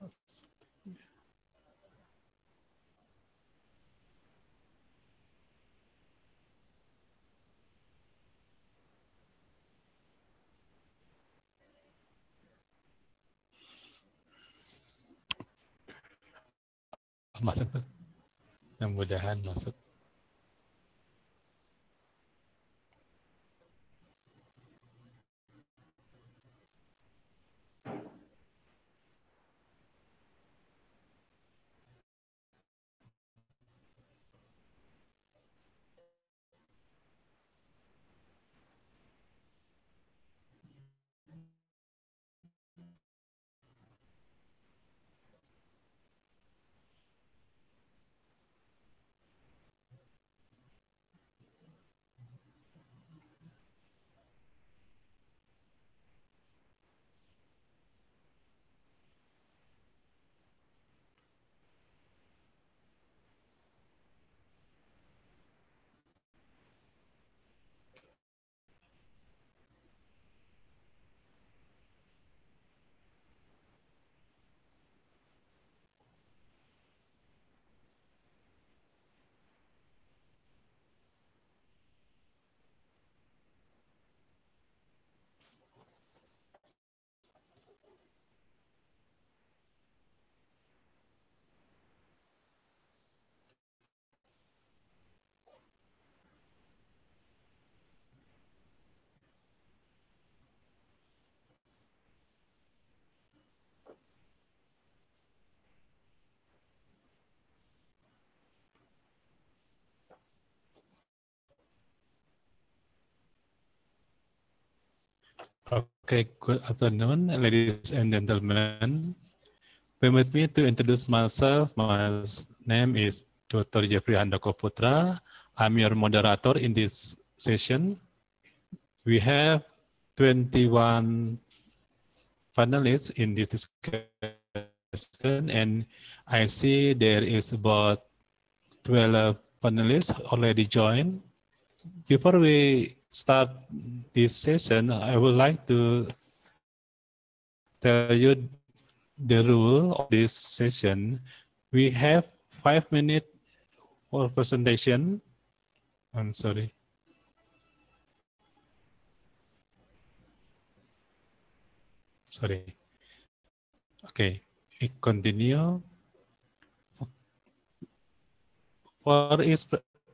Masuk tuh. Mudah-mudahan masuk. Okay, good afternoon, ladies and gentlemen. Permit me to introduce myself. My name is Dr. Jeffrey Handoko Putra. I'm your moderator in this session. We have 21 panelists in this discussion, and I see there is about 12 panelists already joined. Before we start this session, I would like to tell you the rule of this session. We have 5 minutes for presentation. I'm sorry. Sorry. Okay, we continue. For each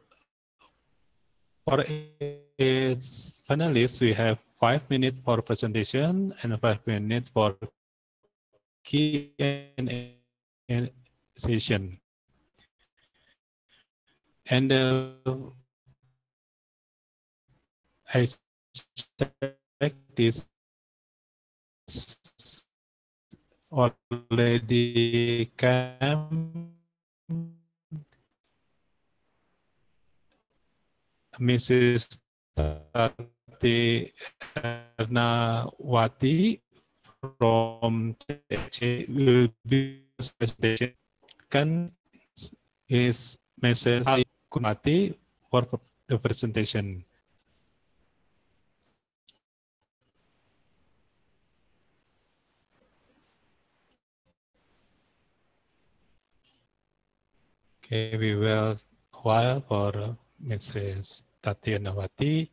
panelist, we have 5 minutes for presentation and 5 minutes for Q&A session. And I check this already come Mrs. Tati Ernawati from TC will be presentation. Can is Mrs. Ali Kunati for the presentation. Okay, we will while for Mrs. Tati Ernawati.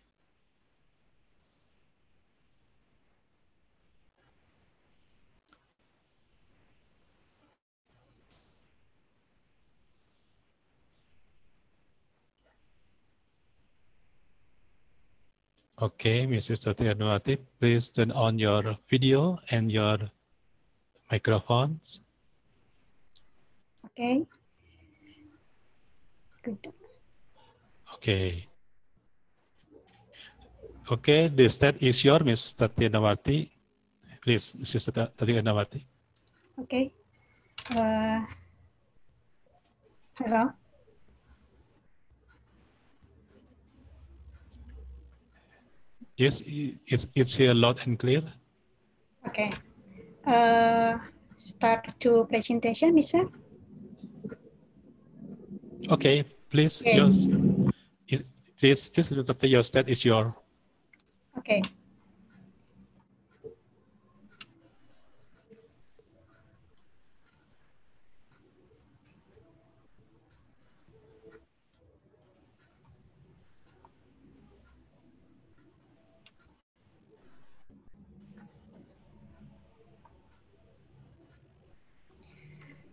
Okay, Mrs. Tati Ernawati, please turn on your video and your microphones. Okay. Good. Okay. Okay, the stage is yours, Ms. Tati Ernawati. Please, Mrs. Tati Ernawati. Okay. Hello. Yes, it's here loud and clear. Okay. Start to presentation, Mister. Okay, please, Okay. please, your stage is yours. Okay.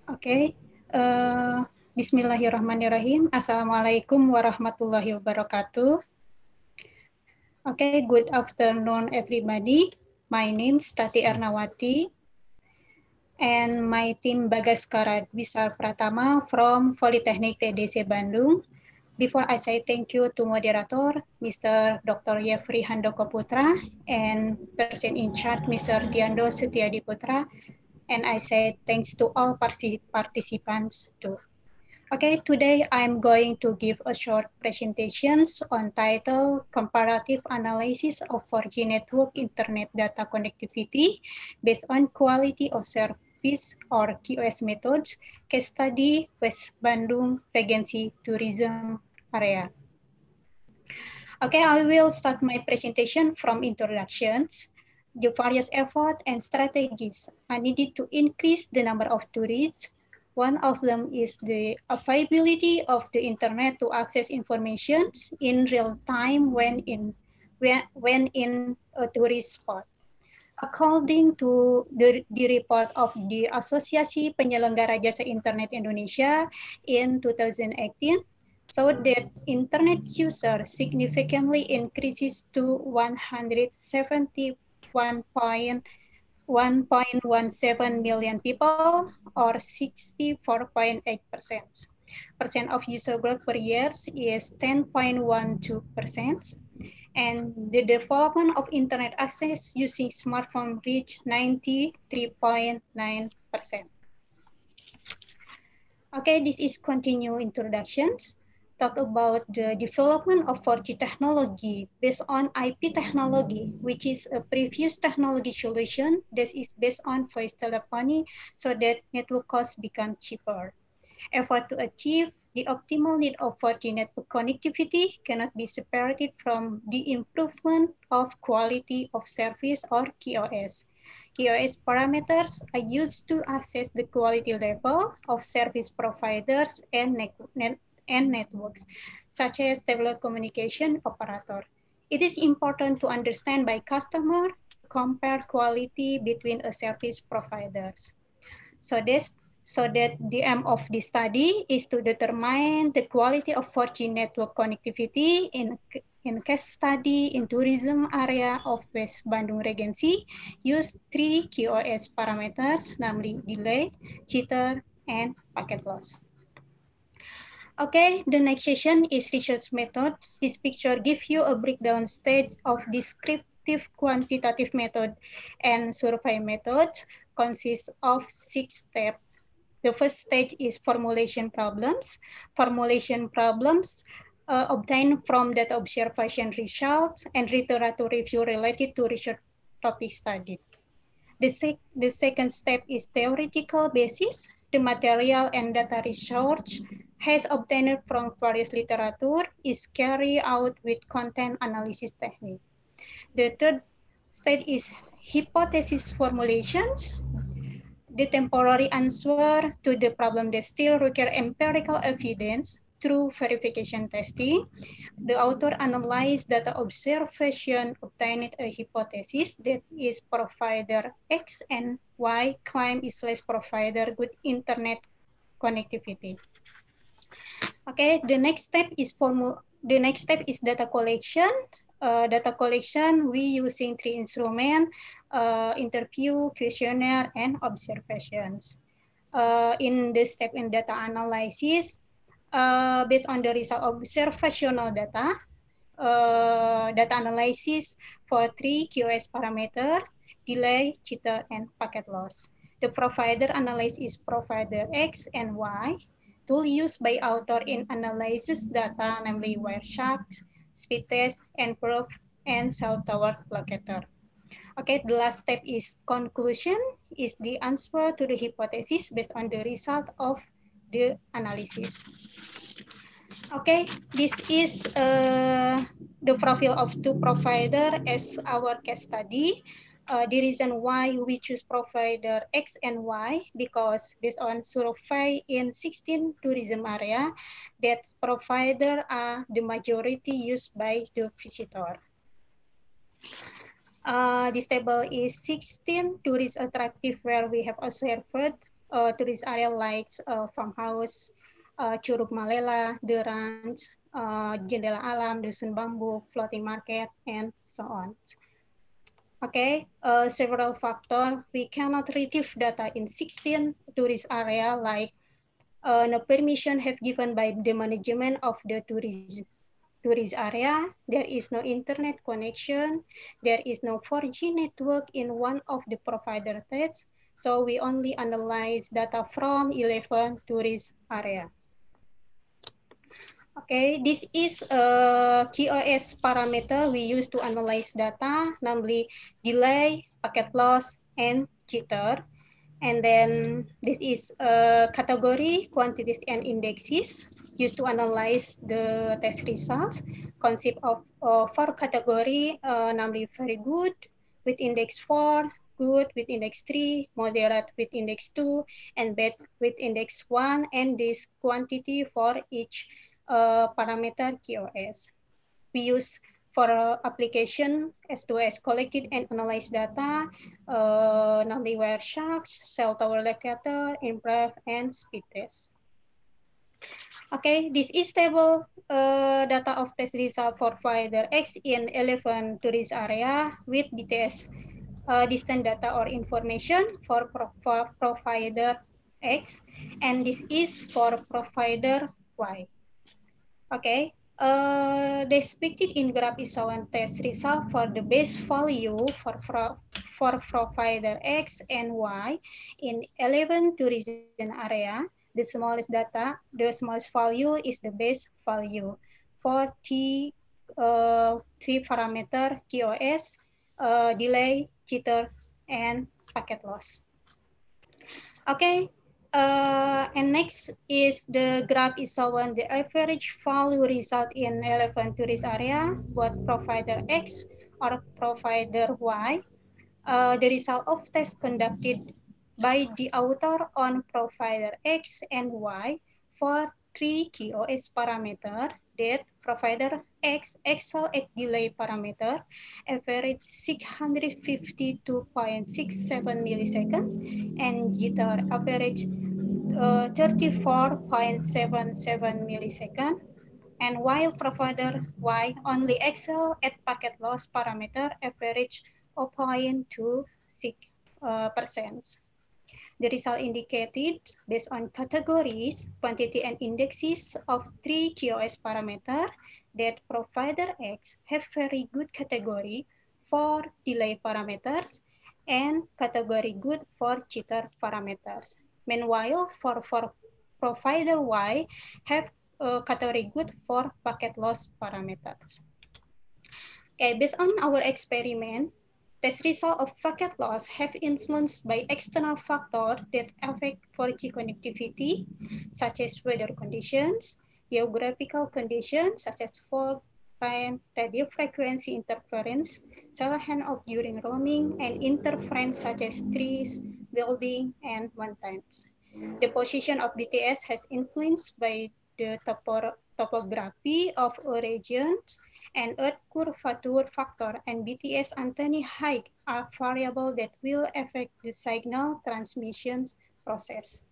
Okay. Bismillahirrahmanirrahim. Assalamualaikum warahmatullahi wabarakatuh. Okay, good afternoon, everybody. My name is Tati Ernawati, and my team Bagaskara Dwisar Pratama from Polytechnic TDC Bandung. Before I say thank you to moderator, Mr. Dr. Yefri Handoko Putra, and person in charge, Mr. Diando Setiadi Putra, and I say thanks to all participants too. Okay, today I'm going to give a short presentation on title Comparative Analysis of 4G Network Internet Data Connectivity based on Quality of Service or QoS methods, case study West Bandung Regency Tourism Area. Okay, I will start my presentation from introductions. The various efforts and strategies are needed to increase the number of tourists. One of them is the availability of the internet to access information in real time when in a tourist spot. According to the report of the Asosiasi Penyelenggara Jasa Internet Indonesia in 2018, so that internet user significantly increases to 171.17 million people, or 64.8%. Of user growth per year is 10.12%. And the development of internet access using smartphone reached 93.9%. Okay, this is continue introductions. Talk about the development of 4G technology based on IP technology, which is a previous technology solution that is based on voice telephony so that network costs become cheaper. Effort to achieve the optimal need of 4G network connectivity cannot be separated from the improvement of quality of service or QoS. QoS parameters are used to assess the quality level of service providers and networks, such as telecommunication operator. It is important to understand by customer to compare quality between a service providers. So that the aim of this study is to determine the quality of 4G network connectivity in case study in tourism area of West Bandung Regency, use 3 QoS parameters, namely delay, jitter, and packet loss. Okay, the next session is research method. This picture gives you a breakdown stage of descriptive quantitative method and survey methods consists of 6 steps. The first stage is formulation problems. Formulation problems obtained from data observation results and literature review related to research topic studied. The second step is theoretical basis. The material and data research has obtained from various literature is carried out with content analysis technique. The third stage is hypothesis formulations. The temporary answer to the problem that still require empirical evidence through verification testing. The author analyzed data observation, obtained a hypothesis that is provider X and Y claim is less provider good internet connectivity. Okay, the next step is data collection. Data collection, we using 3 instruments, interview, questionnaire, and observations. In this step in data analysis, based on the result of observational data, data analysis for 3 QoS parameters, delay, jitter, and packet loss. The provider analysis is provider X and Y. Tool used by author in analysis data, namely Wireshark, speed test, and probe, and cell tower locator. Okay, the last step is conclusion, is the answer to the hypothesis based on the result of the analysis. Okay, this is the profile of 2 provider as our case study. The reason why we choose provider X and Y, because based on survey in 16 tourism area, that provider are the majority used by the visitor. This table is 16 tourist attractive where we have observed tourist area like farmhouse, Curug Malela, The Ranch, Jendela Alam, Dusun Bambu, Floating Market, and so on. Okay, several factors. We cannot retrieve data in 16 tourist area like no permission have given by the management of the tourist area. There is no internet connection. There is no 4G network in one of the provider tests. So we only analyze data from 11 tourist area. Okay, this is a QoS parameter we use to analyze data, namely delay, packet loss, and jitter. And then this is a category, quantities, and indexes used to analyze the test results. Concept of 4 category, namely very good with index 4, good with index 3, moderate with index 2, and bad with index 1, and this quantity for each parameter QoS. We use for application S2S collected and analyzed data, namely Wireshark, cell tower locator, IMPREV, and speed test. Okay, this is table data of test result for provider X in 11 tourist area with BTS distant data or information for provider X, and this is for provider Y. Okay, the expected in graph is one test result for the base value for provider X and Y in 11 tourism area. The smallest data, the smallest value is the base value for three parameter QoS, delay, jitter, and packet loss. Okay, and next is the graph is shown the average value result in 11 tourist area, both provider X or provider Y. The result of test conducted by the author on provider X and Y for 3 QoS parameter that provider X excel at delay parameter average 652.67 milliseconds and jitter average 34.77 milliseconds. And while provider Y only excel at packet loss parameter average 0.26%. The result indicated based on categories, quantity, and indexes of 3 QoS parameter that provider X have very good category for delay parameters and category good for jitter parameters. Meanwhile, for provider Y have category good for packet loss parameters. Okay, based on our experiment, test result of packet loss have influenced by external factors that affect 4G connectivity, such as weather conditions, geographical conditions, such as fog, rain, radio frequency interference, cell handoff during roaming, and interference such as trees, building, and mountains. The position of BTS has influenced by the topography of a region, and Earth curvature factor and BTS antenna height are variables that will affect the signal transmission process.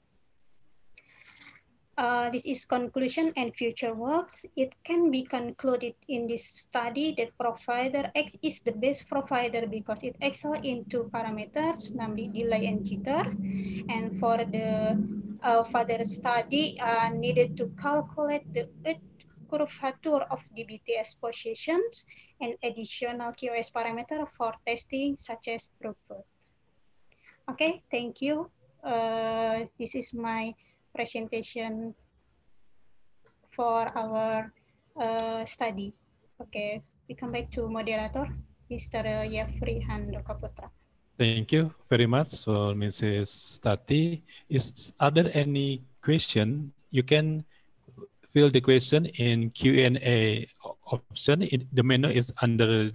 This is conclusion and future works. It can be concluded in this study that provider X is the best provider because it excels in 2 parameters, namely delay and jitter. And for the further study, needed to calculate the curvature of the BTS positions and additional QoS parameter for testing such as throughput. Okay, thank you. This is my presentation for our study. Okay, we come back to moderator, Mr. Jeffrey Handoko Putra. Thank you very much, so Mrs. Tati. Are there any question? You can fill the question in Q&A option. The menu is under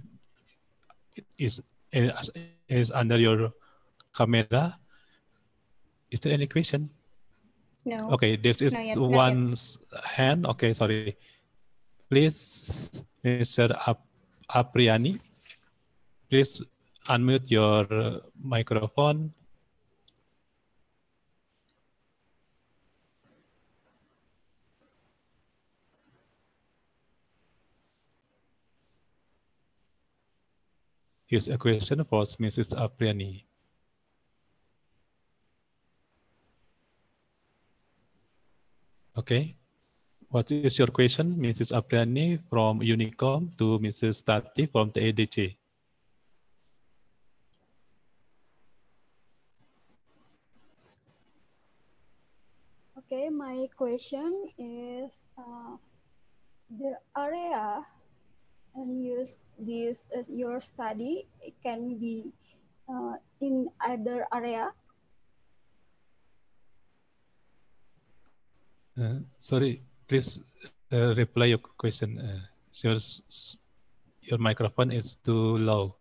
under your camera. Is there any question? No. Okay, this is one hand. Okay, sorry. Please, Mr. Apriani, please unmute your microphone. Here's a question for Mrs. Apriani. Okay. What is your question, Mrs. Apriani from Unicom to Mrs. Tati from the ADC? Okay, my question is the area and use this as your study, it can be in other area. Sorry, please reply your question. Your microphone is too low.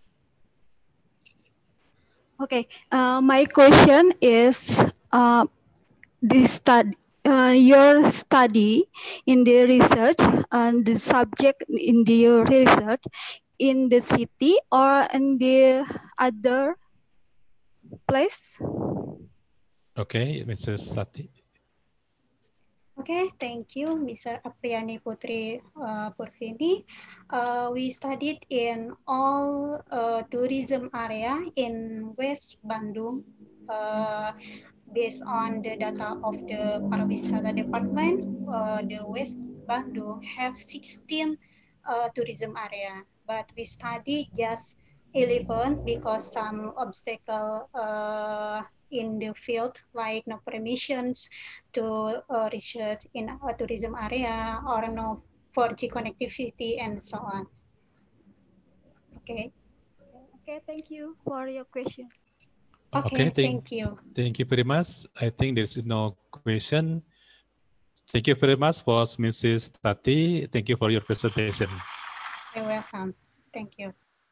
Okay, my question is this study, your study in the research and the subject in the research in the city or in the other place? Okay, Mrs. Tati. Okay, thank you, Mr. Apriani Putri Purvini. We studied in all tourism area in West Bandung based on the data of the Pariwisata Department. The West Bandung have 16 tourism area, but we study just 11 because some obstacle in the field, like no permissions to research in a tourism area or no 4G connectivity and so on. Okay. Okay, thank you for your question. Okay, thank you. Thank you very much. I think there's no question. Thank you very much for Mrs. Tati. Thank you for your presentation. You're welcome. Thank you.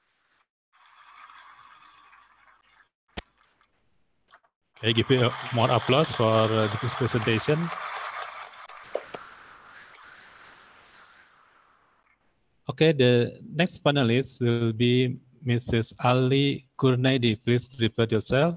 Okay, give you more applause for this presentation. Okay, the next panelist will be Mrs. Ali Kurnaidi. Please prepare yourself.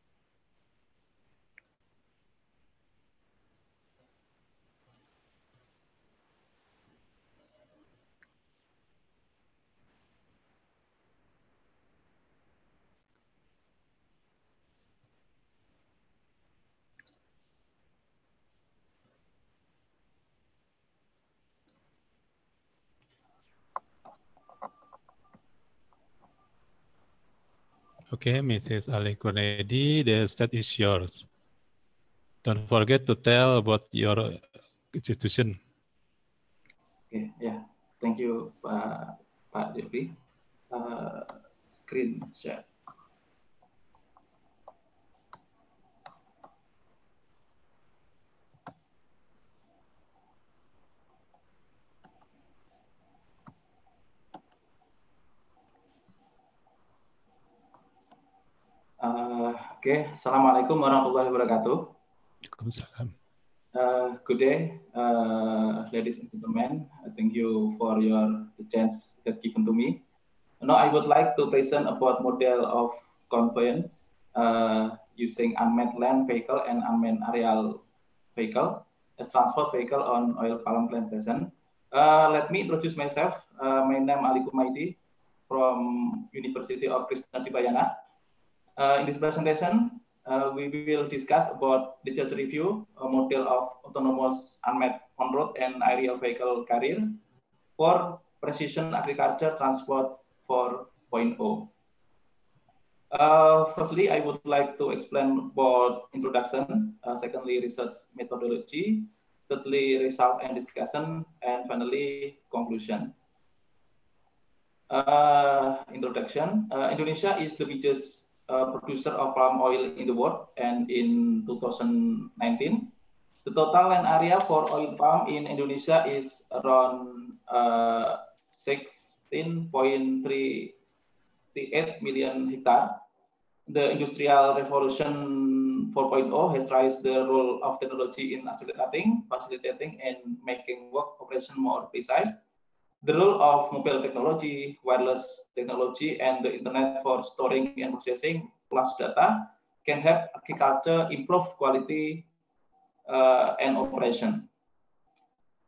Okay, Mrs. Ali Kurnaidi, the stage is yours. Don't forget to tell about your institution. Okay, yeah. Thank you, Pak Devi. Screen share. Okay, Assalamualaikum warahmatullahi wabarakatuh. Waalaikumsalam. Good day, ladies and gentlemen. Thank you for the chance that given to me. Now I would like to present about model of conveyance using unmanned land vehicle and unmanned aerial vehicle as transport vehicle on oil palm plantation. Let me introduce myself. My name Ali Kurnaidi from University of Krishna Dibayana. In this presentation, we will discuss about literature review, a model of autonomous unmanned on-road and aerial vehicle carrier for precision agriculture transport 4.0. Firstly, I would like to explain about introduction, secondly, research methodology, thirdly, result and discussion, and finally, conclusion. Introduction, Indonesia is the biggest producer of palm oil in the world, and in 2019, the total land area for oil palm in Indonesia is around 16.38 million hectare. The Industrial Revolution 4.0 has raised the role of technology in accelerating, facilitating, and making work operation more precise. The role of mobile technology, wireless technology, and the internet for storing and processing large data can help agriculture improve quality and operation.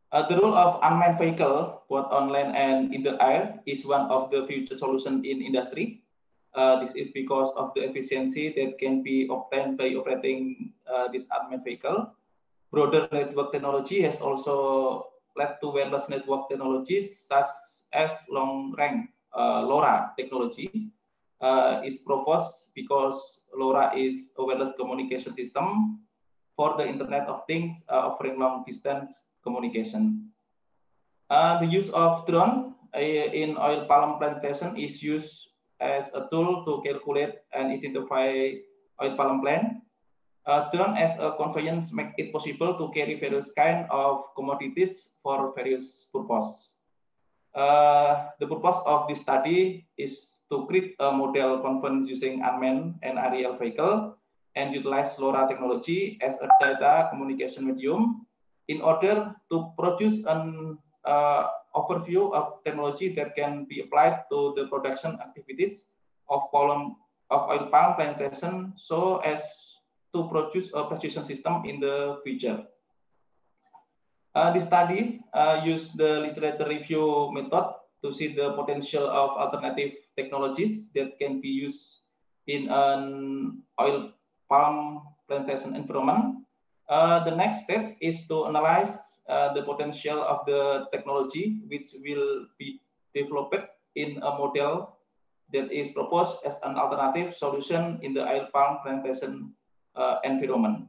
The role of unmanned vehicle, both on land and in the air, is one of the future solutions in industry. This is because of the efficiency that can be obtained by operating this unmanned vehicle. Broader network technology has also led to wireless network technologies such as long-range LoRa technology is proposed because LoRa is a wireless communication system for the Internet of Things offering long-distance communication. The use of drone in oil palm plantation is used as a tool to calculate and identify oil palm plant. Drone as a conveyance make it possible to carry various kind of commodities for various purposes. The purpose of this study is to create a model conveyance using unmanned and aerial vehicle and utilize LoRa technology as a data communication medium in order to produce an overview of technology that can be applied to the production activities of oil palm plantation so as to produce a precision system in the future. This study used the literature review method to see the potential of alternative technologies that can be used in an oil palm plantation environment. The next step is to analyze the potential of the technology which will be developed in a model that is proposed as an alternative solution in the oil palm plantation environment.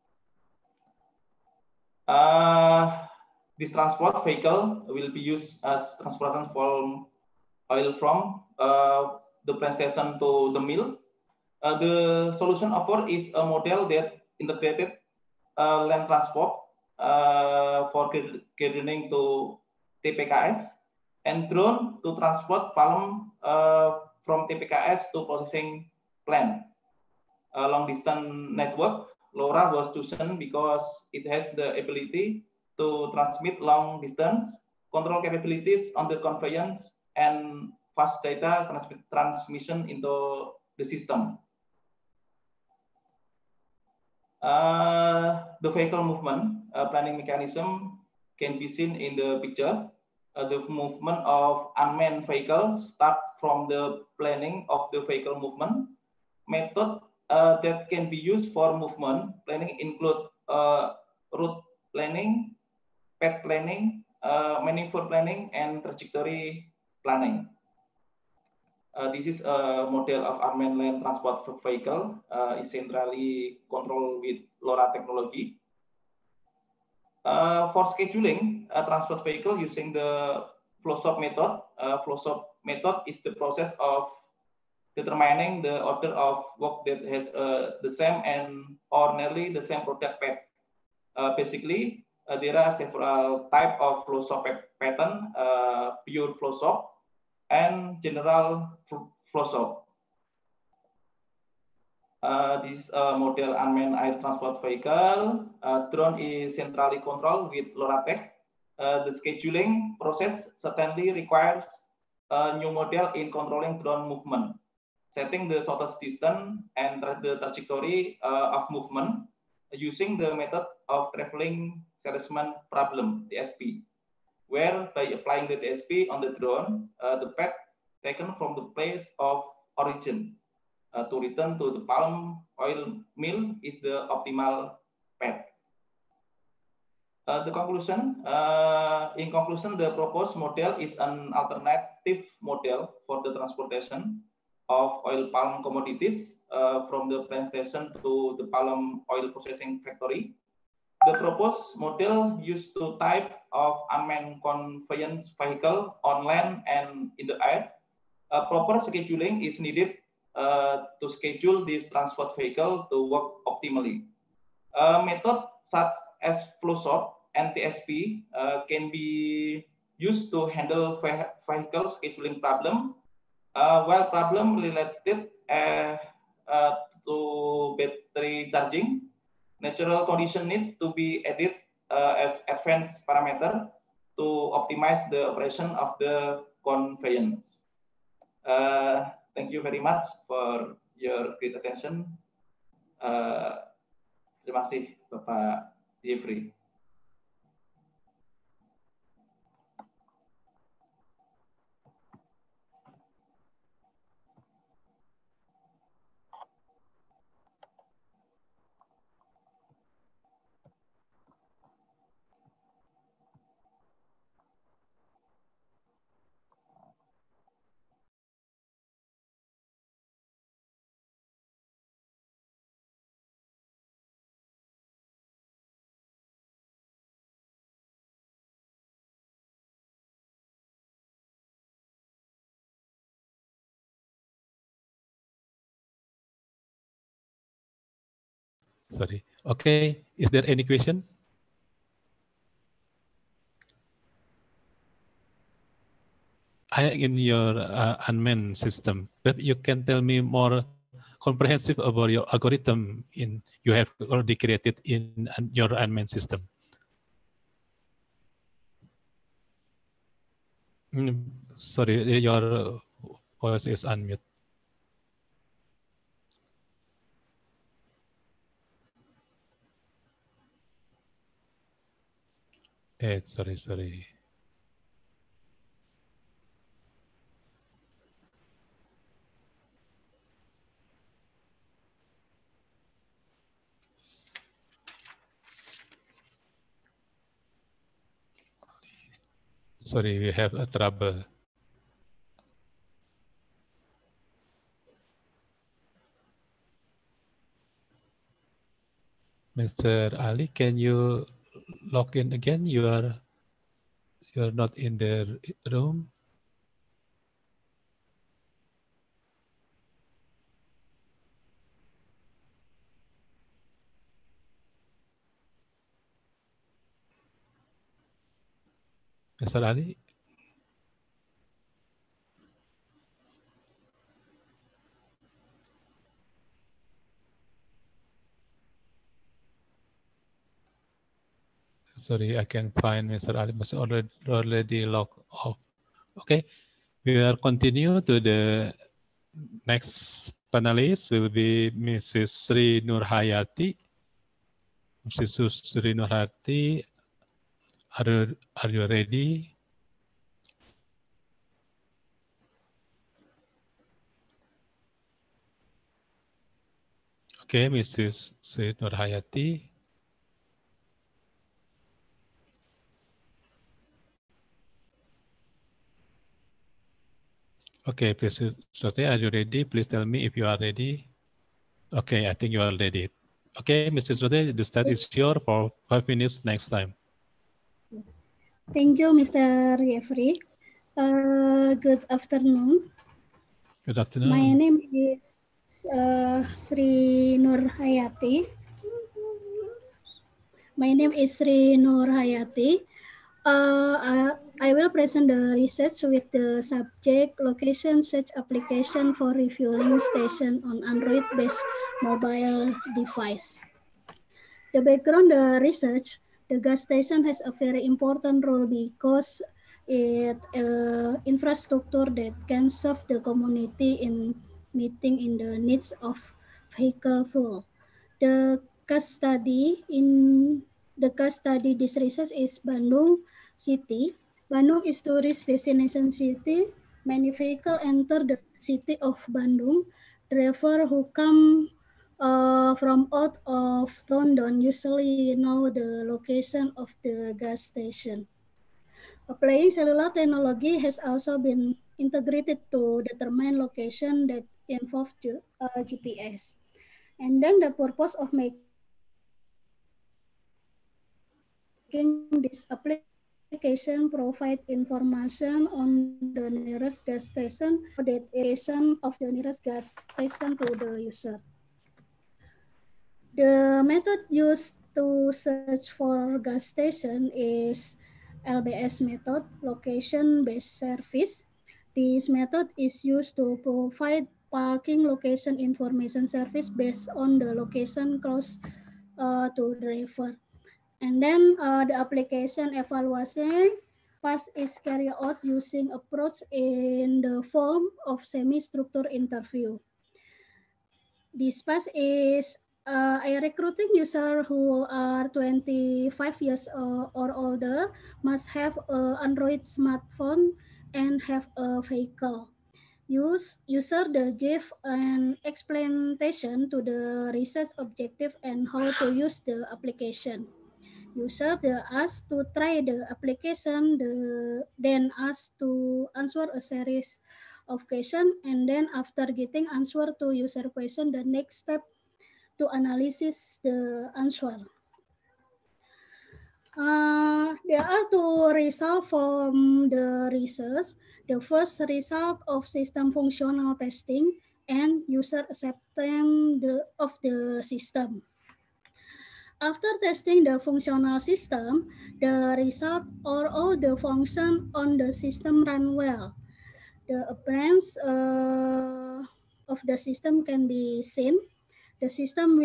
This transport vehicle will be used as transportation from oil from the plantation to the mill. The solution offered is a model that integrated land transport for gardening to TPKS and drone to transport palm from TPKS to processing plant. Long distance network, LoRa was chosen because it has the ability to transmit long distance, control capabilities on the conveyance, and fast data transmission into the system. The vehicle movement planning mechanism can be seen in the picture. The movement of unmanned vehicle start from the planning of the vehicle movement. Method that can be used for movement planning include route planning, path planning, manifold planning, and trajectory planning. This is a model of unmanned land transport vehicle, is centrally controlled with LoRa technology. For scheduling a transport vehicle using the flow-shop method, flow-shop method is the process of determining the order of work that has the same and or nearly the same product path. Basically, there are several types of flow-shop pattern, pure flow-shop, and general flow-shop. This model unmanned air transport vehicle. Drone is centrally controlled with LoRa tech. The scheduling process certainly requires a new model in controlling drone movement, setting the shortest distance and the trajectory of movement using the method of traveling salesman problem, TSP, where by applying the TSP on the drone, the path taken from the place of origin to return to the palm oil mill is the optimal path. In conclusion, the proposed model is an alternative model for the transportation of oil palm commodities from the plantation to the palm oil processing factory. The proposed model used two types of unmanned conveyance vehicle on land and in the air. Proper scheduling is needed to schedule this transport vehicle to work optimally. Method such as flow-shop and TSP can be used to handle vehicle scheduling problem, while problem related to battery charging, natural condition need to be added as advanced parameter to optimize the operation of the conveyance. Thank you very much for your great attention. Terima kasih Bapak Jeffrey. Sorry. Okay, is there any question? I in your unmanned system, but you can tell me more comprehensive about your algorithm you have already created in your unmanned system. Sorry, your voice is unmute. Sorry. Sorry, we have a trouble. Mr. Ali, can you log in again? You're not in the room. Mr. Ali? Sorry, I can find Mr. Ali was already logged off. Okay, we will continue to the next panelist will be Mrs. Sri Nurhayati. Mrs. Sri Nurhayati, are you ready? Okay, Mrs. Sri Nurhayati. Okay, please, Slote, are you ready? Please tell me if you are ready. Okay, I think you are ready. Okay, Mrs. Slote, the stage is yours for 5 minutes next time. Thank you, Mr. Jeffrey. Good afternoon. Good afternoon. My name is Sri Nurhayati. I will present the research with the subject location search application for refueling station on Android-based mobile device. The background, the research, the gas station has a very important role because it infrastructure that can serve the community in meeting in the needs of vehicle fuel. The case study this research is Bandung City. Bandung is tourist destination city. Many vehicles enter the city of Bandung. Driver who come from out of town don't usually know the location of the gas station. Applying cellular technology has also been integrated to determine location that involve GPS. And then the purpose of making this application provide information on the nearest gas station or the location of the nearest gas station to the user. The method used to search for gas station is LBS method, location-based service. This method is used to provide parking location information service based on the location close to the driver. And then the application evaluation pass is carried out using approach in the form of semi-structured interview. This pass is a recruiting user who are 25 years or older, must have an Android smartphone and have a vehicle. User the give an explanation to the research objective and how to use the application. User the asked to try the application, then asked to answer a series of questions, and then after getting answer to user question, the next step to analysis the answer. There are two results from the research. The first result of system functional testing and user acceptance of the system. After testing the functional system, the result or all the function on the system run well. The appearance of the system can be seen. The system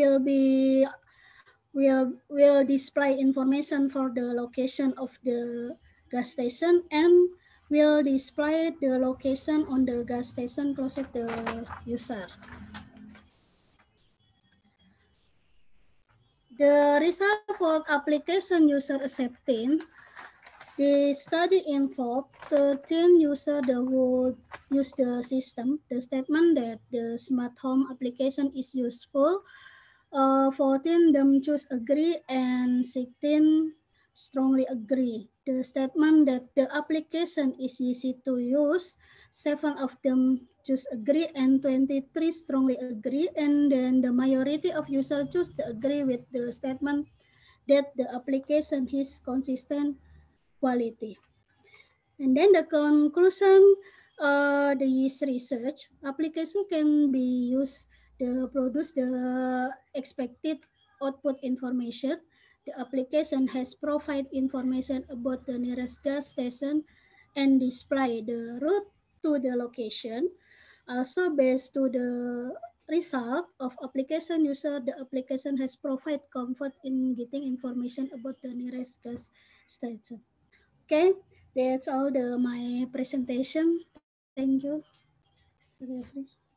will display information for the location of the gas station and will display the location on the gas station closest to the user. The result for application user accepting, the study involved 13 users that would use the system. The statement that the smart home application is useful, 14 them choose agree and 16 strongly agree. The statement that the application is easy to use, 7 of them choose agree and 23 strongly agree, and then the majority of users choose to agree with the statement that the application is consistent quality. And then the conclusion, this research application can be used to produce the expected output information. The application has provide information about the nearest gas station and display the route to the location. Also based to the result of application user, the application has provide comfort in getting information about the nearest gas station. Okay, that's all my presentation. Thank you. Mr. Jeffrey.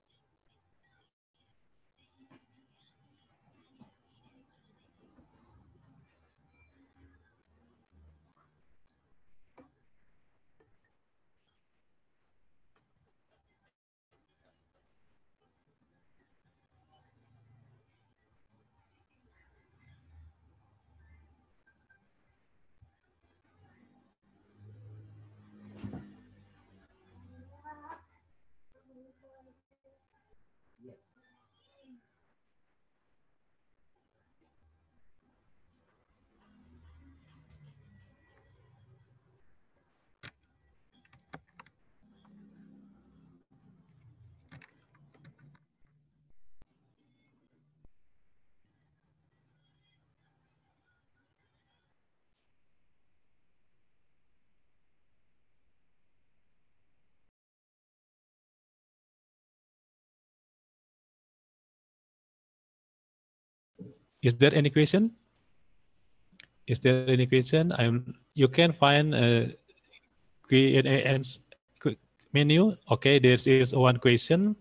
Is there any question? Is there any question? You can find a Q&A menu. Okay, there is one question.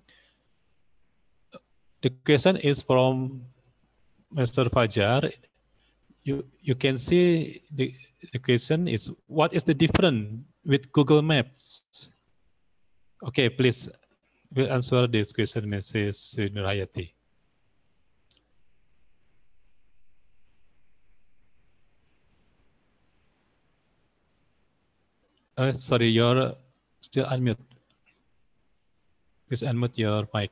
The question is from Mr. Fajar. You can see the question is, what is the difference with Google Maps? Okay, please, we'll answer this question, Mrs. Nurhayati. Sorry, you're still unmute. Please unmute your mic.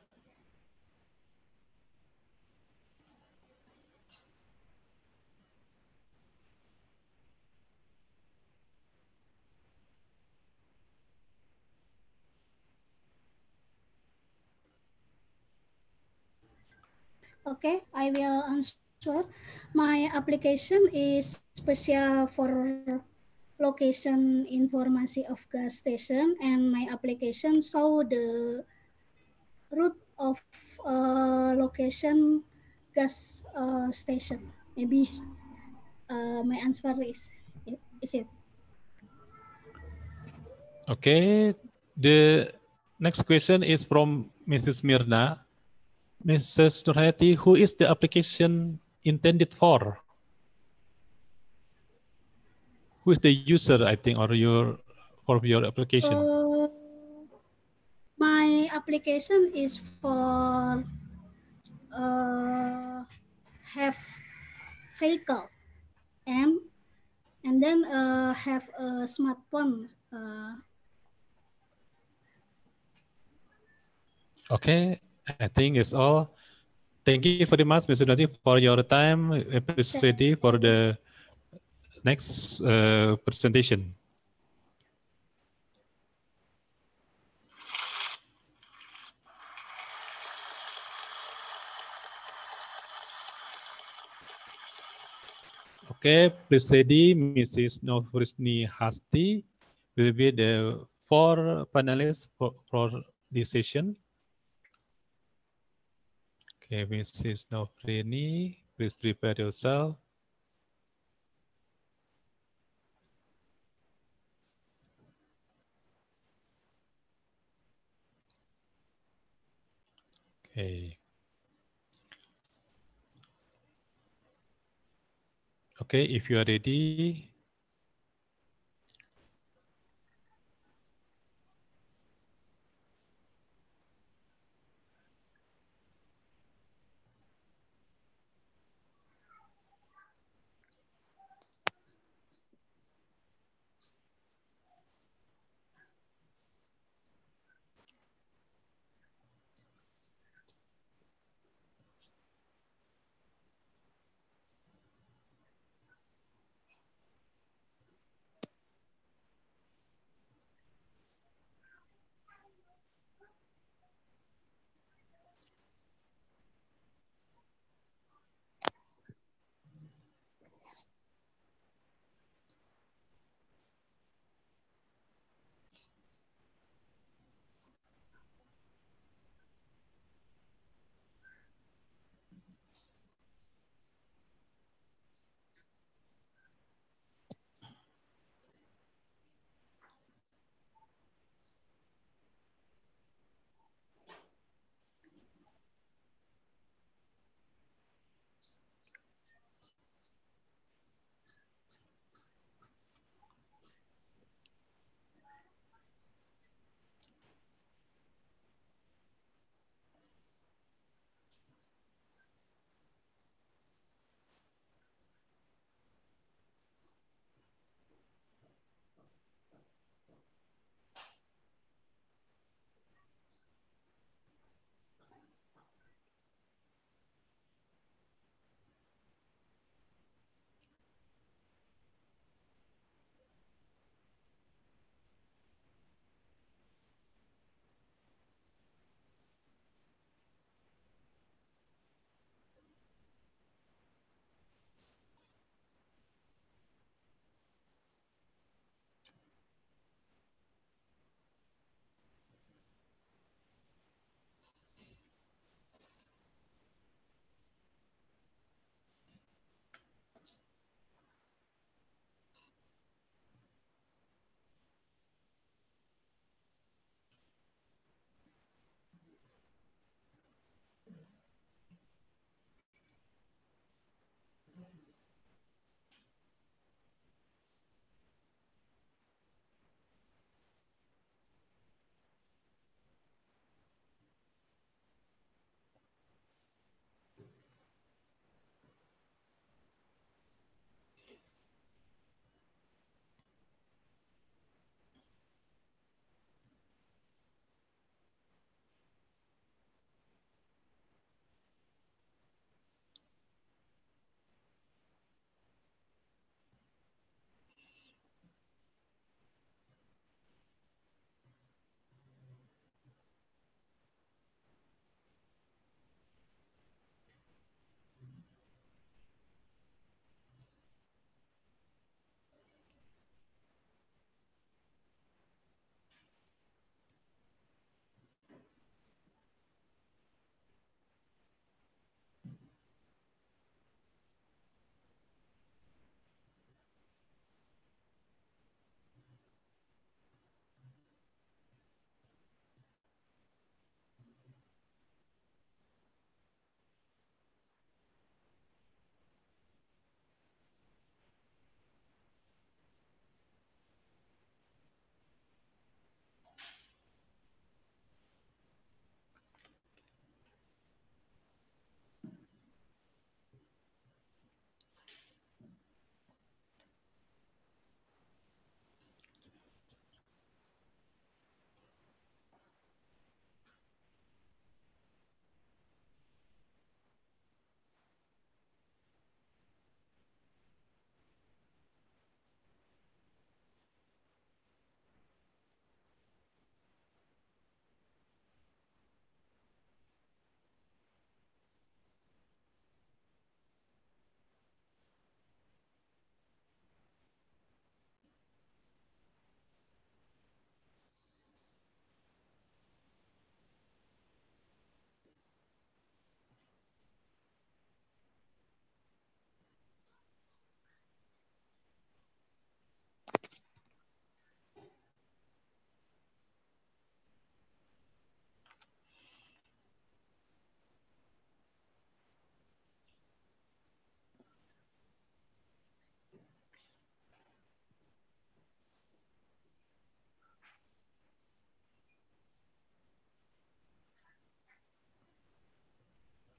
Okay, I will answer. My application is special for location information of gas station, and my application show the route of location gas station. Maybe my answer is it. Okay, the next question is from Mrs. Mirna. Mrs. Nurhayati, who is the application intended for? Who is the user, I think, or for your application? My application is for have vehicle and then have a smartphone. Okay, I think it's all. Thank you very much, Mr. Nati, for your time. Please ready for the next presentation. Okay, please ready. Mrs. Novrisni Hasti will be the 4 panelists for this session. Okay, Mrs. Novrini, please prepare yourself. Okay. Okay, if you are ready.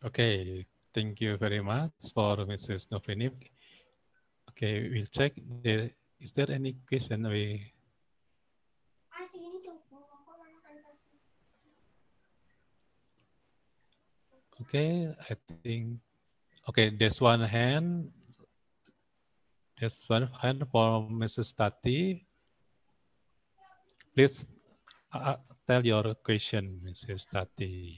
Okay, thank you very much for Mrs. Novrini. Okay, we'll check. Is there any question? Okay, I think. Okay, there's one hand. There's one hand for Mrs. Tati. Please tell your question, Mrs. Tati.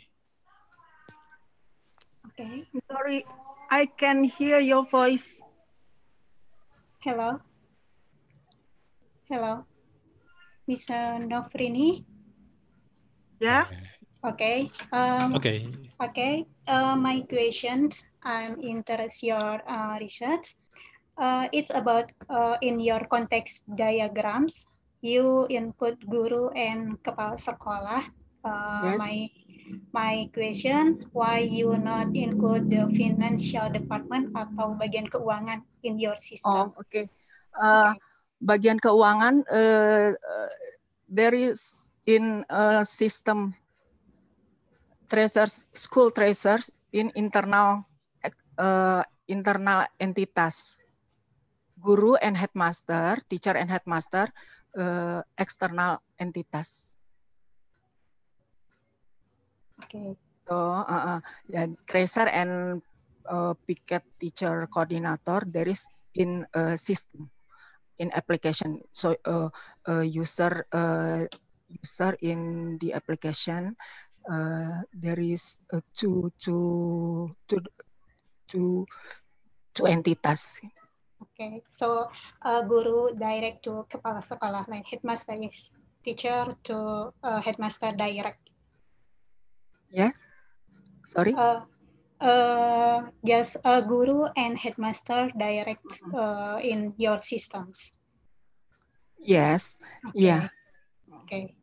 Okay. Sorry, I can hear your voice. Hello. Hello. Miss Novrini. Yeah. Okay. Okay. Okay. My questions. I'm interested your research. It's about in your context diagrams. You input guru and kepala sekolah. Yes. My question, why you not include the financial department atau bagian keuangan in your system? Oh, okay. Bagian keuangan, there is in system treasures, school treasures in internal entitas. Guru and headmaster, teacher and headmaster, external entitas. Okay. So, tracer and picket teacher coordinator, there is in system, in application. So, user in the application, there is two entitas. Okay, so guru direct to kepala sekolah, like headmaster is teacher to headmaster direct. Yes. Sorry. Just guru and headmaster direct in your systems. Yes. Okay. Yeah. Okay.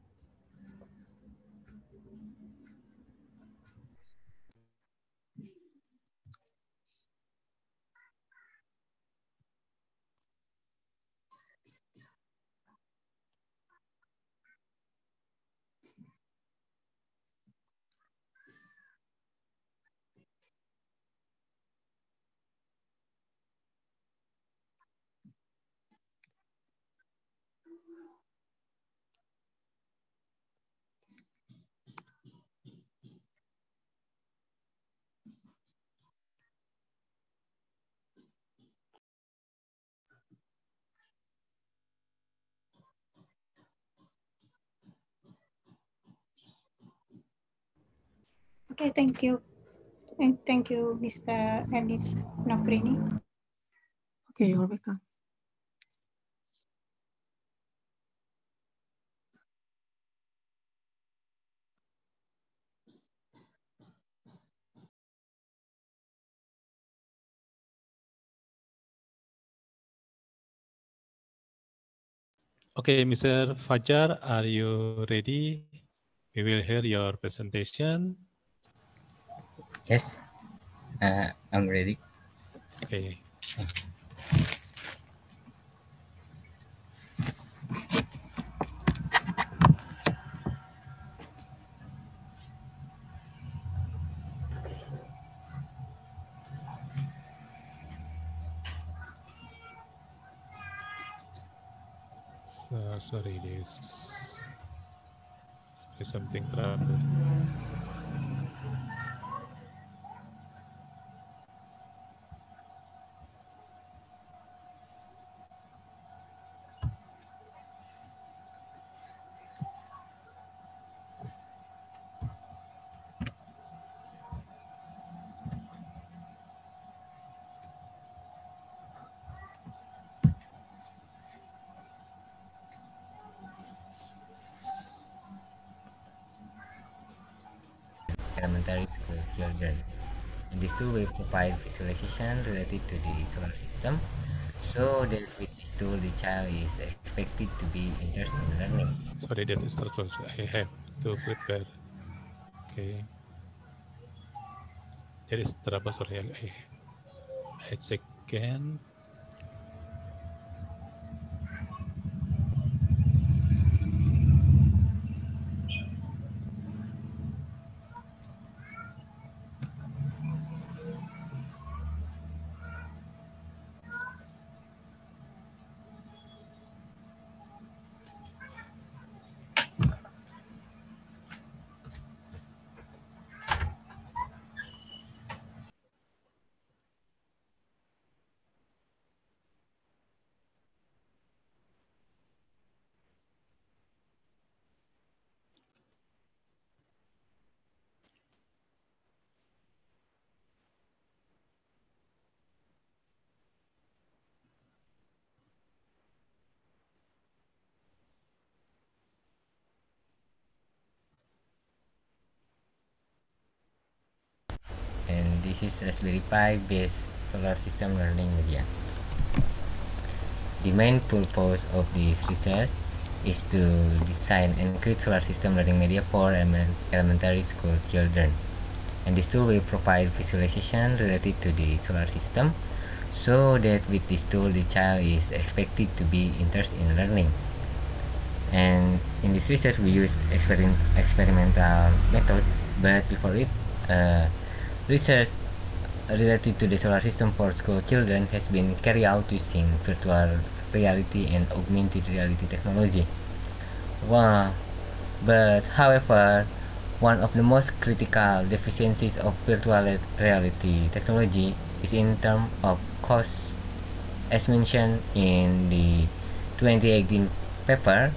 Okay, thank you. And thank you, Mr. and Ms. Novrini. Okay, you're welcome. Okay, Mr. Fajar, are you ready? We will hear your presentation. Yes, I'm ready. Okay. So, sorry, there's something trouble. Elementary school children. And these two will provide visualization related to the solar system, so that with this tool the child is expected to be interested in learning. Sorry, this is also I have to prepare. Okay. There is trouble. Sorry, I check again. this is Raspberry Pi based solar system learning media. The main purpose of this research is to design and create solar system learning media for elementary school children. And this tool will provide visualization related to the solar system, so that with this tool the child is expected to be interested in learning. And in this research we use experimental method, but before it, research related to the solar system for school children has been carried out using virtual reality and augmented reality technology. But however, one of the most critical deficiencies of virtual reality technology is in terms of cost, as mentioned in the 2018 paper,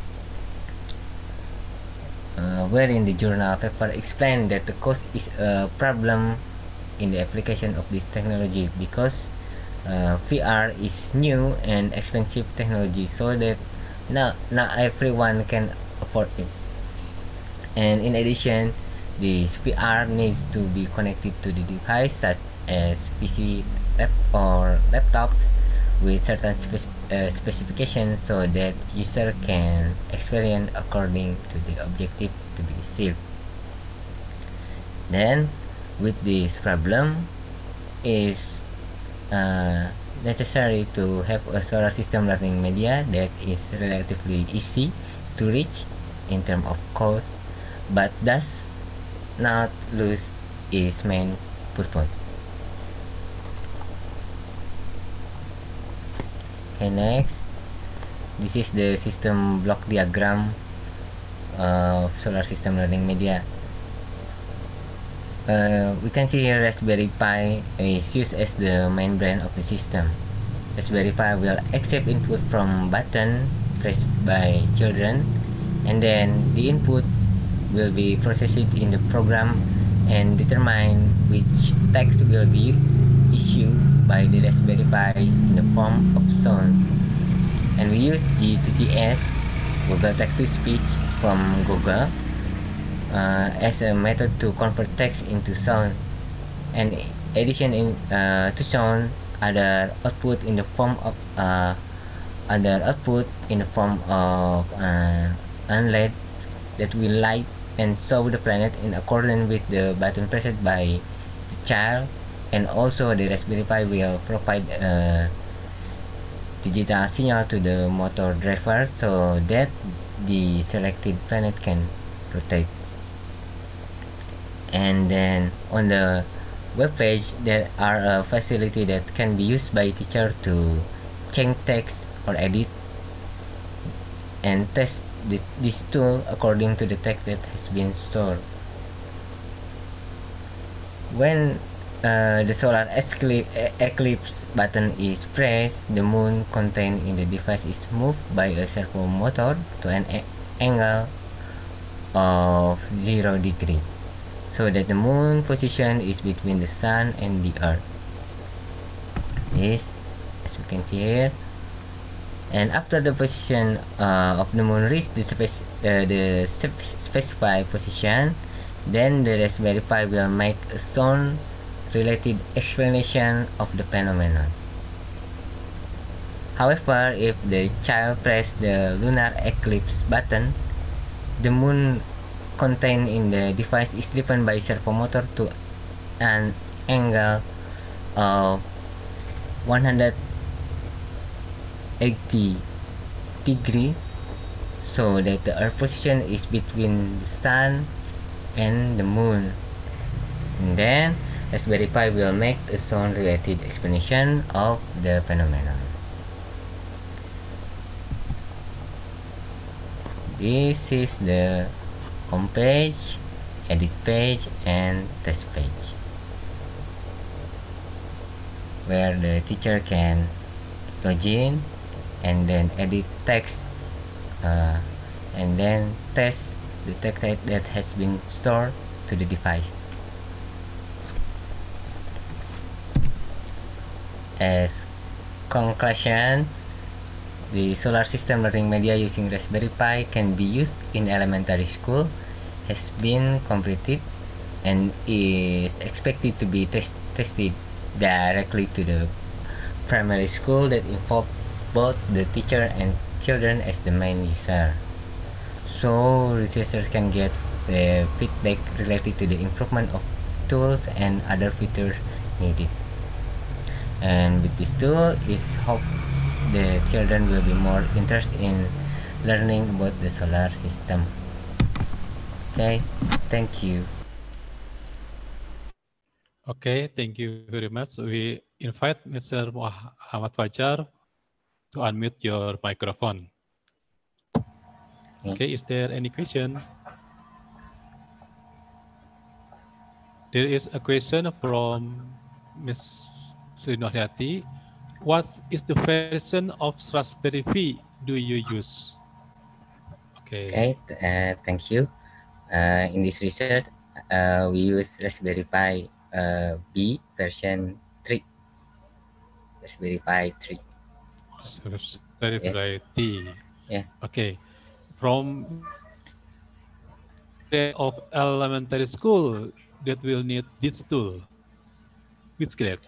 wherein the journal paper explained that the cost is a problem in the application of this technology, because VR is new and expensive technology, so that not everyone can afford it. And in addition, this VR needs to be connected to the device such as PC or laptops with certain specifications, so that user can experience according to the objective to be received. Then with this problem is necessary to have a solar system learning media that is relatively easy to reach in terms of cost, but does not lose its main purpose. Okay, next, this is the system block diagram of solar system learning media. We can see here Raspberry Pi is used as the main brain of the system. Raspberry Pi will accept input from button pressed by children, and then the input will be processed in the program and determine which text will be issued by the Raspberry Pi in the form of sound. And we use GTTS, Google Text-to-Speech from Google, as a method to convert text into sound. And addition to sound, other output in the form of an LED that will light and show the planet in accordance with the button pressed by the child. And also the Raspberry Pi will provide a digital signal to the motor driver, so that the selected planet can rotate. And then on the web page there are a facility that can be used by teacher to change text or edit and test this tool according to the text that has been stored. When the solar eclipse button is pressed, the moon contained in the device is moved by a servo motor to an angle of 0 degree, so that the moon position is between the sun and the earth. This, as we can see here. And after the position of the moon reaches the specified position, then the Raspberry Pi will make a sound related explanation of the phenomenon. However, if the child presses the lunar eclipse button, the moon contained in the device is driven by servo motor to an angle of 180 degree, so that the earth position is between the sun and the moon. And then Raspberry Pi will make a sound related explanation of the phenomenon. This is the home page, edit page, and test page, where the teacher can log in and then edit text and then test the text that has been stored to the device. As conclusion, the solar system learning media using Raspberry Pi can be used in elementary school has been completed, and is expected to be tested directly to the primary school that involve both the teacher and children as the main user. So researchers can get the feedback related to the improvement of tools and other features needed. And with this tool, it's hope the children will be more interested in learning about the solar system. Okay, thank you. Okay, thank you very much. We invite Mr. Muhammad Fajar to unmute your microphone. Okay, is there any question? There is a question from Ms. Sri Noryati. What is the version of Raspberry Pi do you use? Okay, thank you. In this research, we use Raspberry Pi B version 3. Raspberry Pi 3. Raspberry Pi T. Yeah. Okay. From of elementary school that will need this tool. Which grade?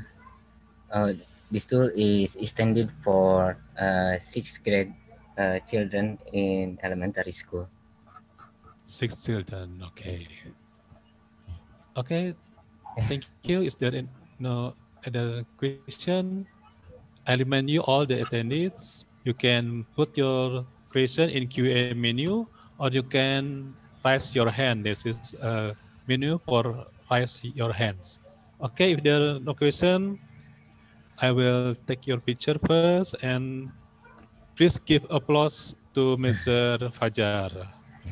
This tool is extended for 6th grade children in elementary school. 6 children, okay. Okay, thank you. Is there no other question? I remind you all the attendees, you can put your question in Q&A menu, or you can raise your hand. This is a menu for raise your hands. Okay, if there are no question, I will take your picture first, and please give applause to Mr. Fajar.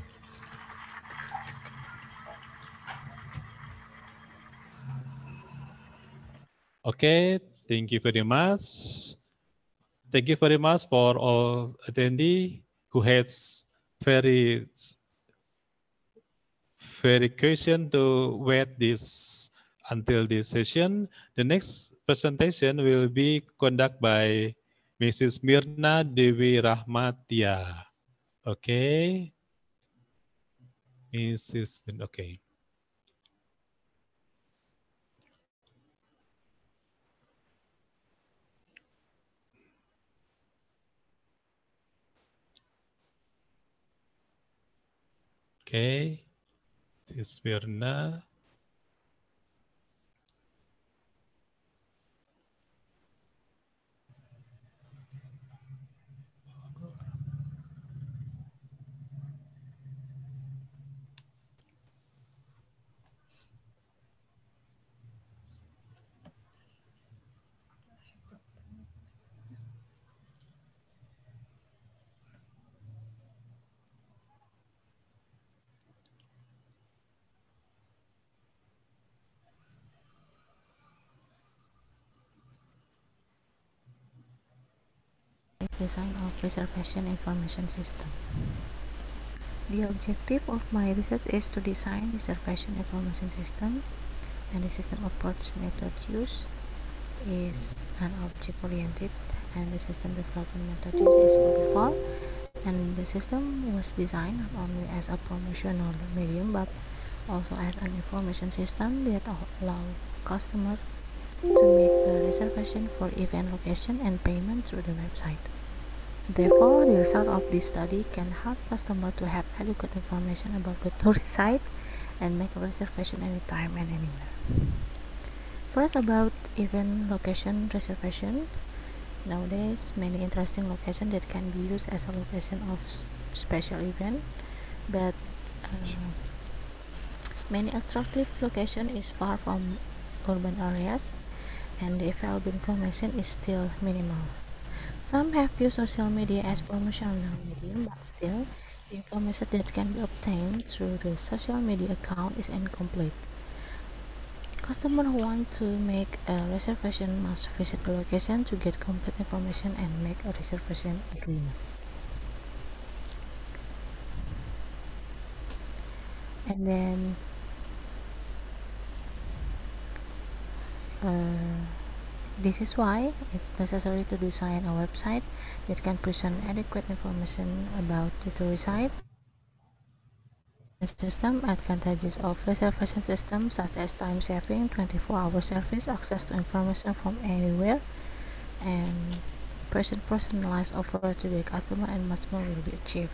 Okay, thank you very much. Thank you very much for all attendees who has very question to wait this until this session. The next presentation will be conducted by Mrs. Mirna Dewi Rahmatia. Okay. Mrs. Okay. Okay. This is Mirna. Design of reservation information system. The objective of my research is to design reservation information system, and the system approach method used is an object-oriented, and the system development method used is waterfall, and the system was designed not only as a promotional medium but also as an information system that allow customer to make a reservation for event location and payment through the website. Therefore, the result of this study can help customers to have adequate information about the tourist site and make a reservation anytime and anywhere. First, about event location reservation. Nowadays, many interesting locations that can be used as a location of special event, but many attractive location is far from urban areas, and the available information is still minimal. Some have used social media as promotional medium, but still, the information that can be obtained through the social media account is incomplete. Customers who want to make a reservation must visit the location to get complete information and make a reservation agreement. And then this is why it's necessary to design a website that can present adequate information about the tourist site system. Advantages of reservation system such as time saving, 24-hour service, access to information from anywhere, and personalized offer to the customer, and much more will be achieved.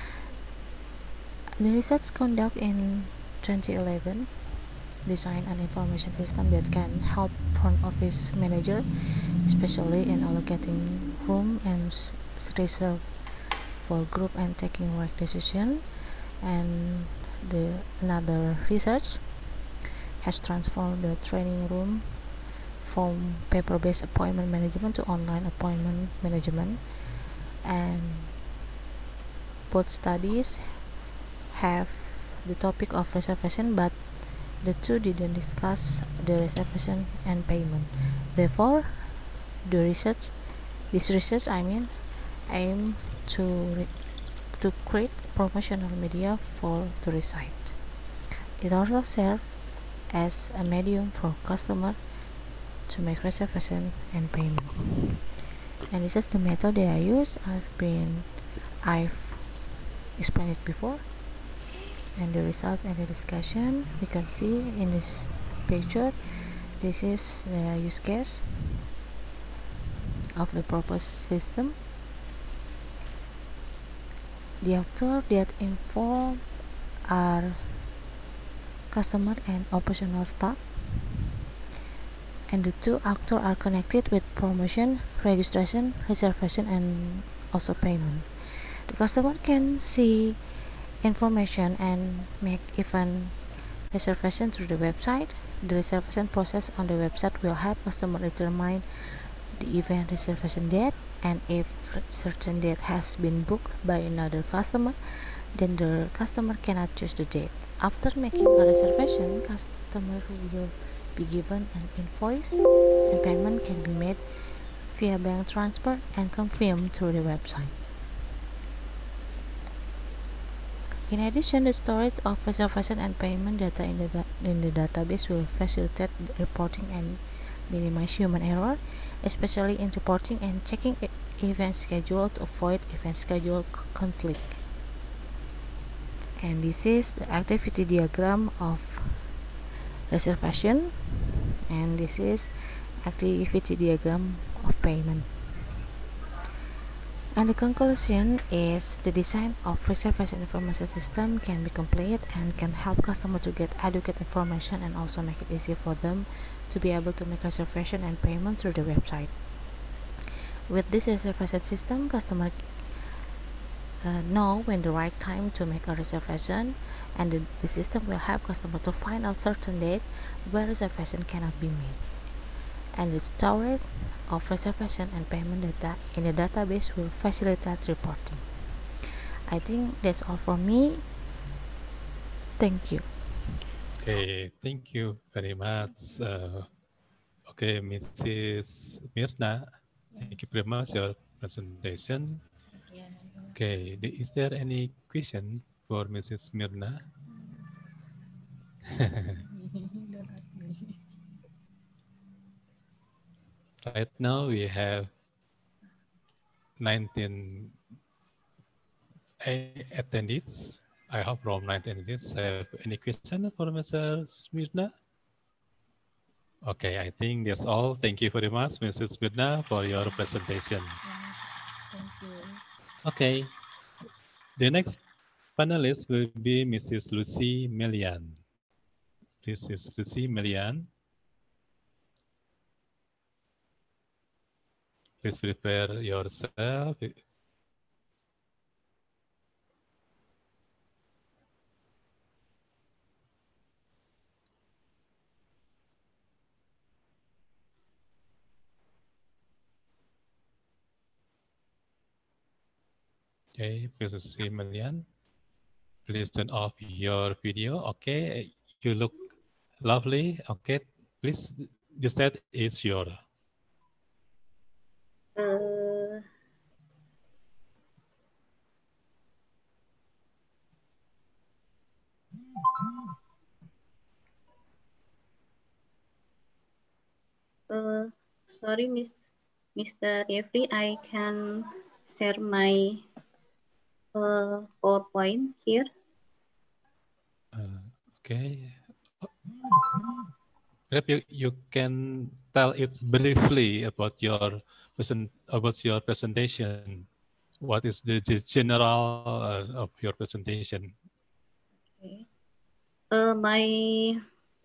The research conducted in 2011 design an information system that can help front office manager, especially in allocating room and reserve for group and taking right decision. And another research has transformed the training room from paper-based appointment management to online appointment management, and both studies have the topic of reservation, but the two didn't discuss the reservation and payment. Therefore, this research aim to create promotional media for the site. It also serves as a medium for customer to make reservation and payment. And this is the method that I use. I've explained it before. And the results and the discussion we can see in this picture. This is the use case of the proposed system. The actors that involved are customer and operational staff, and the two actors are connected with promotion, registration, reservation, and also payment. The customer can see information and make event reservation through the website. The reservation process on the website will help customer determine the event reservation date, and if certain date has been booked by another customer, then the customer cannot choose the date. After making a reservation, customer will be given an invoice, and payment can be made via bank transfer and confirmed through the website. In addition, the storage of reservation and payment data in the database will facilitate reporting and minimize human error, especially in reporting and checking event schedule to avoid event schedule conflict. And this is the activity diagram of reservation, and this is activity diagram of payment. And the conclusion is the design of reservation information system can be complete and can help customers to get adequate information and also make it easy for them to be able to make reservation and payment through the website. With this reservation system, customers know when the right time to make a reservation, and the system will help customers to find out certain date where reservation cannot be made. And the storage of reservation and payment data in the database will facilitate reporting. I think that's all from me. Thank you. Okay, thank you very much. Okay, Mrs. Mirna, thank you very much your presentation. Okay, is there any question for Mrs. Mirna? Don't ask me. Right now we have 19 attendees. I hope from 19 attendees have any question for Mrs. Mirna? Okay, I think that's all. Thank you very much, Mrs. Mirna, for your presentation. Thank you. Okay, the next panelist will be Mrs. Lucy Melian. This is Lucy Melian. Please prepare yourself. Okay, please see Melian. Please turn off your video. Okay, you look lovely. Okay, please, the stage is yours. Sorry, Mr. Jeffrey, I can share my PowerPoint here. Okay. Perhaps you can tell it briefly about your presentation. What is the general of your presentation? Okay. My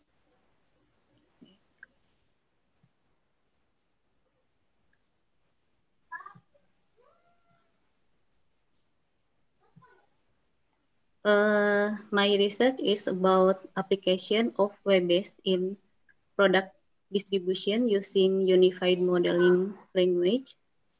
my research is about application of web-based in product distribution using unified modeling language.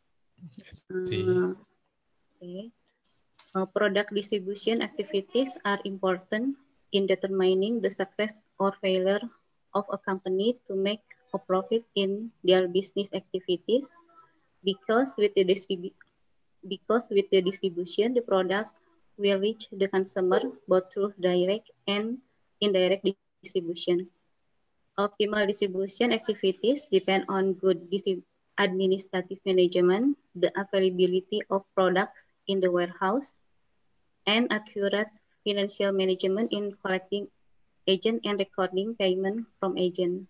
Okay. Product distribution activities are important in determining the success or failure of a company to make a profit in their business activities, because with the distribution, the product will reach the consumer both through direct and indirect distribution. Optimal distribution activities depend on good administrative management, the availability of products in the warehouse, and accurate financial management in collecting agent and recording payment from agent.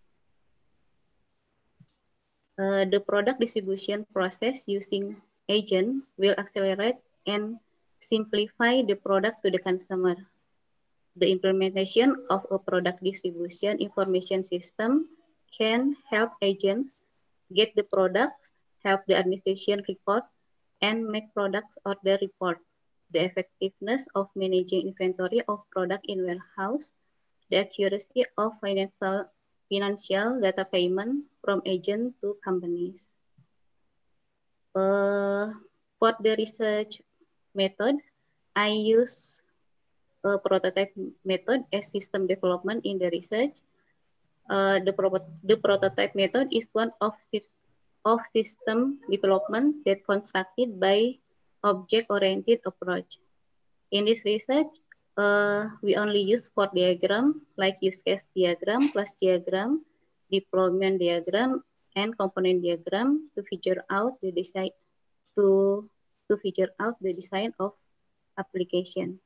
The product distribution process using agent will accelerate and simplify the product to the consumer. The implementation of a product distribution information system can help agents get the products, help the administration record, and make products order report. The effectiveness of managing inventory of product in warehouse, the accuracy of financial data payment from agent to companies. For the research method, I use a prototype method as system development in the research. The prototype method is one of system development that constructed by object-oriented approach. In this research, we only use 4 diagram like use case diagram, class diagram, deployment diagram, and component diagram to figure out the design of application.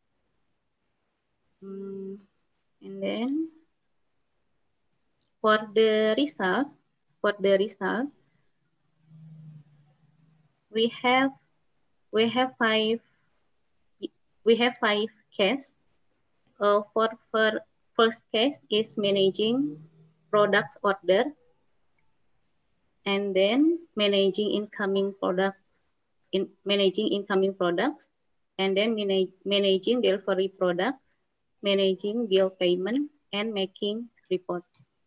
And then for the result, we have 5 cases. For first case is managing products order, and then managing incoming products, and then managing delivery products, managing bill payment, and making report.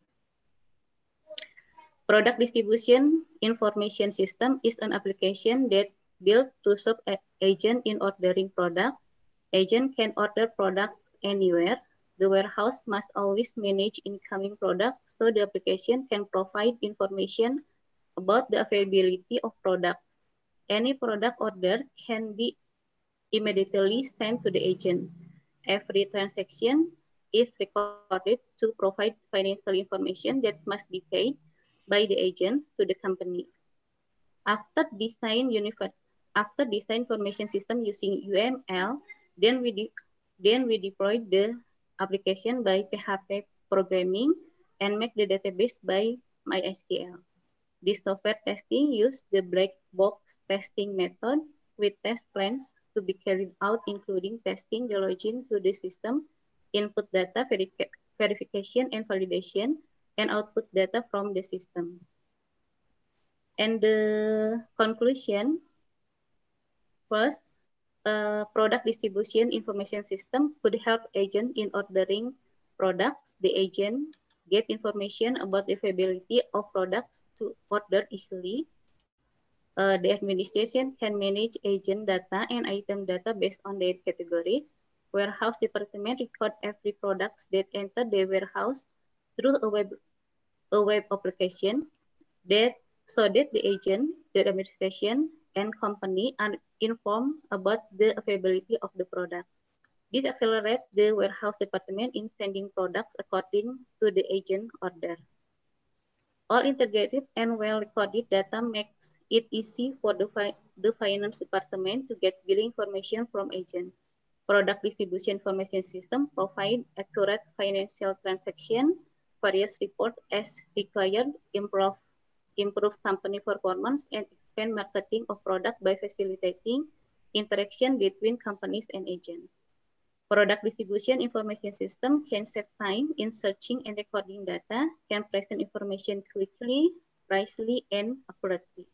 Product distribution information system is an application that built to serve agent in ordering product. Agent can order products anywhere. The warehouse must always manage incoming products, so the application can provide information about the availability of products. Any product order can be immediately sent to the agent. Every transaction is recorded to provide financial information that must be paid by the agents to the company. After design information system using UML, then we deploy the application by PHP programming and make the database by MySQL. This software testing used the black box testing method with test plans to be carried out, including testing the login to the system, input data verification and validation, and output data from the system. And the conclusion, first, product distribution information system could help agent in ordering products. The agent get information about the availability of products to order easily. The administration can manage agent data and item data based on their categories. Warehouse department record every product that enter the warehouse through a web application so that the agent, the administration, and company are informed about the availability of the product. This accelerates the warehouse department in sending products according to the agent order. All integrated and well-recorded data makes it easy for the finance department to get billing information from agents. Product distribution information system provide accurate financial transaction, various report as required, improve company performance, and expand marketing of product by facilitating interaction between companies and agents. Product distribution information system can save time in searching and recording data, can present information quickly, precisely, and accurately.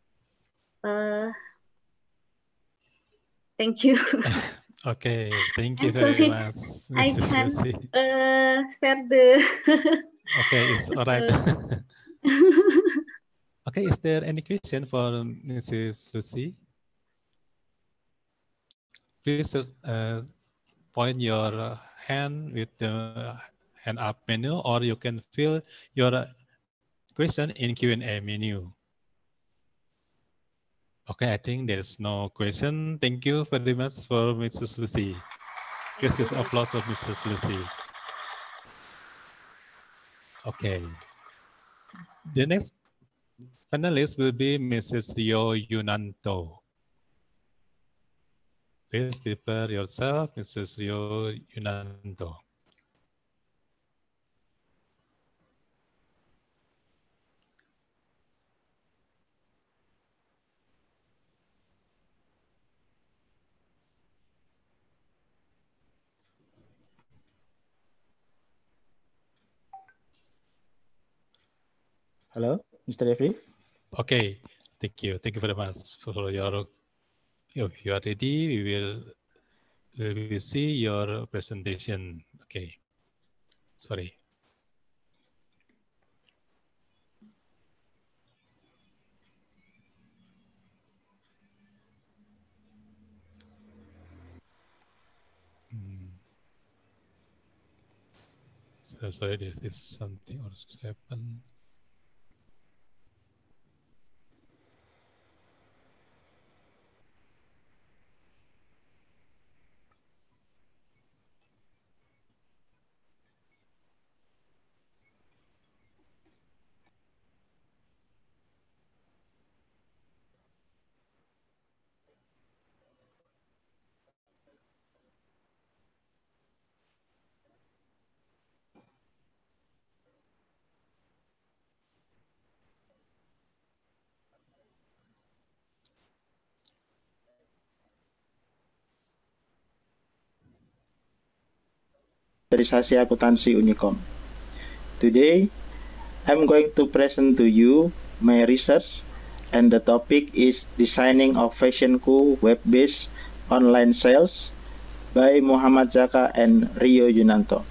Thank you. Okay, thank you I'm very sorry, much, I Mrs. can't Lucy. share the. Okay, it's all right. Okay, is there any question for Mrs. Lucy? Please point your hand with the hand up menu, or you can fill your question in Q&A menu. Okay, I think there's no question. Thank you very much for Mrs. Lucy. Please give applause for Mrs. Lucy. Okay. The next panelist will be Mrs. Rio Yunanto. Please prepare yourself, Mrs. Rio Yunanto. Hello, Mr. Jeffrey. Okay, thank you. Thank you very much for your. If you are ready, we will see your presentation. Okay. Sorry. So sorry, this is something or happened. Standarisasi Akuntansi Unicom. Today, I'm going to present to you my research, and the topic is Designing of Fashionku Web-Based Online Sales by Muhammad Zaka and Rio Yunanto.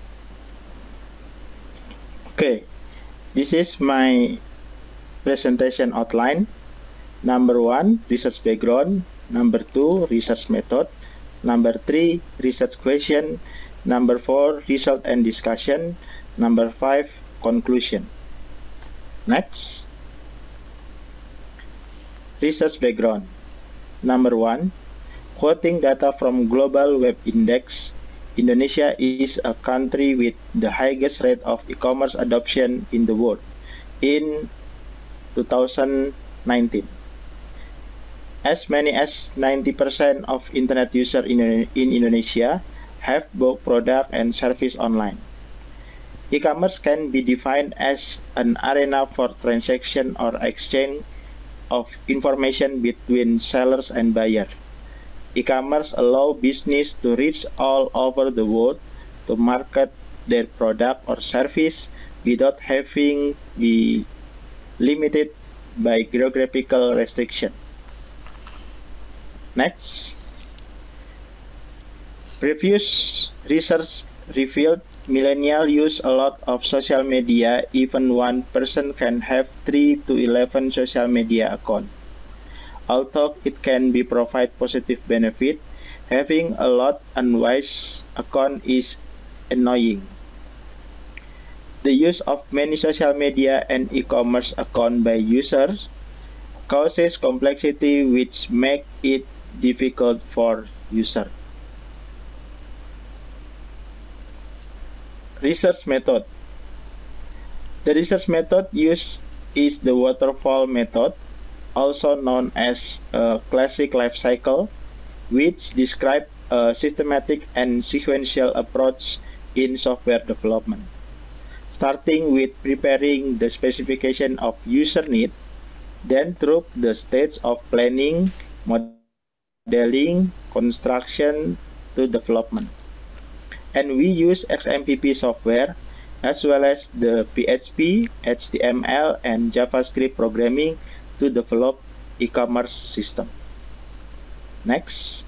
Okay, this is my presentation outline. Number 1, research background. Number 2, research method. Number 3, research question. Number 4, result and discussion. Number 5, conclusion. Next, research background. Number 1, quoting data from Global Web Index, Indonesia is a country with the highest rate of e-commerce adoption in the world in 2019. As many as 90% of internet users in Indonesia have both product and service online. E-commerce can be defined as an arena for transaction or exchange of information between sellers and buyers. E-commerce allows business to reach all over the world to market their product or service without having be limited by geographical restriction. Next, previous research revealed millennials use a lot of social media. Even one person can have 3 to 11 social media accounts. Although it can be provide positive benefit, having a lot unwise account is annoying. The use of many social media and e-commerce account by users causes complexity which make it difficult for users. Research method. The research method used is the waterfall method, also known as a classic life cycle, which describes a systematic and sequential approach in software development, starting with preparing the specification of user need, then through the stage of planning, modeling, construction to development. And we use XMPP software as well as the PHP, HTML, and JavaScript programming to develop e-commerce system. Next.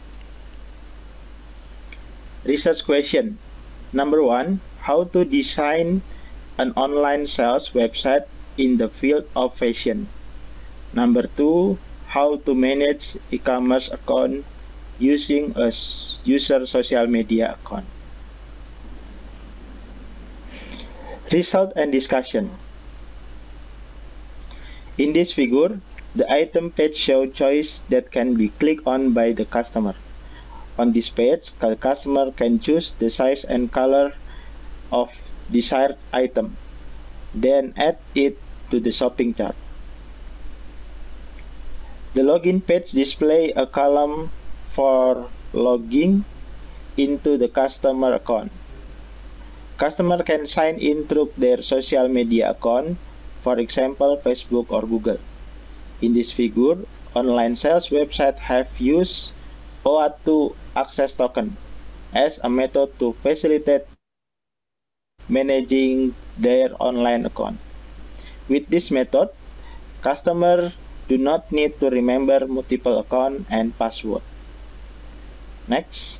Research question. Number 1, how to design an online sales website in the field of fashion. Number 2, how to manage e-commerce account using a user social media account. Result and discussion. In this figure, the item page shows choice that can be clicked on by the customer. On this page, the customer can choose the size and color of desired item, then add it to the shopping cart. The login page displays a column for logging into the customer account. Customer can sign in through their social media account, for example, Facebook or Google. In this figure, online sales websites have used OAuth access token as a method to facilitate managing their online account. With this method, customers do not need to remember multiple account and password. Next.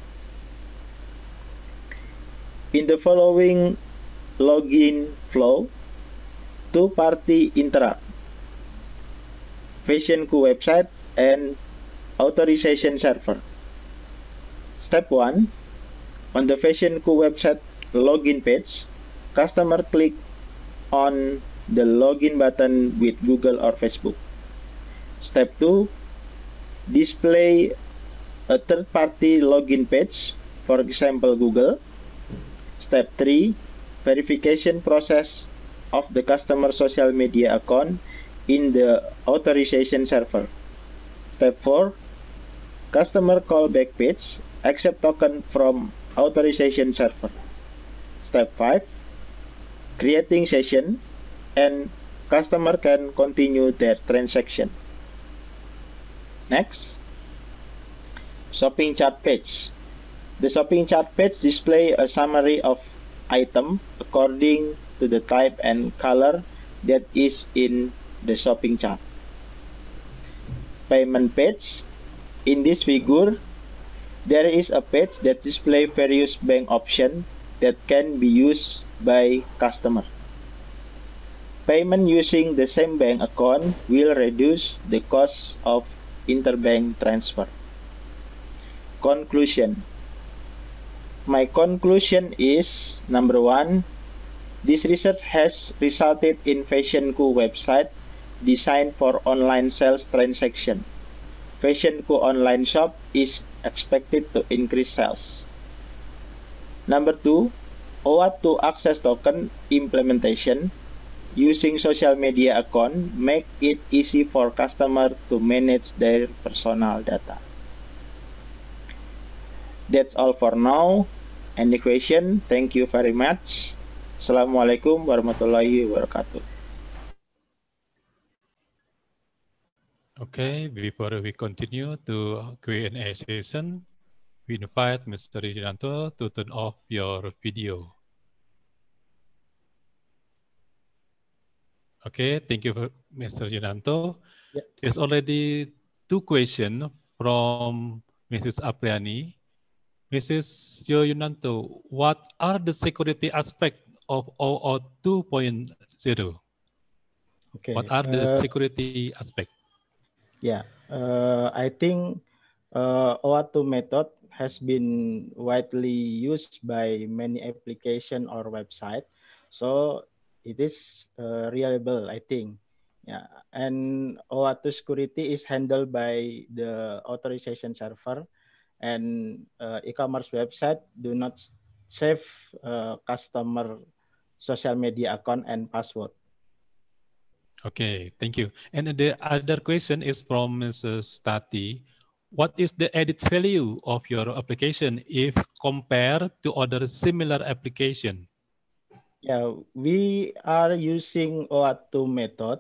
In the following login flow, two-party interact. FashionQ website and authorization server. Step 1. On the FashionQ website login page, customer click on the login button with Google or Facebook. Step 2. Display a third-party login page, for example Google. Step 3. Verification process of the customer social media account in the authorization server. Step 4. Customer callback page, accept token from authorization server. Step 5. Creating session and customer can continue their transaction. Next. Shopping chart page. The shopping chart page displays a summary of item according to the type and color that is in the shopping chart. Payment page. In this figure, there is a page that displays various bank options that can be used by customer. Payment using the same bank account will reduce the cost of interbank transfer. Conclusion. My conclusion is, number 1, this research has resulted in FashionQ website designed for online sales transaction. FashionQ online shop is expected to increase sales. Number 2, OAuth access token implementation using social media account make it easy for customer to manage their personal data. That's all for now. Any question? Thank you very much. Assalamualaikum warahmatullahi wabarakatuh. Okay, before we continue to Q&A session, we invite Mr. Yunanto to turn off your video. Okay, thank you, Mr. Yunanto. Yeah. There's already 2 questions from Mrs. Apriani. Mrs. Yunanto, what are the security aspects of OAuth 2.0? Okay. What are the security aspects? Yeah, I think OAuth method has been widely used by many application or website, so it is reliable, I think. Yeah, and OAuth security is handled by the authorization server, and e-commerce website do not save customer social media account and password. Okay, thank you. And the other question is from Mrs. Tati. what is the added value of your application if compared to other similar application? Yeah, we are using OAuth 2 method.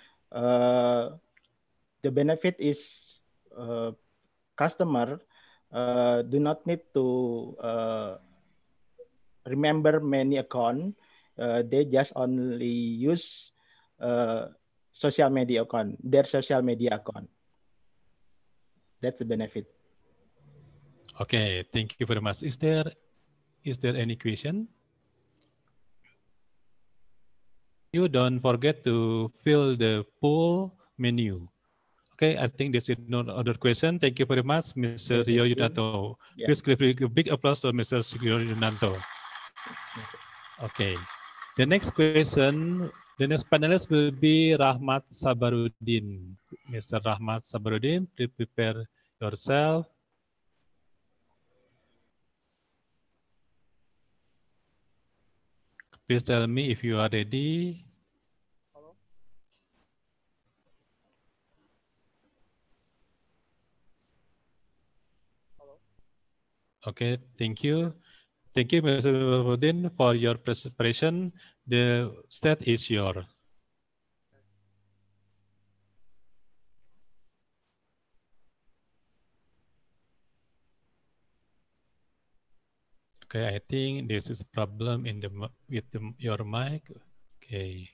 The benefit is customer do not need to remember many account. They just only use social media account, their social media account. That's the benefit. Okay, thank you very much. Is there any question? You don't forget to fill the poll menu. Okay, I think this is no other question. Thank you very much, Mr. Rio Yudanto. Yeah. Please give a big applause to Mr. Rio Yudanto. Okay, the next question, the next panelist will be Rahmat Sabarudin. Mr. Rahmat Sabarudin, please prepare yourself. Please tell me if you are ready. Okay, thank you. Thank you, Mr. Sabarudin, for your presentation. The stage is yours. Okay, I think this is problem in the with your mic. Okay.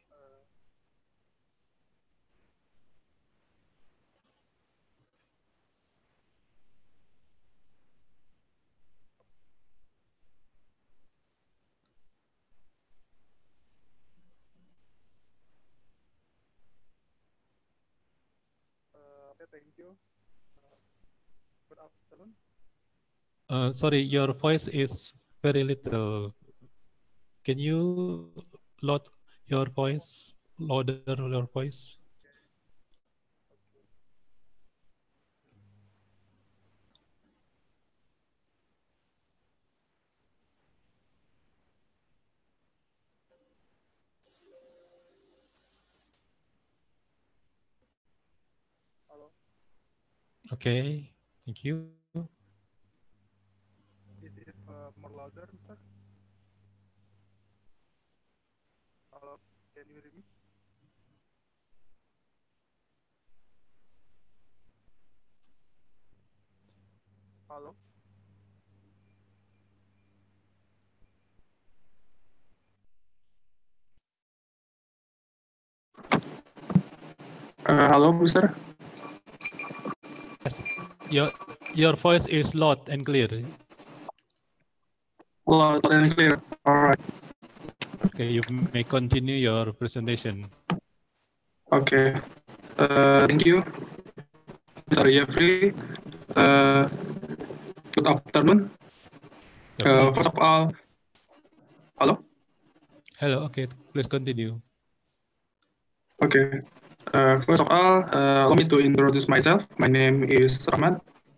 Okay, thank you. Good afternoon. Sorry, your voice is very little. Can you loud your voice, louder your voice? Hello. Okay, thank you. Is it more louder, sir? Hello, can you hear me? Hello. Hello, Mister. Yes, your voice is loud and clear. Loud and clear. All right. Okay, you may continue your presentation. Okay. Thank you, Mr. Jeffrey. Good afternoon. First of all, hello. Hello. Okay, please continue. Okay. First of all, allow me to introduce myself. My name is Rahmat.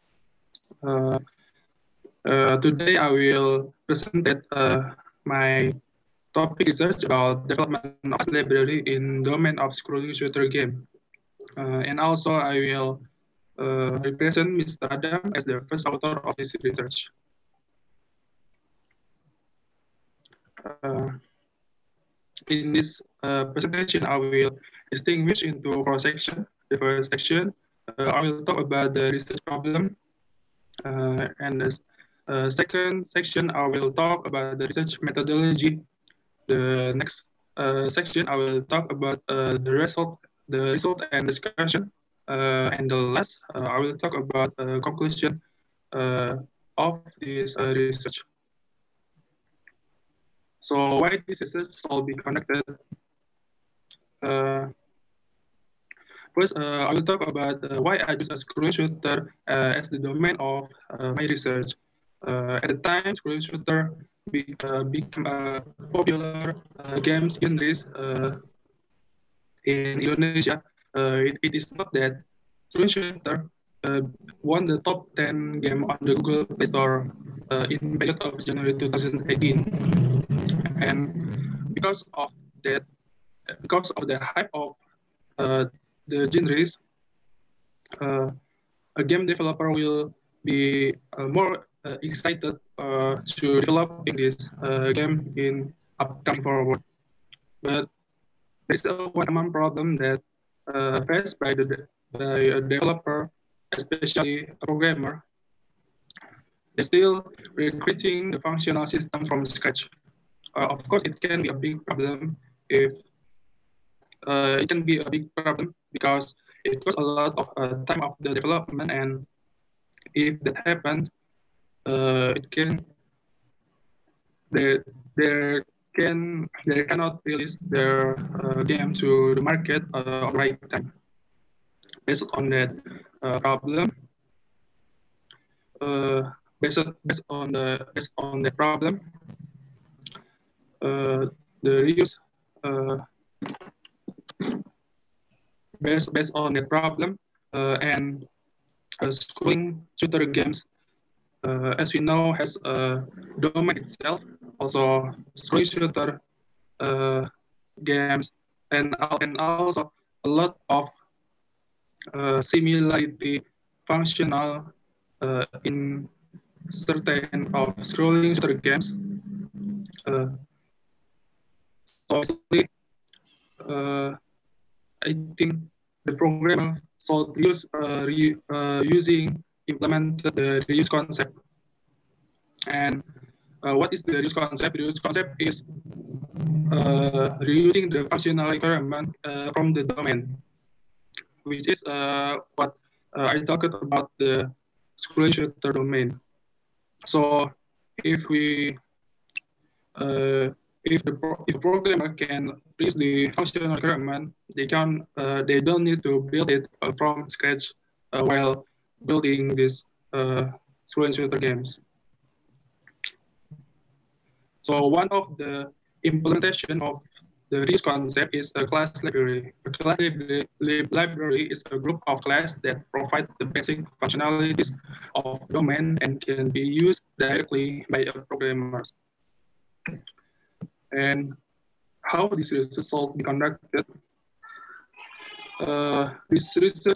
Today I will present my topic research about development of library in domain of scrolling shooter game. And also I will represent Mr. Adam as the first author of this research. In this presentation, I will distinguish into four sections. The first section, I will talk about the research problem. And the second section, I will talk about the research methodology. The next section, I will talk about the result and discussion. And the last, I will talk about conclusion of this research. So why this research shall be conducted? First, I will talk about why I choose a scrolling shooter as the domain of my research. At the time, scrolling shooter became a popular games genres in Indonesia. It is not that scrolling shooter won the top 10 game on the Google Play Store in period of January 2018, and because of that, because of the hype of the genres, a game developer will be more excited to develop in this game in upcoming forward. But there's one common problem that faced by a developer, especially a programmer. They're still recreating the functional system from scratch. Of course, it can be a big problem if it can be a big problem because it costs a lot of time of the development, and if that happens, it can they cannot release their game to the market on the right time. Based on that problem, based on the problem, the reuse based on the problem and schooling shooter games, as we know, has a domain itself, also schooling shooter games, and also a lot of similarity functional in certain of scrolling shooter games. So basically, I think the programmer should implemented the reuse concept. And what is the reuse concept? The reuse concept is reusing the functional requirement from the domain, which is what I talked about the scrolling shooter domain. So if we if the programmer can reuse the functional requirement, they don't need to build it from scratch while building these scrolling shooter games. So one of the implementation of the reuse concept is a class library. A class library is a group of classes that provide the basic functionalities of domain and can be used directly by programmers. And how this research will be conducted? This research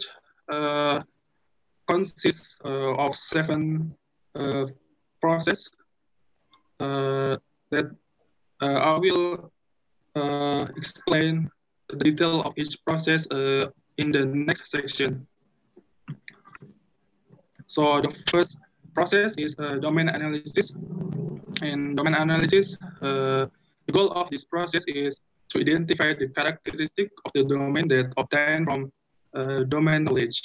consists of 7 processes that I will explain the detail of each process in the next section. So the first process is domain analysis. In domain analysis, the goal of this process is to identify the characteristic of the domain that obtained from domain knowledge.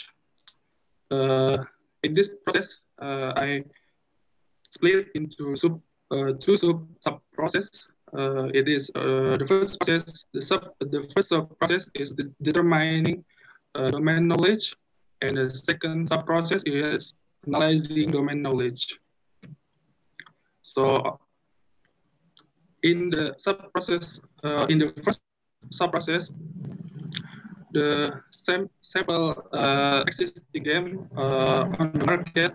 In this process, I split into two sub-processes. It is the first process. The first sub-process is determining domain knowledge, and the second sub-process is analyzing domain knowledge. So, in the sub-process, in the first sub-process, the sample existing game on the market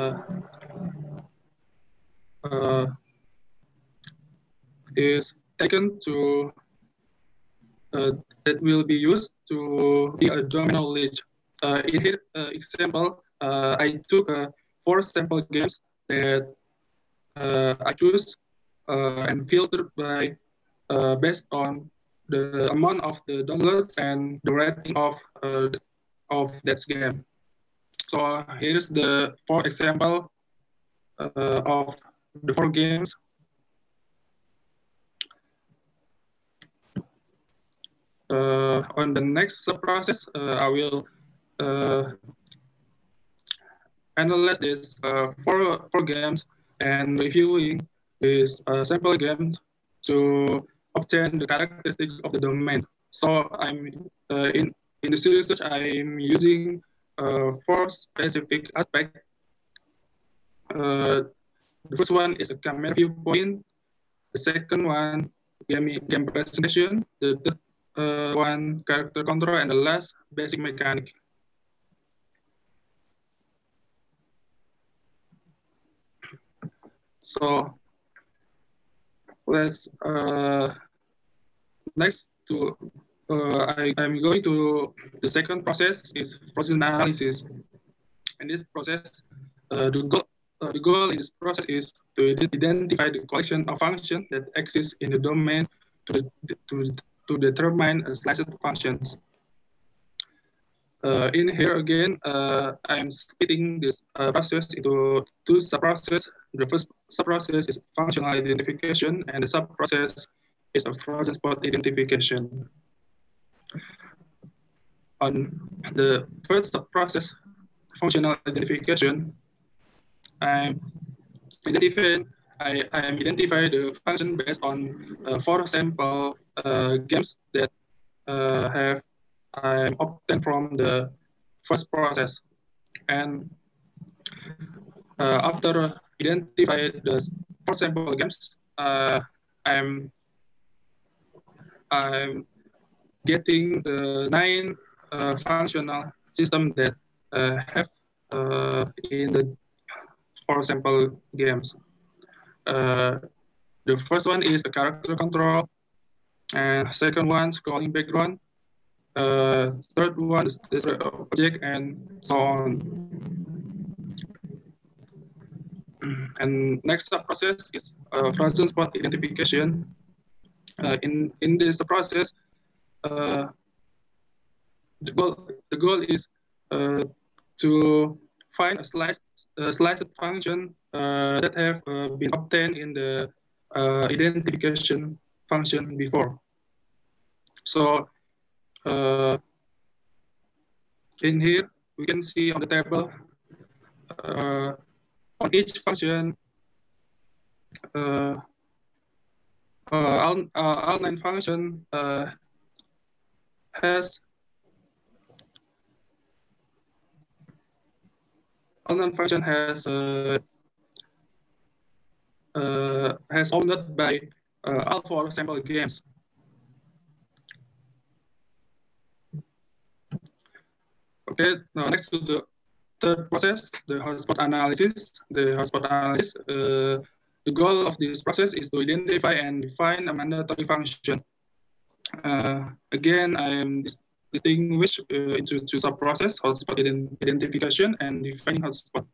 is taken to that will be used to be a domain knowledge. In here example, I took 4 sample games that I choose and filtered by based on the amount of the downloads and the rating of that game. So here's the 4 example of the 4 games. On the next process, I will analyze this 4 games and reviewing this sample game to obtain the characteristics of the domain. So I'm in this research, I'm using 4 specific aspects. The first one is a camera viewpoint. The second one, game presentation. The third one, character control, and the last, basic mechanic. So let's next to I'm going to the second process is process analysis, in this process, the goal in this process is to identify the collection of functions that exist in the domain to determine sliced functions. In here again, I'm splitting this process into two sub-processes. The first sub-process is functional identification, and the sub-process is a frozen spot identification. On the first sub-process, functional identification, I identify the function based on 4 sample games that I'm obtained from the first process. And after identify the 4 sample games, I'm getting the 9 functional system that have in the 4 sample games. The first one is the character control, and second one scrolling background, third one is the object, and so on. And next process is frozen spot identification. In this process, the goal is to find a sliced function that have been obtained in the identification function before. So in here, we can see on the table on each function, all 9 function has owned by all 4 sample games. Okay, now next to the third process, the hotspot analysis. The goal of this process is to identify and define a mandatory function. Again, I am distinguished into 2 sub-processes: hotspot identification and defining hotspot.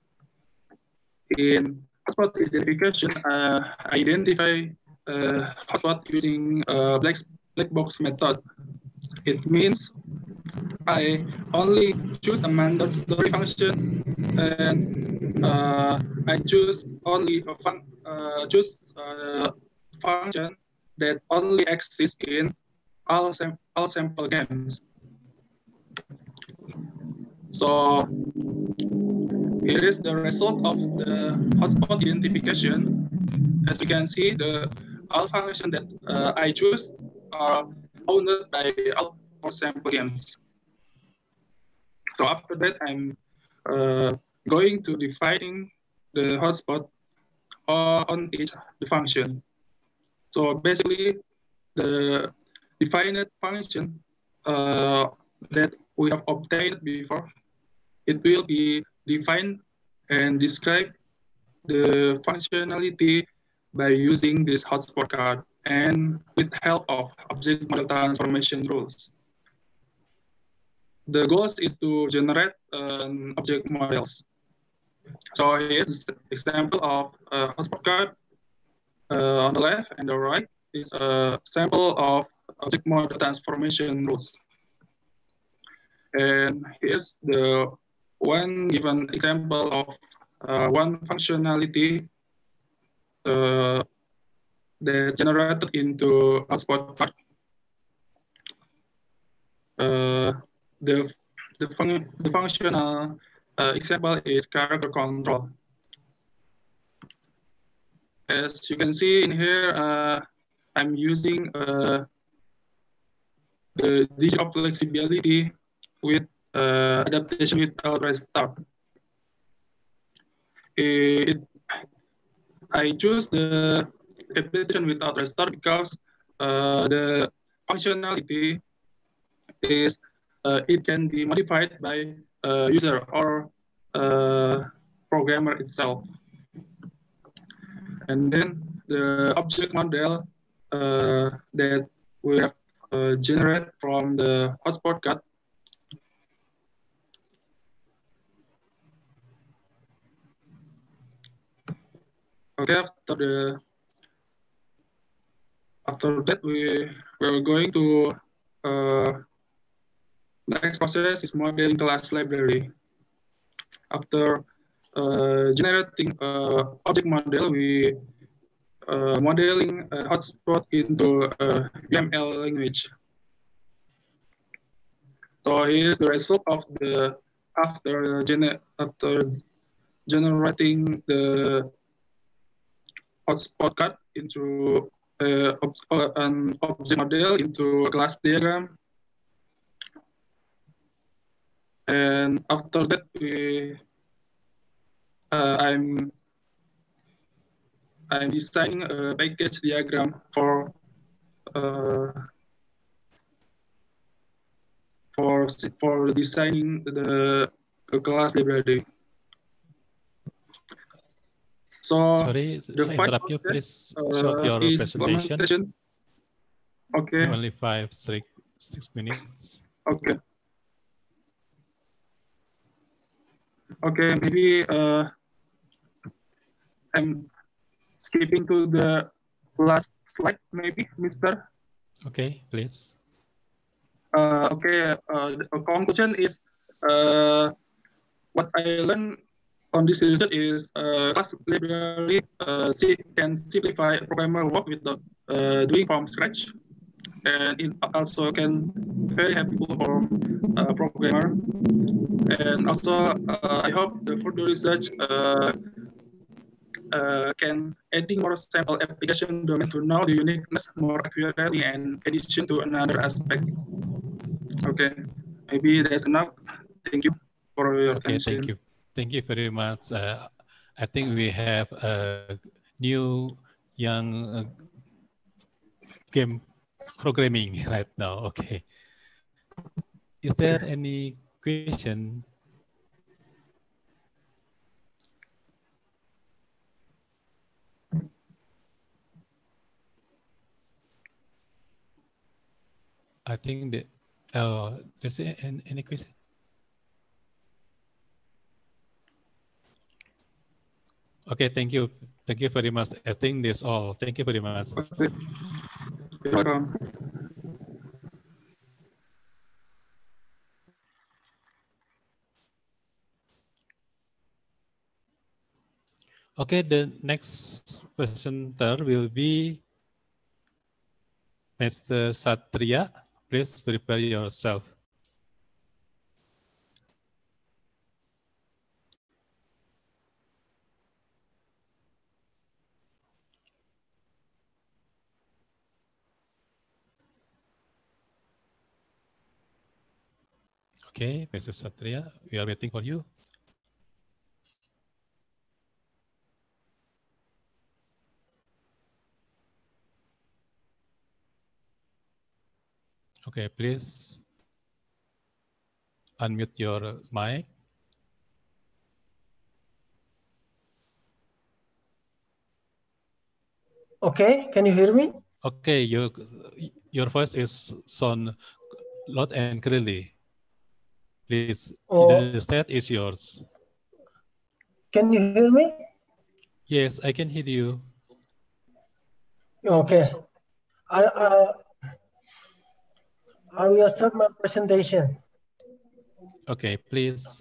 In hotspot identification, I identify hotspot using a black box method. It means I only choose a mandatory function, and I choose only a function that only exists in all sample games. So here is the result of the hotspot identification. As you can see, all functions that I choose are owned by all 4 sample games. So after that, I'm going to defining the hotspot on each the function. So basically, the defined function that we have obtained before, it will be defined and describe the functionality by using this hotspot card and with help of object model transformation rules. The goal is to generate object models. So here's the example of a hotspot card. On the left and the right is a sample of object model transformation rules. And here's the one given example of one functionality that generated into hotspot card. The functional example is character control. As you can see in here, I'm using the degree of flexibility with adaptation without restart. I choose the adaptation without restart because the functionality is it can be modified by user or programmer itself. And then the object model that we have generated from the hotspot card Okay, after that we're going to next process is modeling class library. After generating object model, we modeling a hotspot into UML language. So here's the result of the after generating the hotspot cut into an object model into a class diagram. And after that, I'm designing a package diagram for designing the class library. So sorry, the I interrupt you. Please short your presentation. implementation. Okay. Only 6 minutes. Okay. Okay, maybe I'm skipping to the last slide, maybe, Mr. Okay, please. Okay, the conclusion is what I learned on this research is class library can simplify programmer work without doing from scratch, and it also can very helpful for programmer. And also, I hope the further research can adding more sample application domain to know the uniqueness more accurately and addition to another aspect. Okay, maybe that's enough. Thank you for your attention. Thank you very much. I think we have a new young game programming right now. Okay. Is there any question? I think that there's any question? Okay, thank you. Thank you very much. I think that's all. Thank you very much. You're welcome. Okay, the next presenter will be Mr. Satria. Please prepare yourself. Okay, Mr. Satria, we are waiting for you. Okay, please unmute your mic. Okay, can you hear me? Okay, your voice is sound loud and clearly. Please, the stage is yours. Can you hear me? Yes, I can hear you. Okay. I will start my presentation. Okay, please.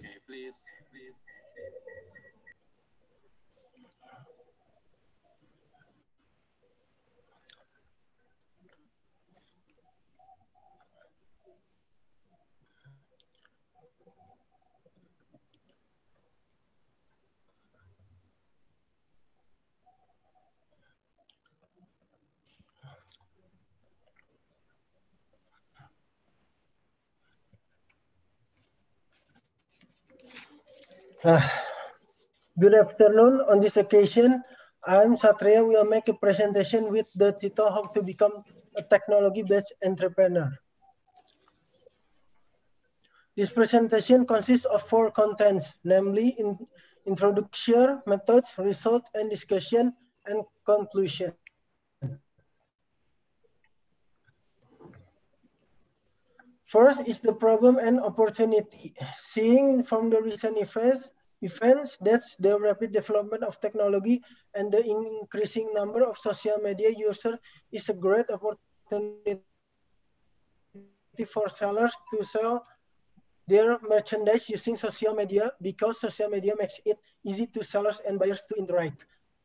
Good afternoon. On this occasion, I'm Satria. Will make a presentation with the title "How to Become a Technology-Based Entrepreneur." This presentation consists of 4 contents, namely introduction, methods, result, and discussion, and conclusion. First is the problem and opportunity. Seeing from the recent events, events. That's the rapid development of technology and the increasing number of social media users is a great opportunity for sellers to sell their merchandise using social media because social media makes it easy to sellers and buyers to interact.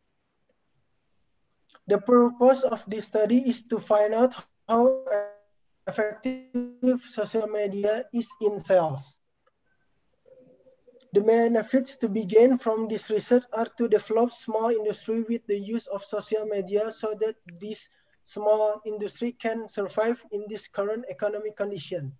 The purpose of this study is to find out how effective social media is in sales. The benefits to be gained from this research are to develop small industry with the use of social media so that this small industry can survive in this current economic condition.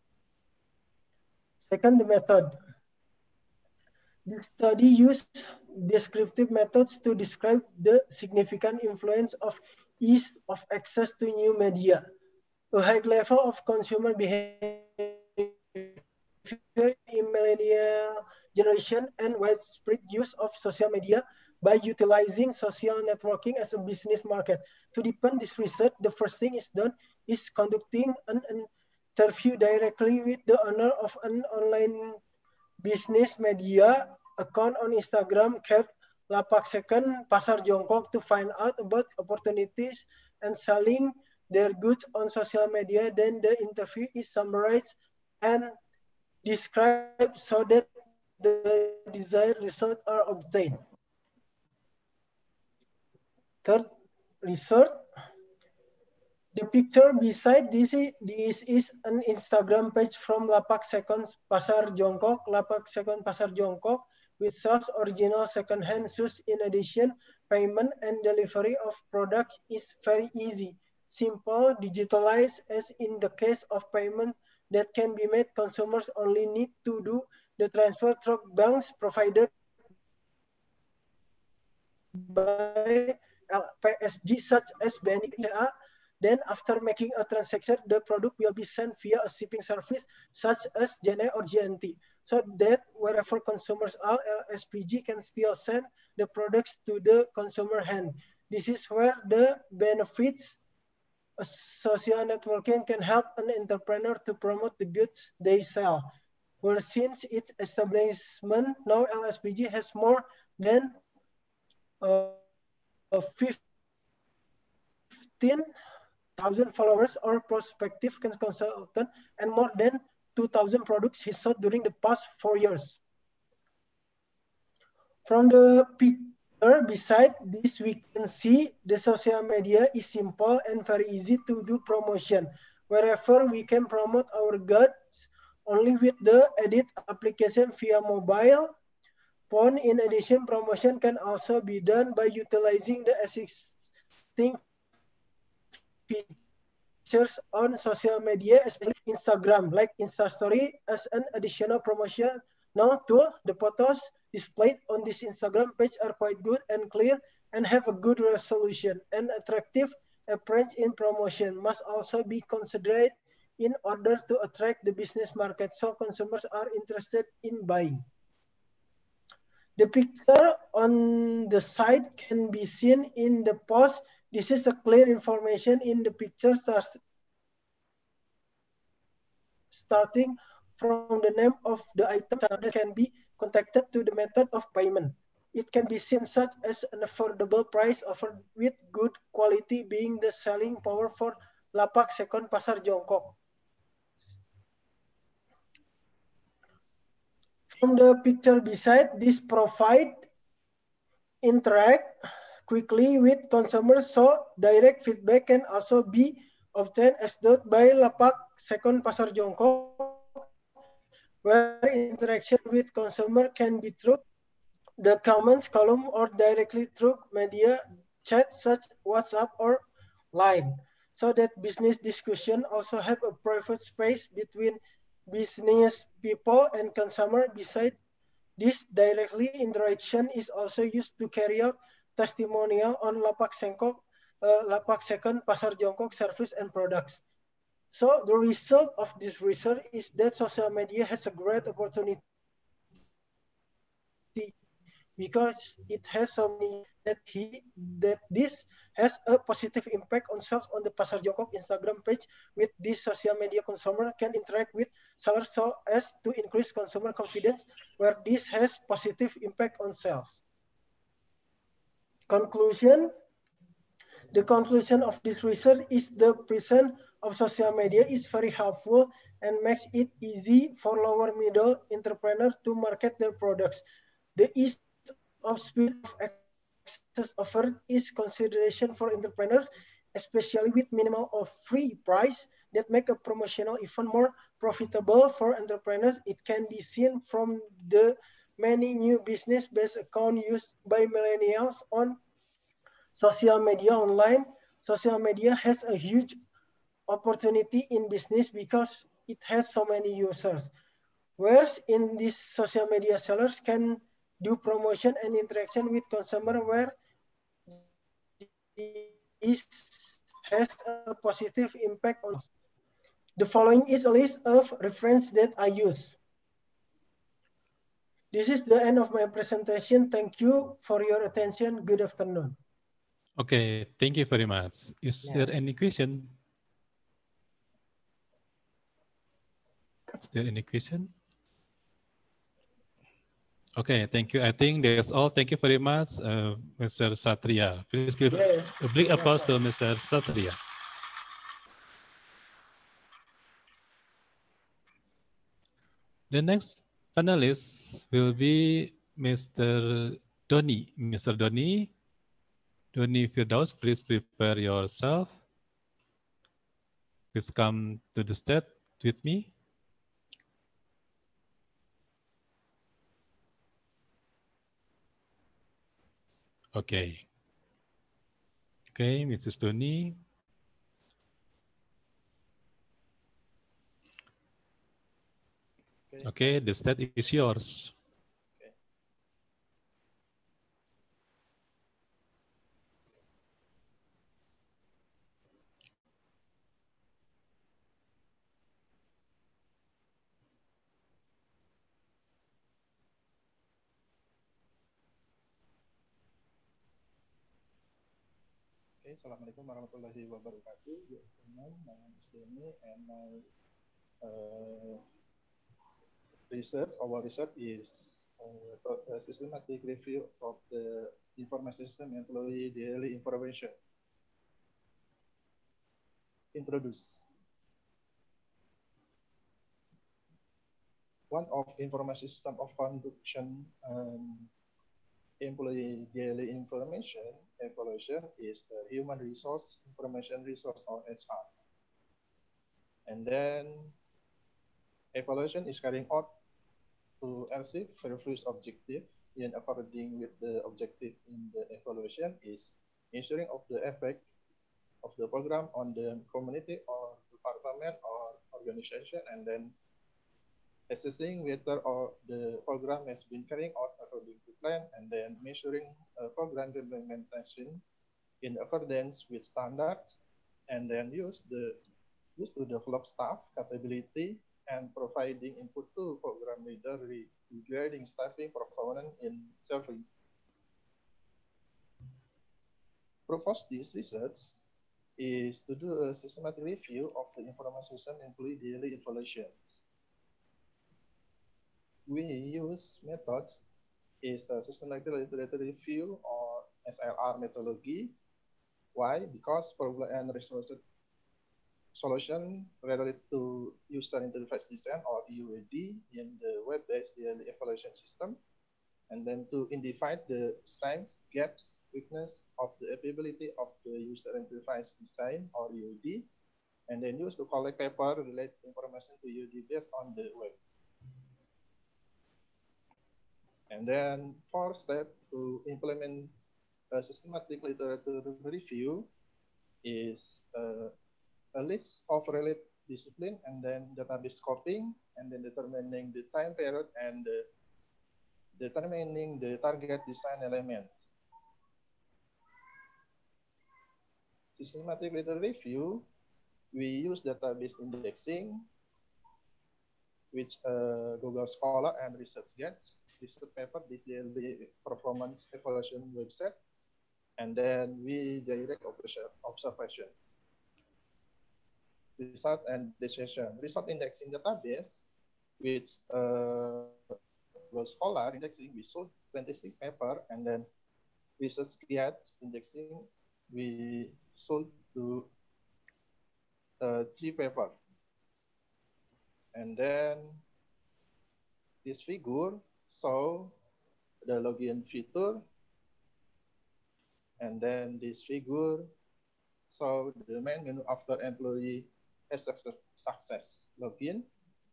Second, the method. The study used descriptive methods to describe the significant influence of ease of access to new media, a high level of consumer behavior in millennial generation, and widespread use of social media by utilizing social networking as a business market. To deepen this research, the first thing is done is conducting an interview directly with the owner of an online business media account on Instagram called Lapak Second Pasar Jongkok to find out about opportunities and selling their goods on social media. Then the interview is summarized and described so that the desired results are obtained. Third, research. The picture beside this is an Instagram page from Lapak Second Pasar Jongkok. Lapak Second Pasar Jongkok, which sells original second-hand shoes. In addition, payment and delivery of products is very easy, simple, digitalized. As in the case of payment that can be made, consumers only need to do the transfer through banks provided by PSG such as BNI. Then after making a transaction, the product will be sent via a shipping service such as JNE or GNT, so that wherever consumers are, LSPG can still send the products to the consumer hand. This is where the benefits of social networking can help an entrepreneur to promote the goods they sell. Where since its establishment, now LSPG has more than 15,000 followers or prospective consultant and more than 2,000 products he sold during the past 4 years. From the picture beside this, we can see the social media is simple and very easy to do promotion. Wherever we can promote our goods only with the edit application via mobile phone. In addition, promotion can also be done by utilizing the existing features on social media, especially Instagram, like Insta Story as an additional promotion. Now, tool, the photos displayed on this Instagram page are quite good and clear and have a good resolution. An attractive approach in promotion must also be considered in order to attract the business market, so consumers are interested in buying. The picture on the side can be seen in the post. This is a clear information in the picture starting from the name of the item that can be contacted to the method of payment. It can be seen such as an affordable price offered with good quality being the selling power for Lapak Second Pasar Jongkok. From the picture beside, this provide interact quickly with consumers, so direct feedback can also be obtained as done by Lapak Second Pasar Jongkok, where interaction with consumer can be through the comments column or directly through media chat such WhatsApp or Line, so that business discussion also have a private space between business people and consumer. Besides this, directly interaction is also used to carry out testimonial on Lapak Second Pasar Jongkok service and products. So the result of this research is that social media has a great opportunity because it has so many that this has a positive impact on sales on the Pasar Jokok Instagram page. With this social media, consumer can interact with sellers so as to increase consumer confidence, where this has positive impact on sales. Conclusion. The conclusion of this research is the presence of social media is very helpful and makes it easy for lower middle entrepreneurs to market their products. The ease of speed of access offered is consideration for entrepreneurs, especially with minimal or free price that make a promotional even more profitable for entrepreneurs. It can be seen from the many new business-based accounts used by millennials on social media online. Social media has a huge opportunity in business because it has so many users. Whereas in this social media, sellers can do promotion and interaction with consumer where this has a positive impact on. The following is a list of references that I use. This is the end of my presentation. Thank you for your attention. Good afternoon. Okay, thank you very much. Is there any question? Is there any question? Okay, thank you. I think that's all. Thank you very much, Mr. Satria. Please give a big applause to Mr. Satria. The next panelist will be Mr. Doni. Mr. Doni Firdaus, please prepare yourself. Please come to the stage with me. Okay. Okay, Mrs. Doni. Okay, the stage is yours. Okay, Assalamualaikum warahmatullahi wabarakatuh. Good afternoon. My name is Doni, and my our research is a systematic review of the information system employee daily information. Introduce. One of information system of conduction employee daily information evaluation is the human resource information resource or HR. And then evaluation is carrying out to achieve various objective, and according with the objective in the evaluation is measuring of the effect of the program on the community or department or organization, and then assessing whether the program has been carrying out according to plan, and then measuring program implementation in accordance with standards, and then use to develop staff capability and providing input to program leader regarding staffing performance in serving. Propose this research is to do a systematic review of the information system employee daily evaluations. We use methods is a systematic literature review or SLR methodology. Why? Because problem and resource solution related to user interface design or UAD in the web-based daily evaluation system, and then to identify the strengths, gaps, weakness of the ability of the user interface design or UAD, and then use to collect paper related information to UAD based on the web. And then fourth step to implement a systematic literature review is a list of related discipline, and then database scoping, and then determining the time period and determining the target design elements. Systematic literature review, we use database indexing, which Google Scholar and ResearchGate, research paper, this daily performance evaluation website, and then we direct observation. Result and decision. Result indexing database, which was Scholar indexing, we sold 26 paper, and then research guides indexing, we sold to 3 paper. And then this figure show the login feature, and then this figure show the main menu after employee has success login.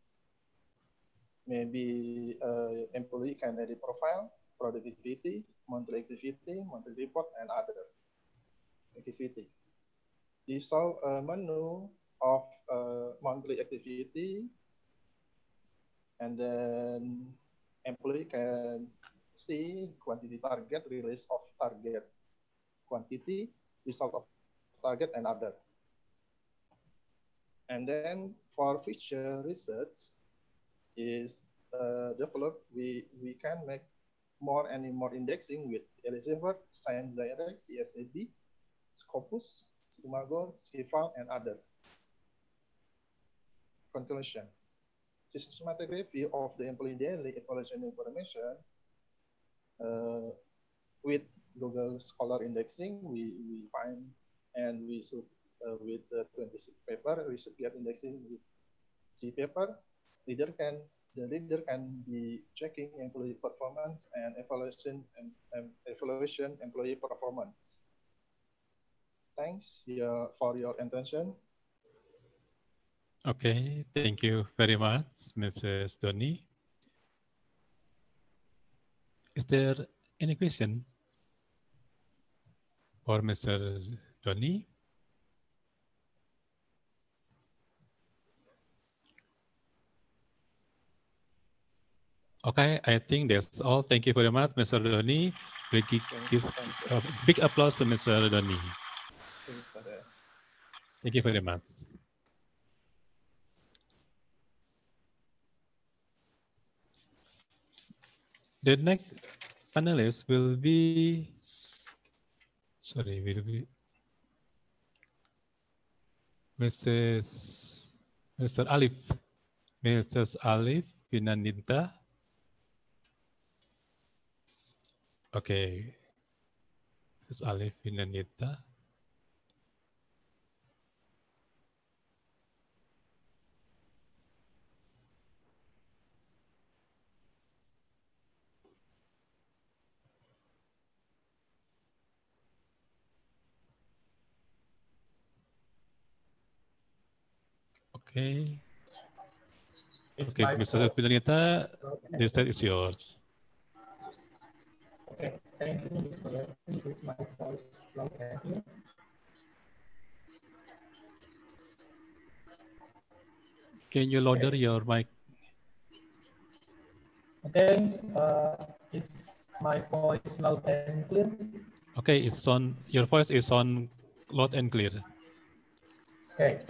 Maybe employee can edit profile, productivity, monthly report, and other activity. This show a menu of monthly activity, and then employee can see quantity target, release of target quantity, result of target, and other. And then for future research is developed, we can make more and more indexing with Elsevier, Science Direct, CSAB, Scopus, Imago, Skival, and other. Conclusion. Systematic review of the employee daily evaluation information with Google Scholar indexing, we find and we should with the 26 paper, we should get indexing with 3 paper. The leader can be checking employee performance and evaluation employee performance. Thanks for your attention. Okay, thank you very much, Mrs. Doni. Is there any question for Mr. Doni? Okay, I think that's all. Thank you very much, Mr. Doni. We give a big applause to Mr. Doni. Thank you very much. The next panelist will be, Mr. Alif, Mrs. Alif Vinandita. Okay, Mrs. Alif Vinandita. Okay. Okay, Mr. Vinandita, the stage is yours. Okay, thank you, Mr. Is my voice loud and clear? Can you louder your mic? Okay, is my voice loud and clear? Okay, your voice is on loud and clear. Okay.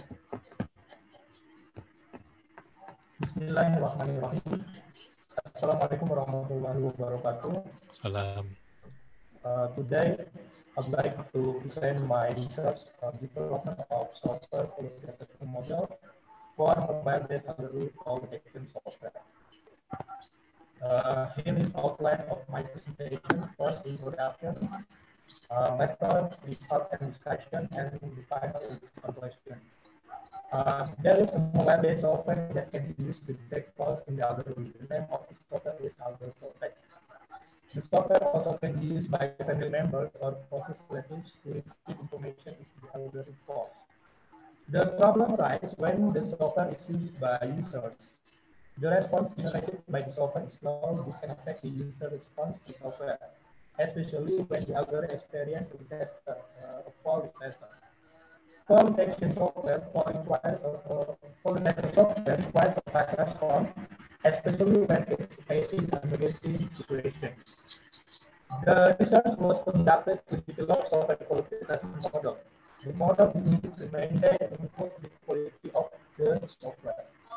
Bismillahirrahmanirrahim. Assalamualaikum warahmatullahi wabarakatuh. Salam. Today, I'd like to present my research on development of software quality assessment model for mobile-based algorithm called Action software. Here is outline of my presentation. First, introduction, method, result, and discussion, and the final conclusion. There is a mobile-based software that can be used to detect faults in the algorithm. The name of this software is AlgoProtect. The software also can be used by family members or process relatives to receive information if the algorithm fails. The problem arises when the software is used by users. The response generated by the software is slow. This can affect the user response to software, especially when the algorithm experiences a disaster, a fault disaster. Fault detection software requires a fast response, especially when it's facing an emergency situation. The research was conducted to develop software quality assessment model. The model is needed to maintain and improve the quality of the software.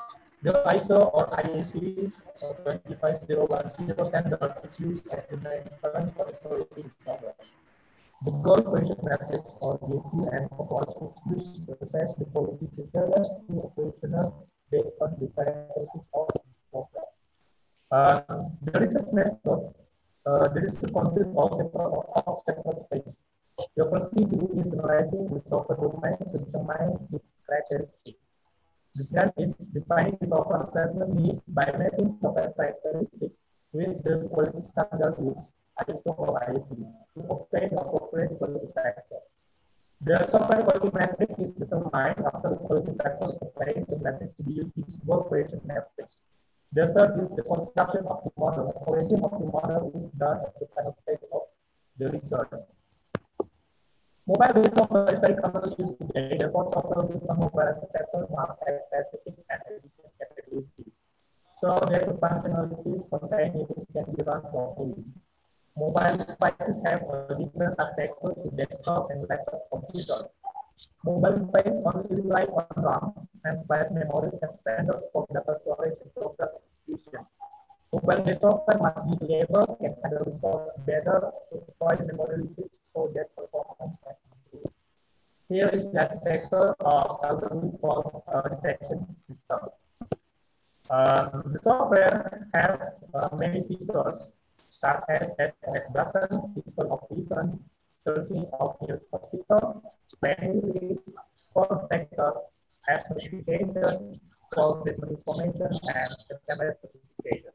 The ISO or IEC 25010 standard is used as the reference for evaluating software. The goal question matrix or GQM approach is used to assess the quality criteria to operational based on the characteristics of the software. The research method, the research consists of several stages. The first thing to do is analyzing the software domain to determine its characteristics. The second is defining the software assessment needs by mapping software characteristics with the quality standard with ISO or IEC to obtain the appropriate quality factor. The software quality metric is determined after the quality factor is obtained. The metric to be used is work operation metric. The third is the construction of the model. Origin of the model is done at the final stage of the research. Mobile-based software is very commonly used today. Therefore, software with a mobile architecture must have specific and efficient capabilities, so that the functionalities contained in it can be run properly. Mobile devices have a different architecture to desktop and laptop computers. Mobile devices only rely on RAM and flash memory as standard for data storage and program execution. Mobile-based software must be able and handle resource better to avoid memory leakage so that performance can improve. Here is the architecture of algorithm called detection system. The software has many features, such as button, physical of event, searching of your hospital, planning release, call detector, app notification, call statement information, and SMS notification.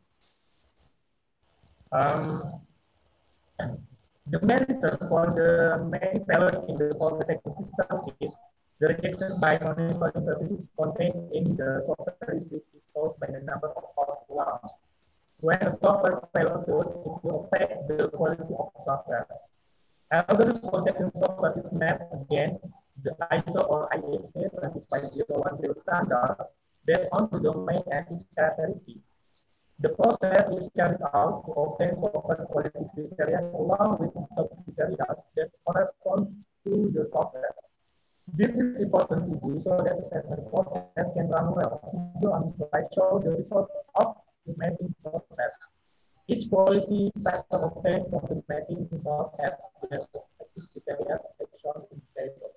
The main reason for the main failures in the call detection system is the rejection by monitoring services contained in the software which is solved by the number of false alarms. When a software failure occurs, it will affect the quality of the software. Algorithm protection software is mapped against the ISO or IEC 25010 standard based on the domain and its characteristics. The process is carried out to obtain software quality criteria along with sub-criteria that correspond to the software. This is important to do so that the assessment process can run well. Here on the slide show the result of the mapping process. Each quality factor obtained from the mapping result has their respective criteria as shown in the table.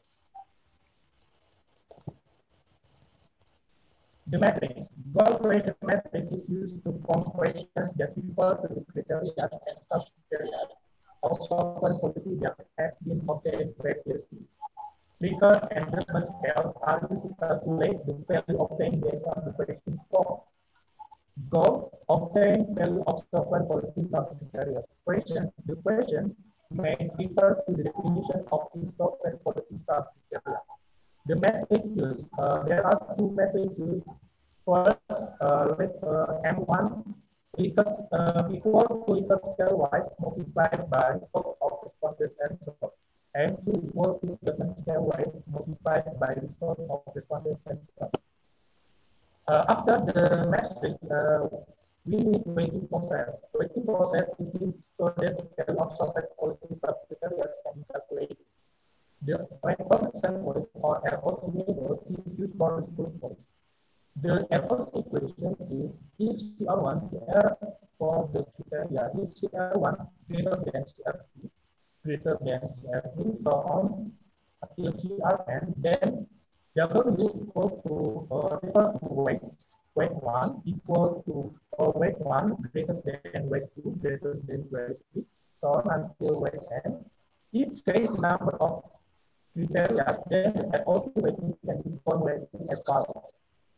The matrix. Goal operation matrix is used to form operations that refer to the criteria and sub-criteria of software quality that have been obtained previously. Likert and judgment scales are used to calculate the value obtained based on the prediction score. Goal obtain value of software quality sub-criteria. The question may refer to the definition of the software quality sub-criteria. The metric used, there are two metrics used. First, M1 equal to Likert scale wide multiplied by scope of responses and scope. M2 equal to judgment scale wide multiplied by the scope of responses and scope. After the metric, we need weighting process. Weighting process is used so that the value of software quality sub-criteria can be calculated. The record sample or error label is used for this purpose. The error equation is if CR1 CR for the criteria, if CR1 greater than CR2, greater than CR3, so on until CRn, then W equal to refer to weight 1 equal to weight 1 greater than weight 2 greater than weight 3, so on until weight n. If there is number of criteria, then the also weighting can be formulated as follows.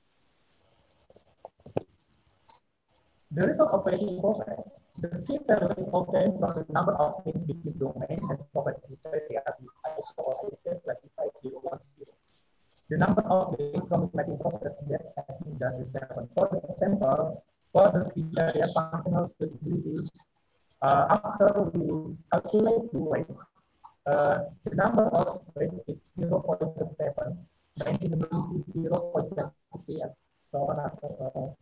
The result of weighting process, the key value is obtained from the number of things between domain and software criteria ISO or IEC 25010. The number of things from the mapping process that has been done is 7. For example, for the criteria functional stability, after we calculate the weight, the number of weight is 0.7, maintainability is 0.7, so on.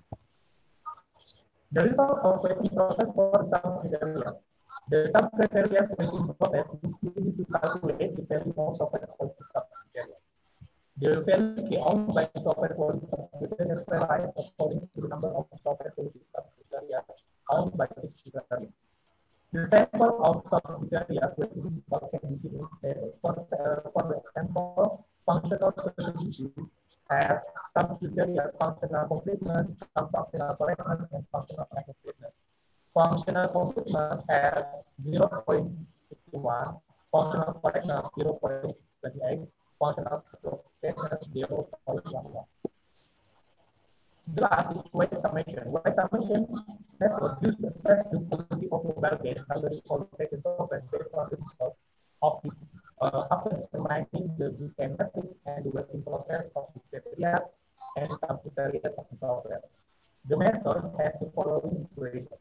The result of weighting process for the sub-criteria. The sub-criteria weighting process is used to calculate the value of software quality sub-criteria. The value key owned by the software quality subsidiary varies according to the number of software quality subsidiaries owned by this subsidiary. The sample of subsidiaries with this can be seen for example, functional security have subsidiaries functional completeness, functional correctness, and functional incompleteness. Functional completeness have 0.61, functional correctness 0.28, functional correctness 0.11. The last is weight summation. Weight summation method used to assess the quality of mobile game algorithm qualification software based on the result of the after determining the schematic and the working process of the criteria and subcriteria of the software. The method has the following equation.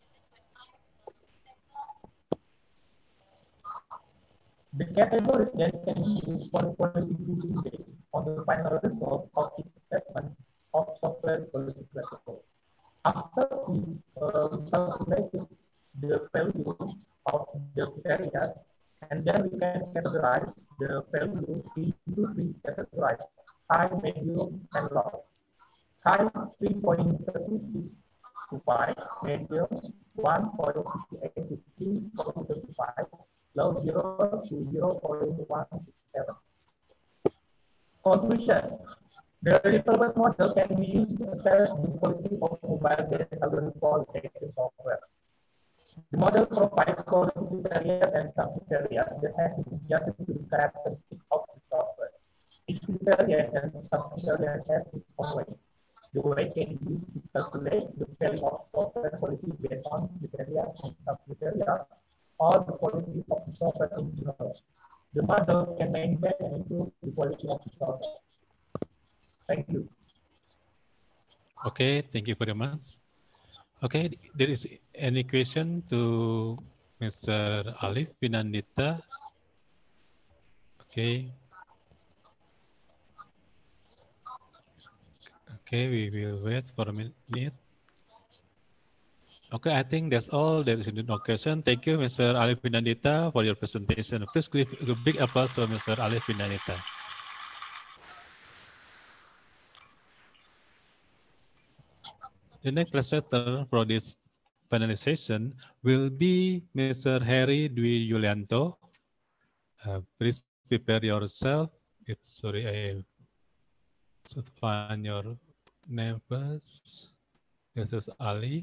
The categories that can be used for quality grading based on the final result of each assessment of software quality criteria. After we calculated the value of the criteria, and then we can categorize the value into three categories: high, medium, and low. High 3.36 to 5, medium 1.68 to 3.35, low 0 to 0.167. Conclusion. The development model can be used to assess the quality of mobile-based algorithm qualification software. The model provides quality criteria and sub-criteria that have to be adjusted to the characteristics of the software. Each criteria and sub-criteria has its own weight. The weight can be used to calculate the value of software quality based on criteria and sub-criteria, or the quality of the software in general. The model can maintain and improve the quality of the software. Thank you. Okay, thank you very much. Okay, there is any question to Mr. Alif Pinandita? Okay. Okay, we will wait for a minute. Okay, I think that's all. There is no question. Thank you, Mr. Alif Pinandita, for your presentation. Please give a big applause to Mr. Alif Pinandita. The next presenter for this panelization will be Mr. Heri Dwi Yulianto. Please prepare yourself. Sorry, I should find your name first. This is Ali.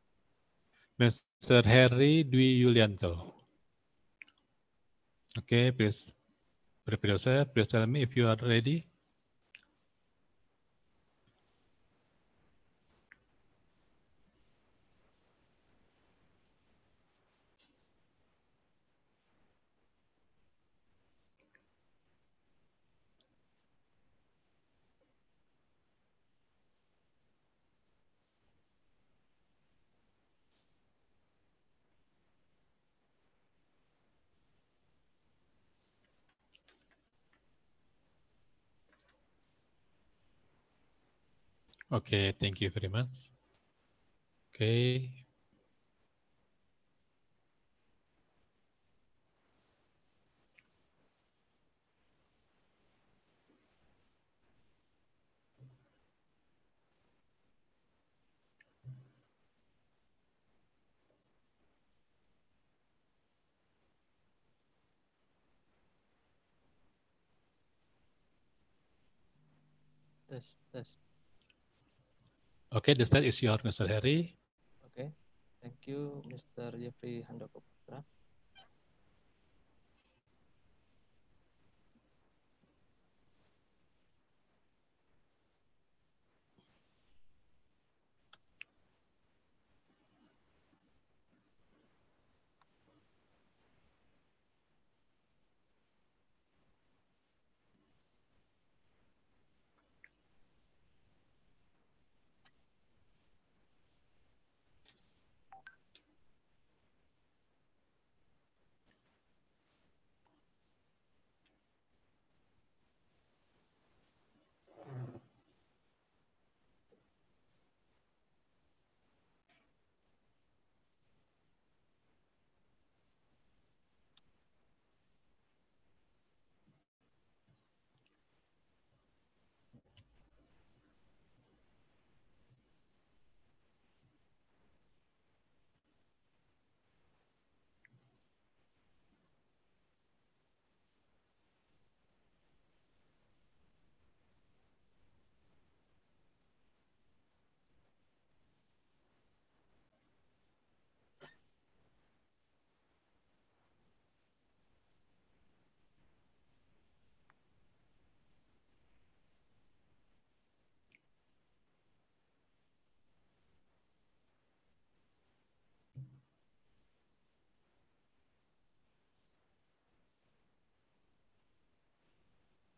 Mr. Heri Dwi Yulianto. Okay, please prepare yourself. Please tell me if you are ready. Okay, thank you very much. Okay. Tes. Okay, the stage is yours, Mr. Heri. Okay, thank you, Mr. Jeffrey Handoko Putra.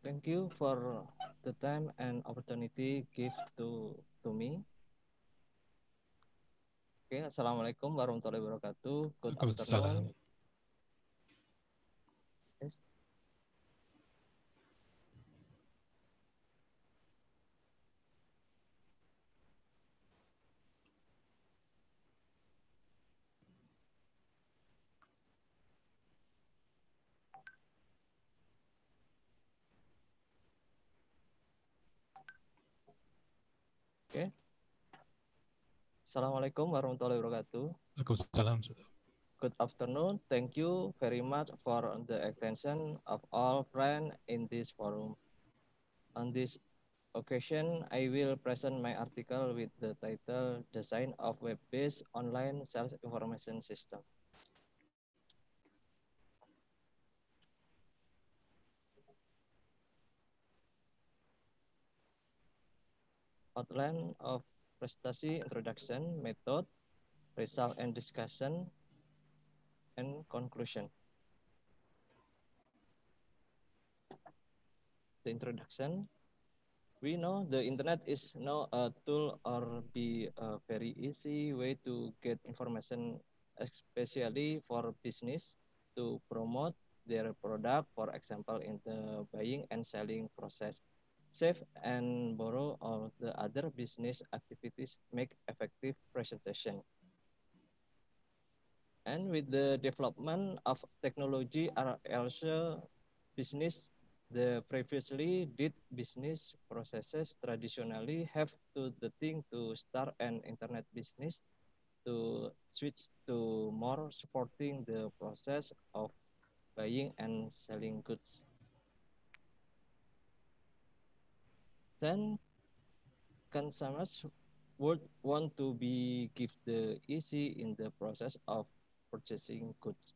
Thank you for the time and opportunity given to me. Oke, Assalamualaikum warahmatullahi wabarakatuh. Good afternoon. Yes. Oke. Assalamualaikum warahmatullahi wabarakatuh. Waalaikumsalam. Good afternoon. Thank you very much for the attention of all friends in this forum. On this occasion, I will present my article with the title Design of Web-Based Online Sales Information System. Outline of prestasi, introduction, method, result and discussion, and conclusion. The introduction. We know the internet is now a tool or be a very easy way to get information, especially for business to promote their product, for example, in the buying and selling process. Save and borrow all the other business activities make effective presentation. And with the development of technology are also business, the previously did business processes traditionally have to the thing to start an internet business to switch to more supporting the process of buying and selling goods. Then consumers would want to be give the easy in the process of purchasing goods.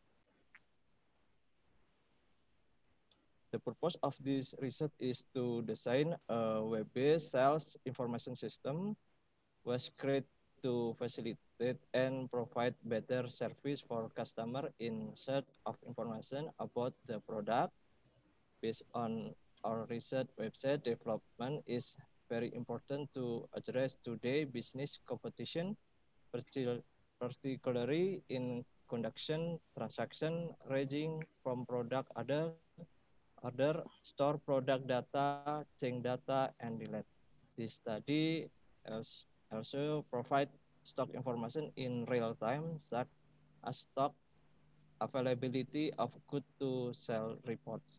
The purpose of this research is to design a web-based sales information system was created to facilitate and provide better service for customer in search of information about the product. Based on our research, website development is very important to address today business competition, particularly in conduction transaction ranging from product order, store product data, change data, and delete. This study also provide stock information in real time, such as stock availability of good to sell reports.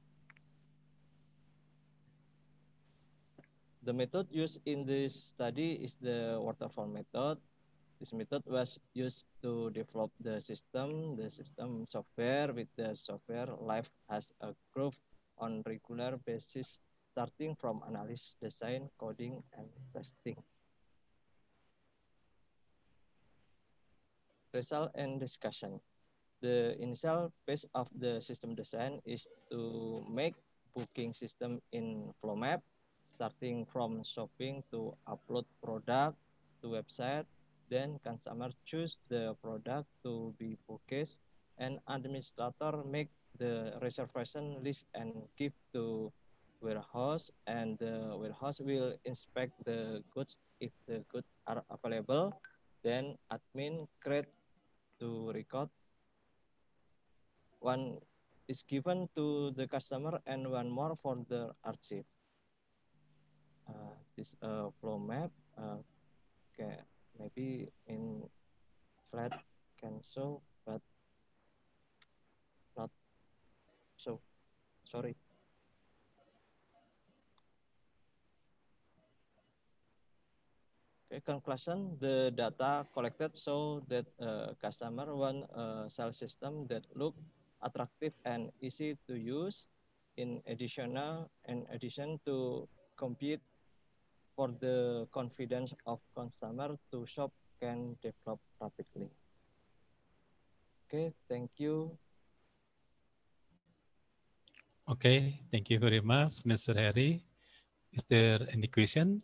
The method used in this study is the waterfall method. This method was used to develop the system. The system software with the software life has a growth on regular basis, starting from analysis, design, coding, and testing. Result and discussion. The initial phase of the system design is to make booking system in flow map, starting from shopping to upload product to website. Then customer choose the product to be booked, and administrator make the reservation list and give to warehouse, and the warehouse will inspect the goods. If the goods are available, then admin create to record. One is given to the customer and one more for the archive. This flow map, okay, maybe in slide can show, but not so. Sorry. Okay, conclusion, the data collected show that customer want a sales system that look attractive and easy to use. In addition to compete for the confidence of consumer to shop can develop rapidly. Okay, thank you. Okay, thank you very much, Mr. Harry. Is there any question?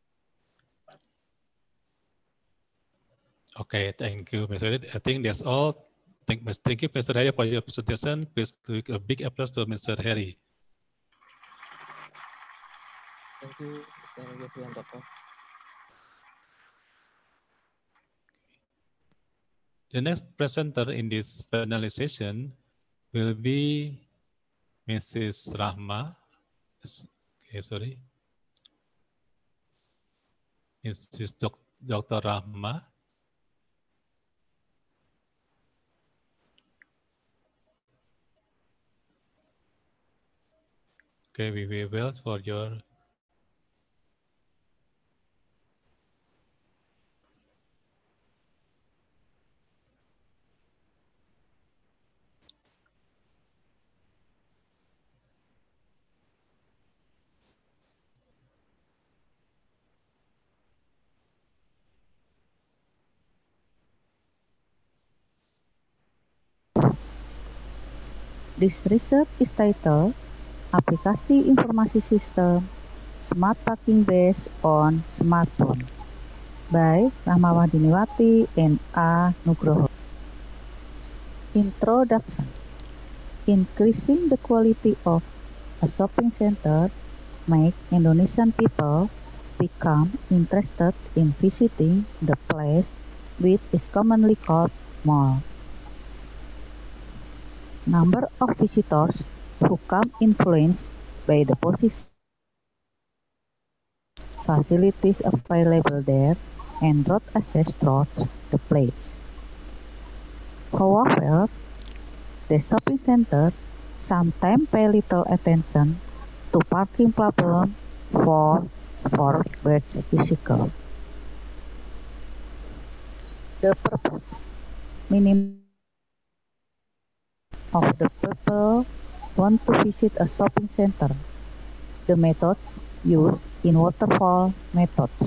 Okay, thank you, Mr. Harry. I think that's all. Thank you, Mr. Harry, for your presentation. Please give a big applause to Mr. Harry. Thank you, Dr. Jeffrey Handoko. The next presenter in this panelization will be Mrs. Rahma. Okay, sorry. Mrs. Dr. Rahma. Okay, we will wait for your. This research is titled Aplikasi Informasi Sistem Smart Parking Based on Smartphone by Rahmawardiniwati and A. Nugroho. Introduction. Increasing the quality of a shopping center make Indonesian people become interested in visiting the place which is commonly called mall. Number of visitors who come influenced by the position, facilities available there, and road access through the place. However, the shopping center sometimes pay little attention to parking problem for bad vehicle. The purpose, minimum of the people want to visit a shopping center. The methods used in waterfall methods.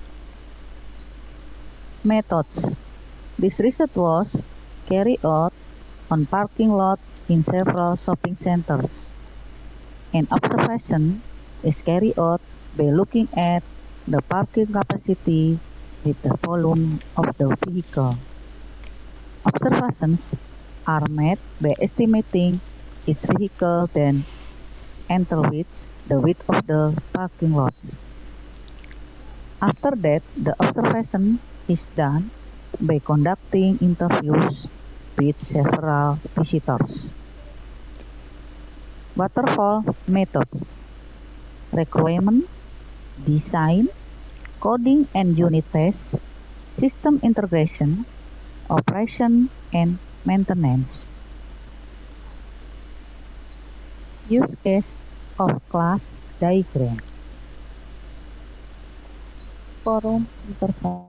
This research was carried out on parking lot in several shopping centers. An observation is carried out by looking at the parking capacity with the volume of the vehicle. Observations are made by estimating each vehicle, then enter the width of the parking lots. After that, the observation is done by conducting interviews with several visitors. Waterfall methods: requirement, design, coding and unit test, system integration, operation, and maintenance. Use case of class diagram. Forum interface.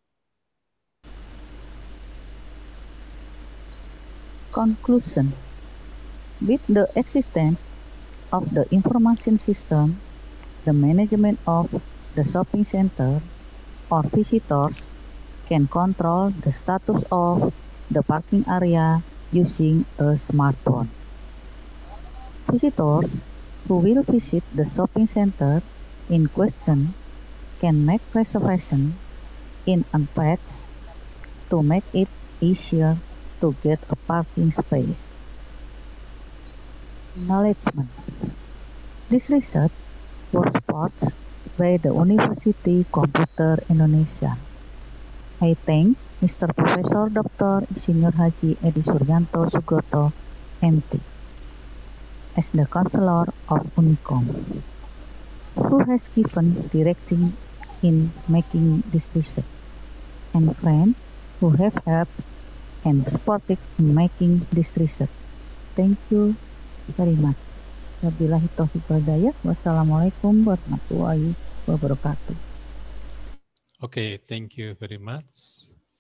Conclusion. With the existence of the information system, the management of the shopping center or visitors can control the status of the parking area using a smartphone. Visitors who will visit the shopping center in question can make reservation in advance to make it easier to get a parking space. Acknowledgement. This research was sponsored by the University Computer Indonesia. I thank Mr. Professor Dr. Insinyur Haji Edi Suryanto Sugoto, MT, as the Counselor of Unicom, who has given directing in making this research, and friends who have helped and supported in making this research. Thank you very much. Wabillahi taufiq wal hidayah. Wassalamualaikum warahmatullahi wabarakatuh. Okay, thank you very much.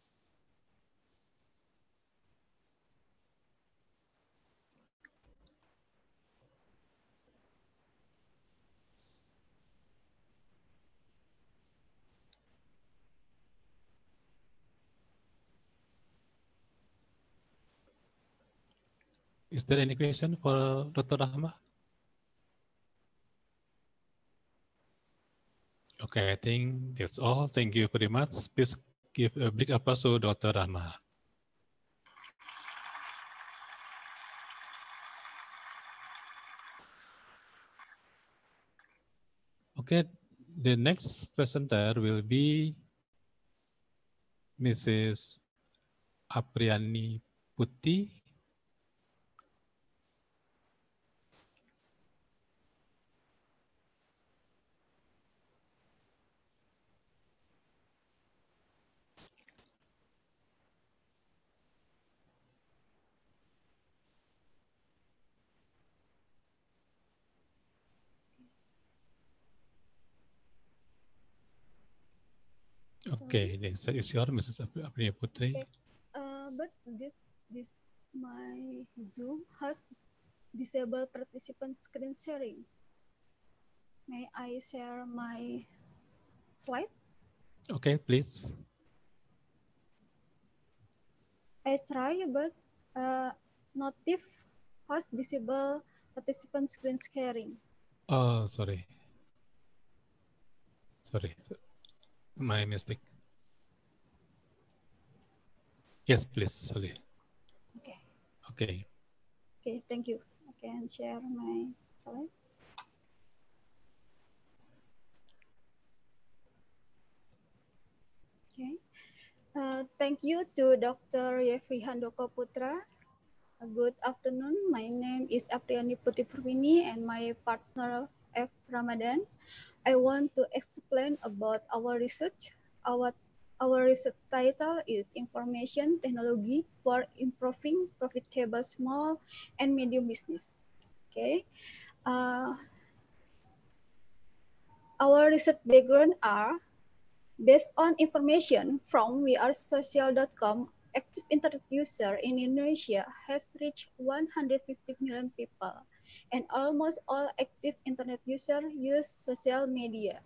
Is there any question for Dr. Rahma? Okay, I think that's all. Thank you very much. Please give a big applause to Dr. Rahma. Okay, The next presenter will be Mrs. Apriani Putty. Okay, the stage is yours, Mrs. Apriani Putri. Okay. But this my Zoom has disabled participant screen sharing. May I share my slide? Okay, please. I try, but notif has disabled participant screen sharing. Oh, sorry. Sorry, my mistake. Yes, please. Sorry. Okay. Okay. Okay, thank you. I can share my slide. Okay. Thank you to Dr. Yefri Handoko Putra. Good afternoon. My name is Apriani Putri Purwini and my partner F. Ramadan. I want to explain about our research. Our research title is Information Technology for Improving Profitable Small and Medium Business. Okay. Our research background are based on information from wearesocial.com. Active internet user in Indonesia has reached 150 million people, and almost all active internet users use social media.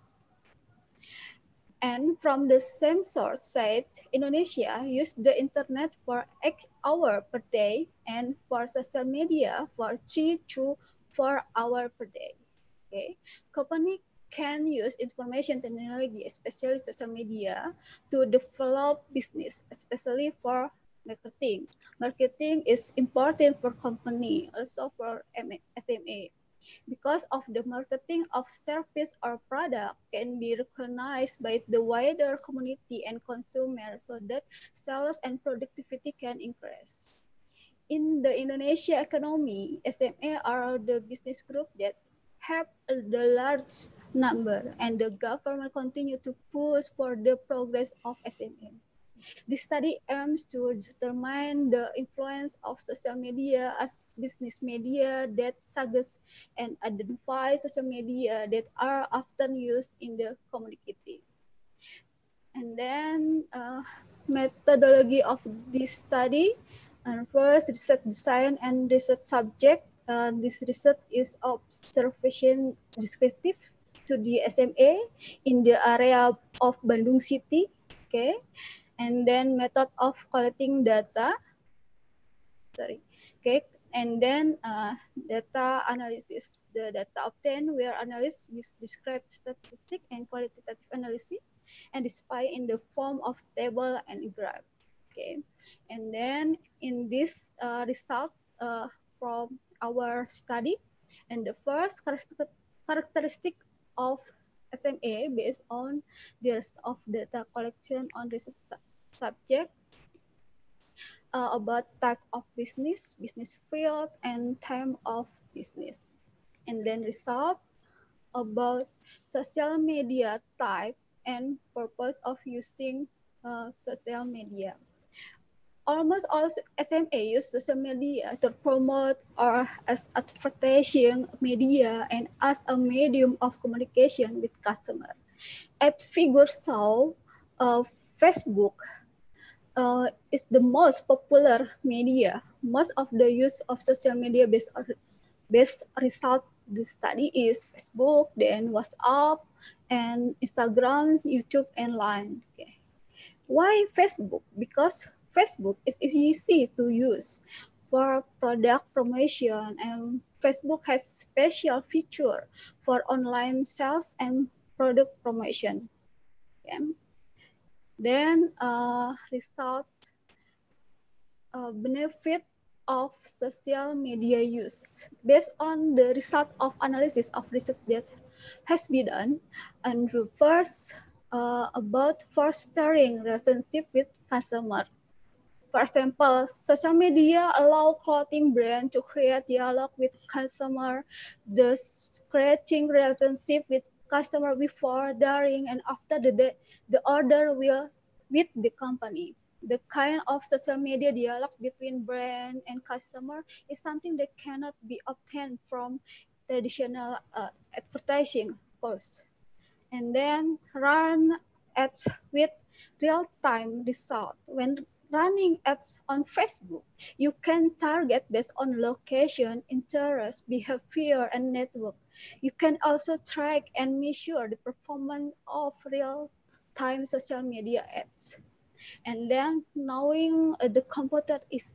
And from the same source said, Indonesia used the internet for 8 hours per day and for social media for 3 to 4 hours per day. Okay, company can use information technology, especially social media, to develop business, especially for marketing. Marketing is important for company, also for SME. Because of the marketing of service or product can be recognized by the wider community and consumer so that sales and productivity can increase. In the Indonesia economy, SME are the business group that have the large number, and the government continue to push for the progress of SME. This study aims to determine the influence of social media as business media that suggest and identify social media that are often used in the community. And then methodology of this study. And first, research design and research subject. This research is observation descriptive to the SMA in the area of Bandung City. Okay. And then method of collecting data. Sorry. Okay. And then data analysis. The data obtained where analysts use described statistic and qualitative analysis and display in the form of table and graph. Okay. And then in this result from our study, and the first characteristic of SMA based on the rest of data collection on research subject about type of business, business field, and time of business. And then result about social media type and purpose of using social media. Almost all SMA use social media to promote or as advertising media and as a medium of communication with customer. At figure show, Facebook is the most popular media. Most of the use of social media based result the study is Facebook, then WhatsApp, and Instagram, YouTube, and Line. Okay. Why Facebook? Because Facebook is easy to use for product promotion, and Facebook has special feature for online sales and product promotion. Okay. Then result benefit of social media use. Based on the result of analysis of research that has been done, and first about fostering relationship with customer. For example, social media allow clothing brand to create dialogue with customer, thus creating relationship with customer before, during, and after the order will with the company. The kind of social media dialogue between brand and customer is something that cannot be obtained from traditional advertising, of course. And then run ads with real-time result. When running ads on Facebook, you can target based on location, interest, behavior, and network. You can also track and measure the performance of real-time social media ads. And then knowing the competitor is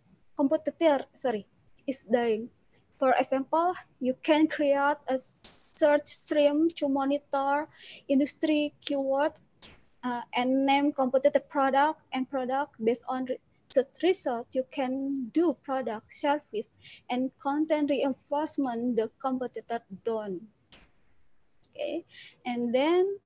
dying. For example, you can create a search stream to monitor industry keyword and name competitor product based on search result. You can do product, service, and content reinforcement the competitor don't. Okay, and then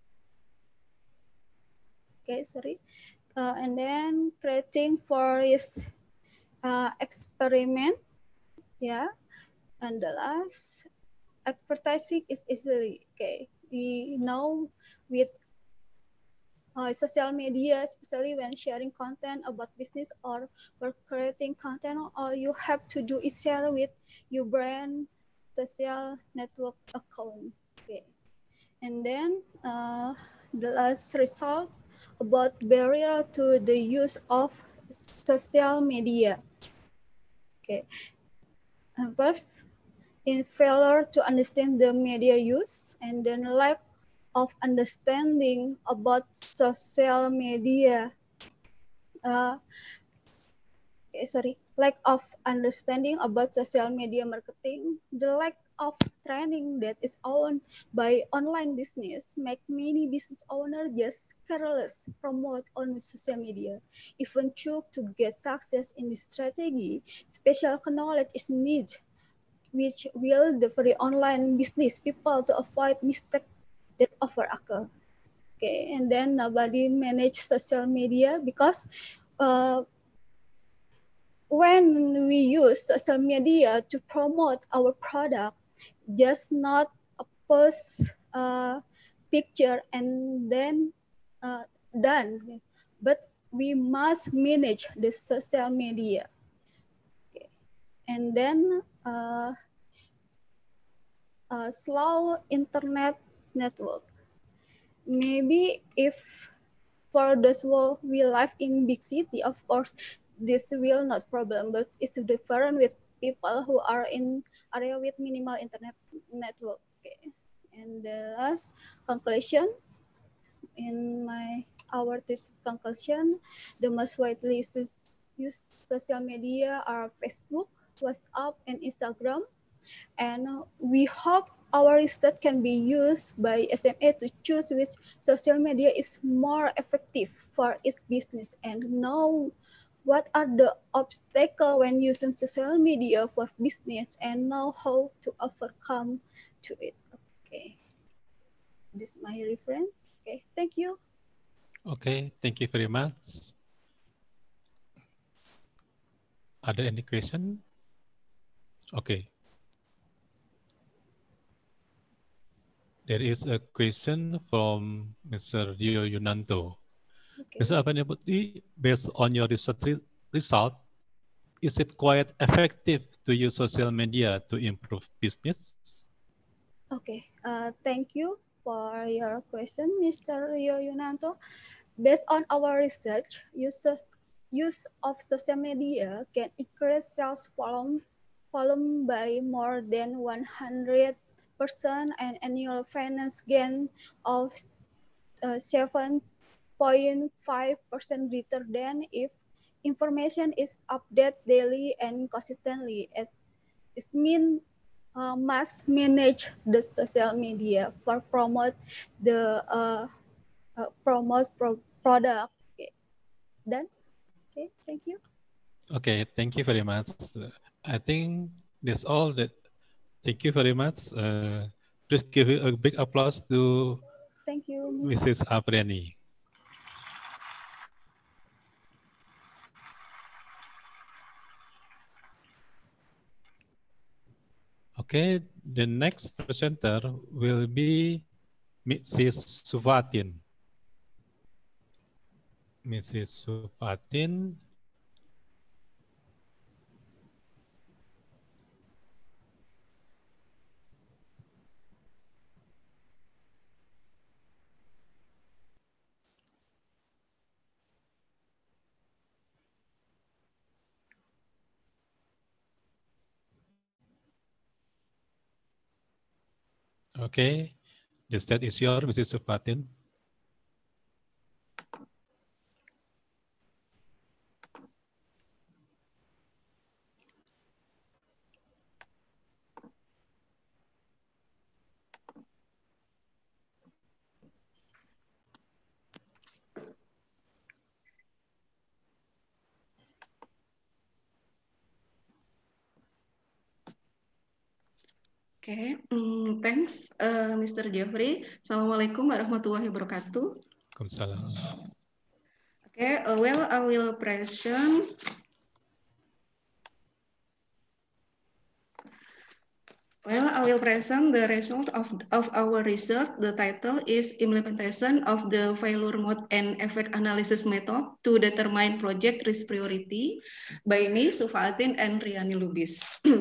and then creating for is experiment, yeah. And the last, advertising is easily, okay. We know with social media, especially when sharing content about business or creating content, all you have to do is share with your brand social network account. Okay. And then the last result about barrier to the use of social media. Okay. First, in failure to understand the media use, and then lack of understanding about social media. Lack of understanding about social media marketing, the lack of training that is owned by online business make many business owners just careless promote on social media. Even to get success in this strategy, special knowledge is needed, which will the very online business people to avoid mistakes that often occur. Okay, and then nobody manage social media because when we use social media to promote our product, just not a post picture and then done, but we must manage the social media. Okay. And then slow internet network. Maybe if for those who we live in big city, of course, this will not problem, but it's different with people who are in area with minimal internet network. Okay. And the last conclusion, in our thesis conclusion, the most widely used social media are Facebook, WhatsApp, and Instagram. And we hope our research can be used by SMA to choose which social media is more effective for its business and know what are the obstacles when using social media for business and know how to overcome to it. Okay, this is my reference. Okay, thank you. Okay, thank you very much. Are there any question? Okay. There is a question from Mr. Rio Yunanto. Okay. Mr. Abaniputi, based on your research result, is it quite effective to use social media to improve business? Okay, thank you for your question, Mr. Rio Yunanto. Based on our research, use of social media can increase sales volume by more than 100% and annual finance gain of 7.5% greater than if information is updated daily and consistently. As it means must manage the social media for promote the product. Okay. Done. Okay, thank you. Okay, thank you very much. I think that's all. Thank you very much. Please give a big applause to Thank you, Mrs. Apriani. Okay, the next presenter will be Mrs. Suvatin. Mrs. Suvatin. Okay, the stage is yours, Mrs. Suvatin. Okay, thanks, Mr. Jeffrey. Assalamualaikum warahmatullahi wabarakatuh. Waalaikumsalam. Okay, well, I will present. Well, I will present the result of our research. The title is Implementation of the Failure Mode and Effect Analysis Method to Determine Project Risk Priority by me, Suvatin, and Riani Lubis.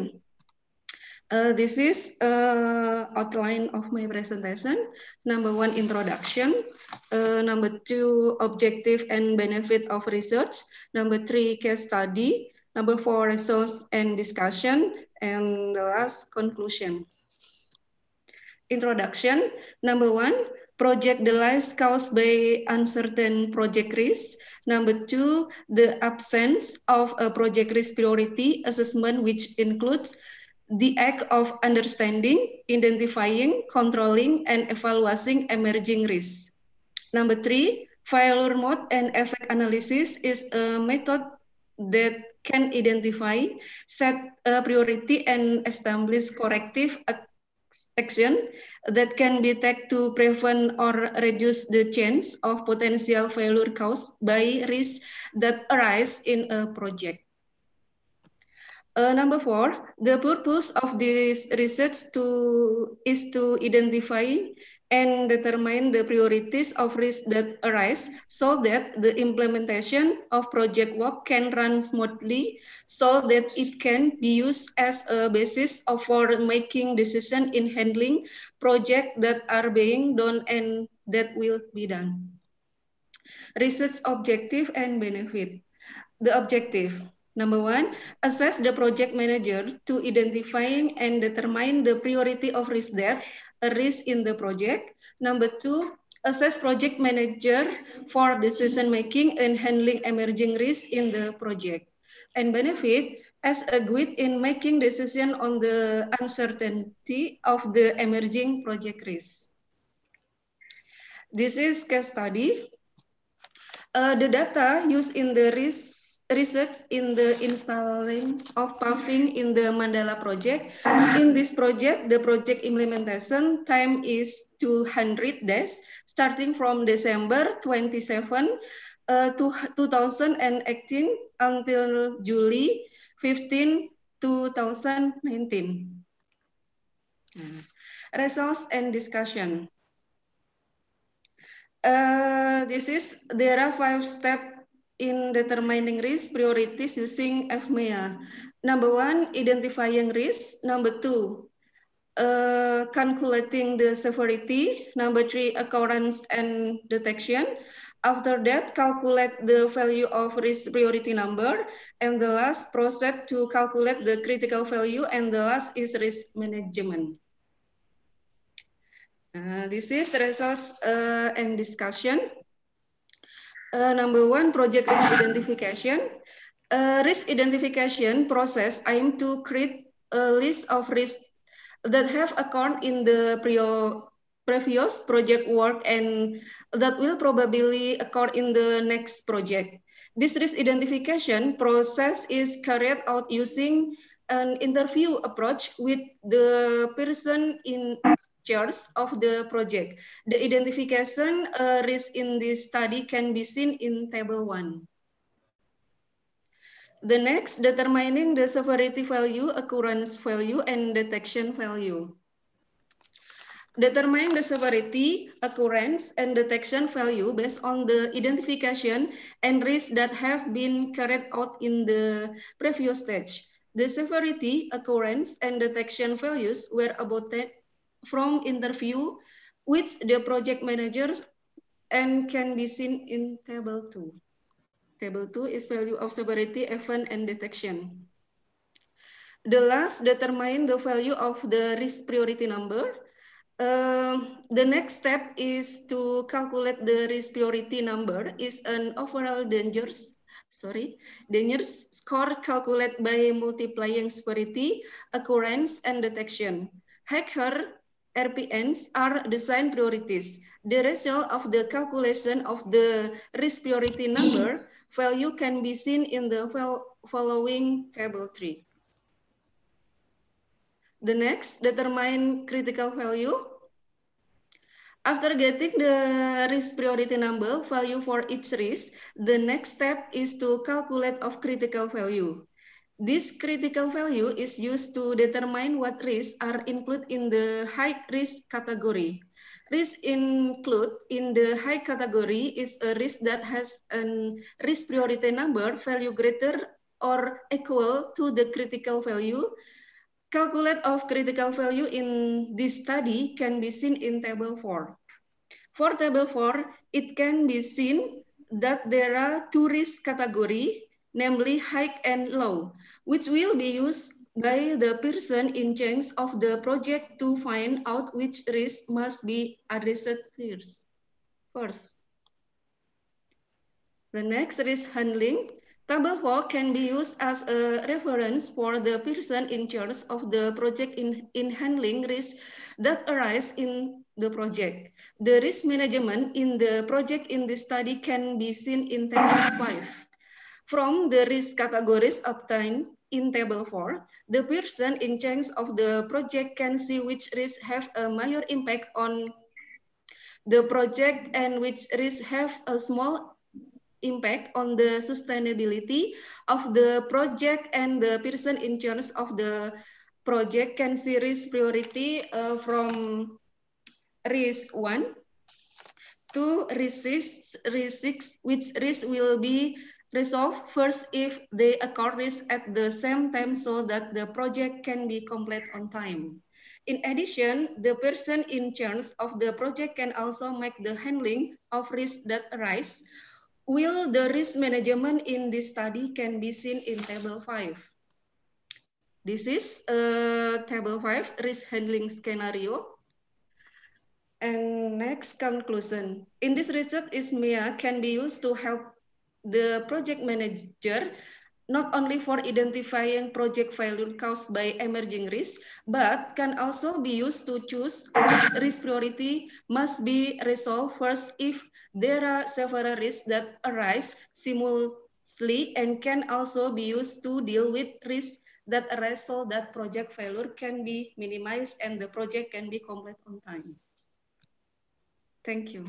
This is outline of my presentation. Number 1, introduction. Number 2, objective and benefit of research. Number 3, case study. Number 4, results and discussion. And the last, conclusion. Introduction. Number 1, project delays caused by uncertain project risk. Number 2, the absence of a project risk priority assessment, which includes the act of understanding, identifying, controlling, and evaluating emerging risks. Number 3, failure mode and effect analysis is a method that can identify, set a priority, and establish corrective action that can be taken to prevent or reduce the chance of potential failure caused by risks that arise in a project. Number 4, the purpose of this research is to identify and determine the priorities of risks that arise so that the implementation of project work can run smoothly so that it can be used as a basis for making decisions in handling projects that are being done and that will be done. Research objective and benefit. The objective. Number 1, assess the project manager to identifying and determine the priority of risk that arise in the project. Number 2, assess project manager for decision making and handling emerging risks in the project. And benefit, as a guide in making decision on the uncertainty of the emerging project risks. This is case study. The data used in the research in the installing of paving in the Mandala project. In this project, the project implementation time is 200 days, starting from December 27, 2018 until July 15, 2019. Results and discussion. There are 5 steps in determining risk priorities using FMEA. Number 1, identifying risk. Number 2, calculating the severity. Number 3, occurrence and detection. After that, calculate the value of risk priority number. And the last, process to calculate the critical value. And the last is risk management. This is results and discussion. Number 1, project risk identification. Risk identification process aim to create a list of risks that have occurred in the previous project work and that will probably occur in the next project. This risk identification process is carried out using an interview approach with the person in charge of the project. The identification risk in this study can be seen in table 1. The next, determining the severity value, occurrence value, and detection value. Determine the severity, occurrence, and detection value based on the identification and risks that have been carried out in the previous stage. The severity, occurrence, and detection values were obtained from interview with the project managers and can be seen in table 2. Table 2 is value of severity, event, and detection. The last, determine the value of the risk priority number. The next step is to calculate the risk priority number is an overall danger score calculated by multiplying severity, occurrence, and detection. Hacker RPNs are design priorities. The result of the calculation of the risk priority number value can be seen in the following table 3. The next, determine critical value. After getting the risk priority number value for each risk, the next step is to calculate of critical value. This critical value is used to determine what risks are included in the high risk category. Risk included in the high category is a risk that has a risk priority number value greater or equal to the critical value. Calculate of critical value in this study can be seen in table 4. For table 4, it can be seen that there are 2 risk categories, namely high and low, which will be used by the person in charge of the project to find out which risk must be addressed first. The next, risk handling. Table 4 can be used as a reference for the person in charge of the project in handling risks that arise in the project. The risk management in the project in this study can be seen in table 5. From the risk categories obtained in table 4, the person in charge of the project can see which risks have a major impact on the project and which risks have a small impact on the sustainability of the project, and the person in charge of the project can see risk priority from risk 1 to risk 6, which risk will be resolved first if they occur risk at the same time so that the project can be complete on time. In addition, the person in charge of the project can also make the handling of risks that arise. Will the risk management in this study can be seen in table 5. This is table 5, risk handling scenario. And next, conclusion. In this research, ISMEA can be used to help the project manager not only for identifying project failure caused by emerging risks, but can also be used to choose which risk priority must be resolved first if there are several risks that arise simultaneously, and can also be used to deal with risks that arise so that project failure can be minimized and the project can be complete on time. Thank you.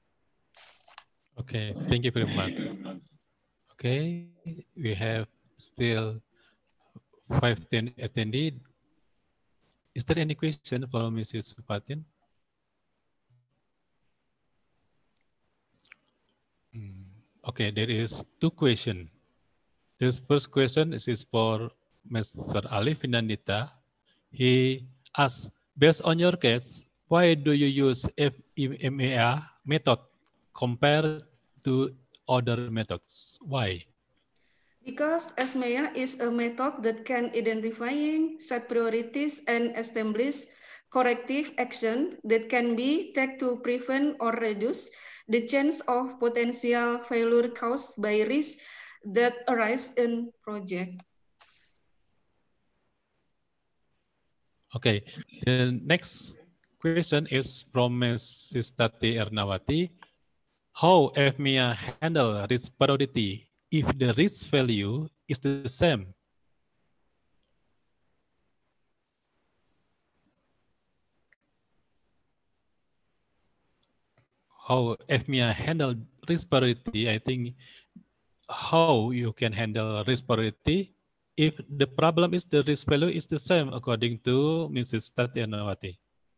Okay, thank you very much. Okay, we have still 5 attendees. Is there any question for Mrs. Supatin? Okay, there is 2 questions. This first question is for Mr. Ali Finandita. He asks, based on your case, why do you use FMEA method compared to other methods? Why? Because SMEA is a method that can identify, set priorities, and establish corrective action that can be taken to prevent or reduce the chance of potential failure caused by risks that arise in project. Okay, the next question is from Mrs. Tati Ernawati. How FMEA handle risk priority if the risk value is the same. How FMIA handle risk priority, I think how you can handle risk priority if the problem is the risk value is the same according to Mrs. Tatyanawati.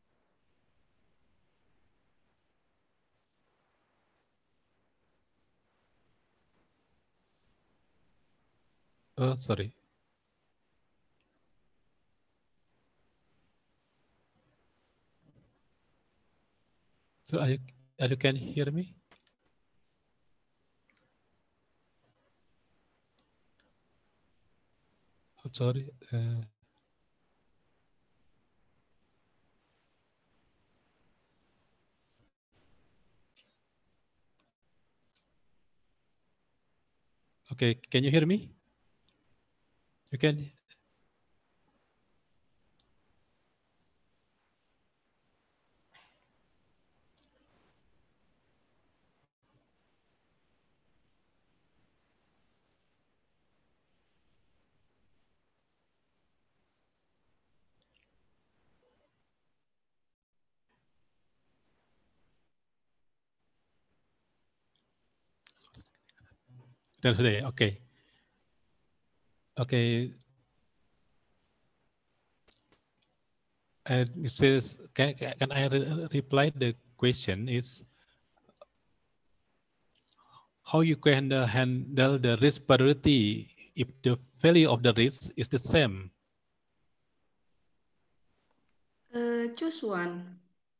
Oh, sorry. So are you can hear me? Oh, sorry. Okay, can you hear me? You can. That's today. Okay. Okay. And Mrs. Can I reply the question is how you can handle the risk priority if the value of the risk is the same? Choose one.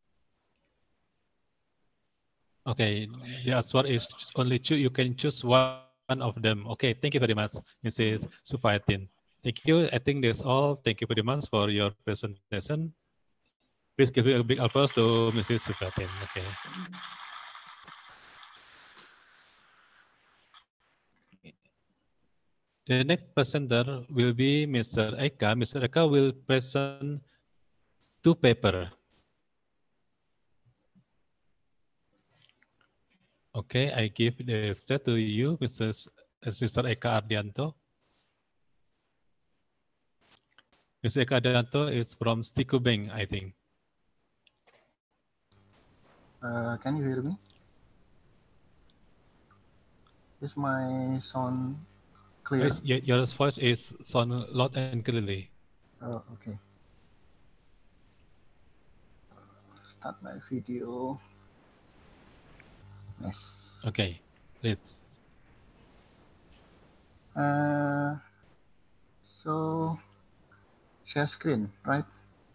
Okay, the answer is only two. You can choose one of them. Okay, thank you very much, Mrs. Supayatin. Thank you. I think that's all. Thank you very much for your presentation. Please give a big applause to Mrs. Supayatin. Okay. The next presenter will be Mr. Eka. Mr. Eka will present two papers. Okay, I give the set to you, Mr. Eka Ardianto. Mr. Eka Ardianto is from Stiku Bank, I think. Can you hear me? Is my sound clear? Yes, your voice is sound loud and clearly. Oh, okay. Start my video. Yes. Okay, please. So share screen, right?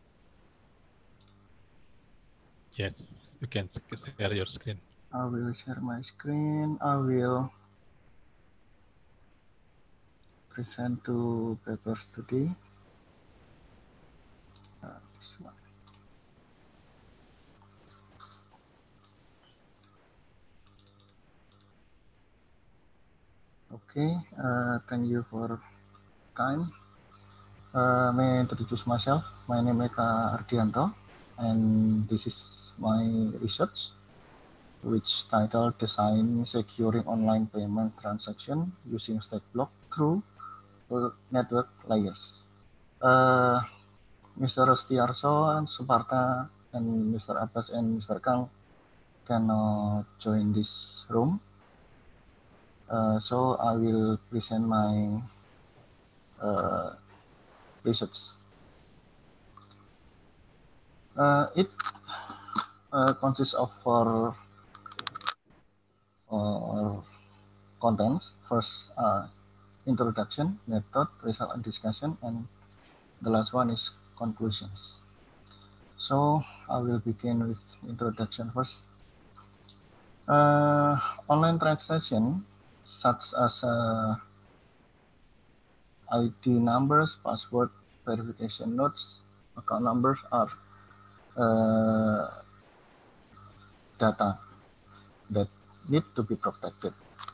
Yes, you can share your screen. I will share my screen. I will present two papers today. This one. Okay, thank you for time. May I introduce myself? My name is Eka Ardianto, and this is my research, which titled Design Securing Online Payment Transaction Using Stack Block Through Network Layers. Mr. Rustiarso and Suparta and Mr. Abbas and Mr. Kang cannot join this room. So I will present my research. It consists of four contents. First, introduction, method, result, and discussion, and the last one is conclusions. So I will begin with introduction first. Online transaction such as ID numbers, password, verification notes, account numbers are data that need to be protected.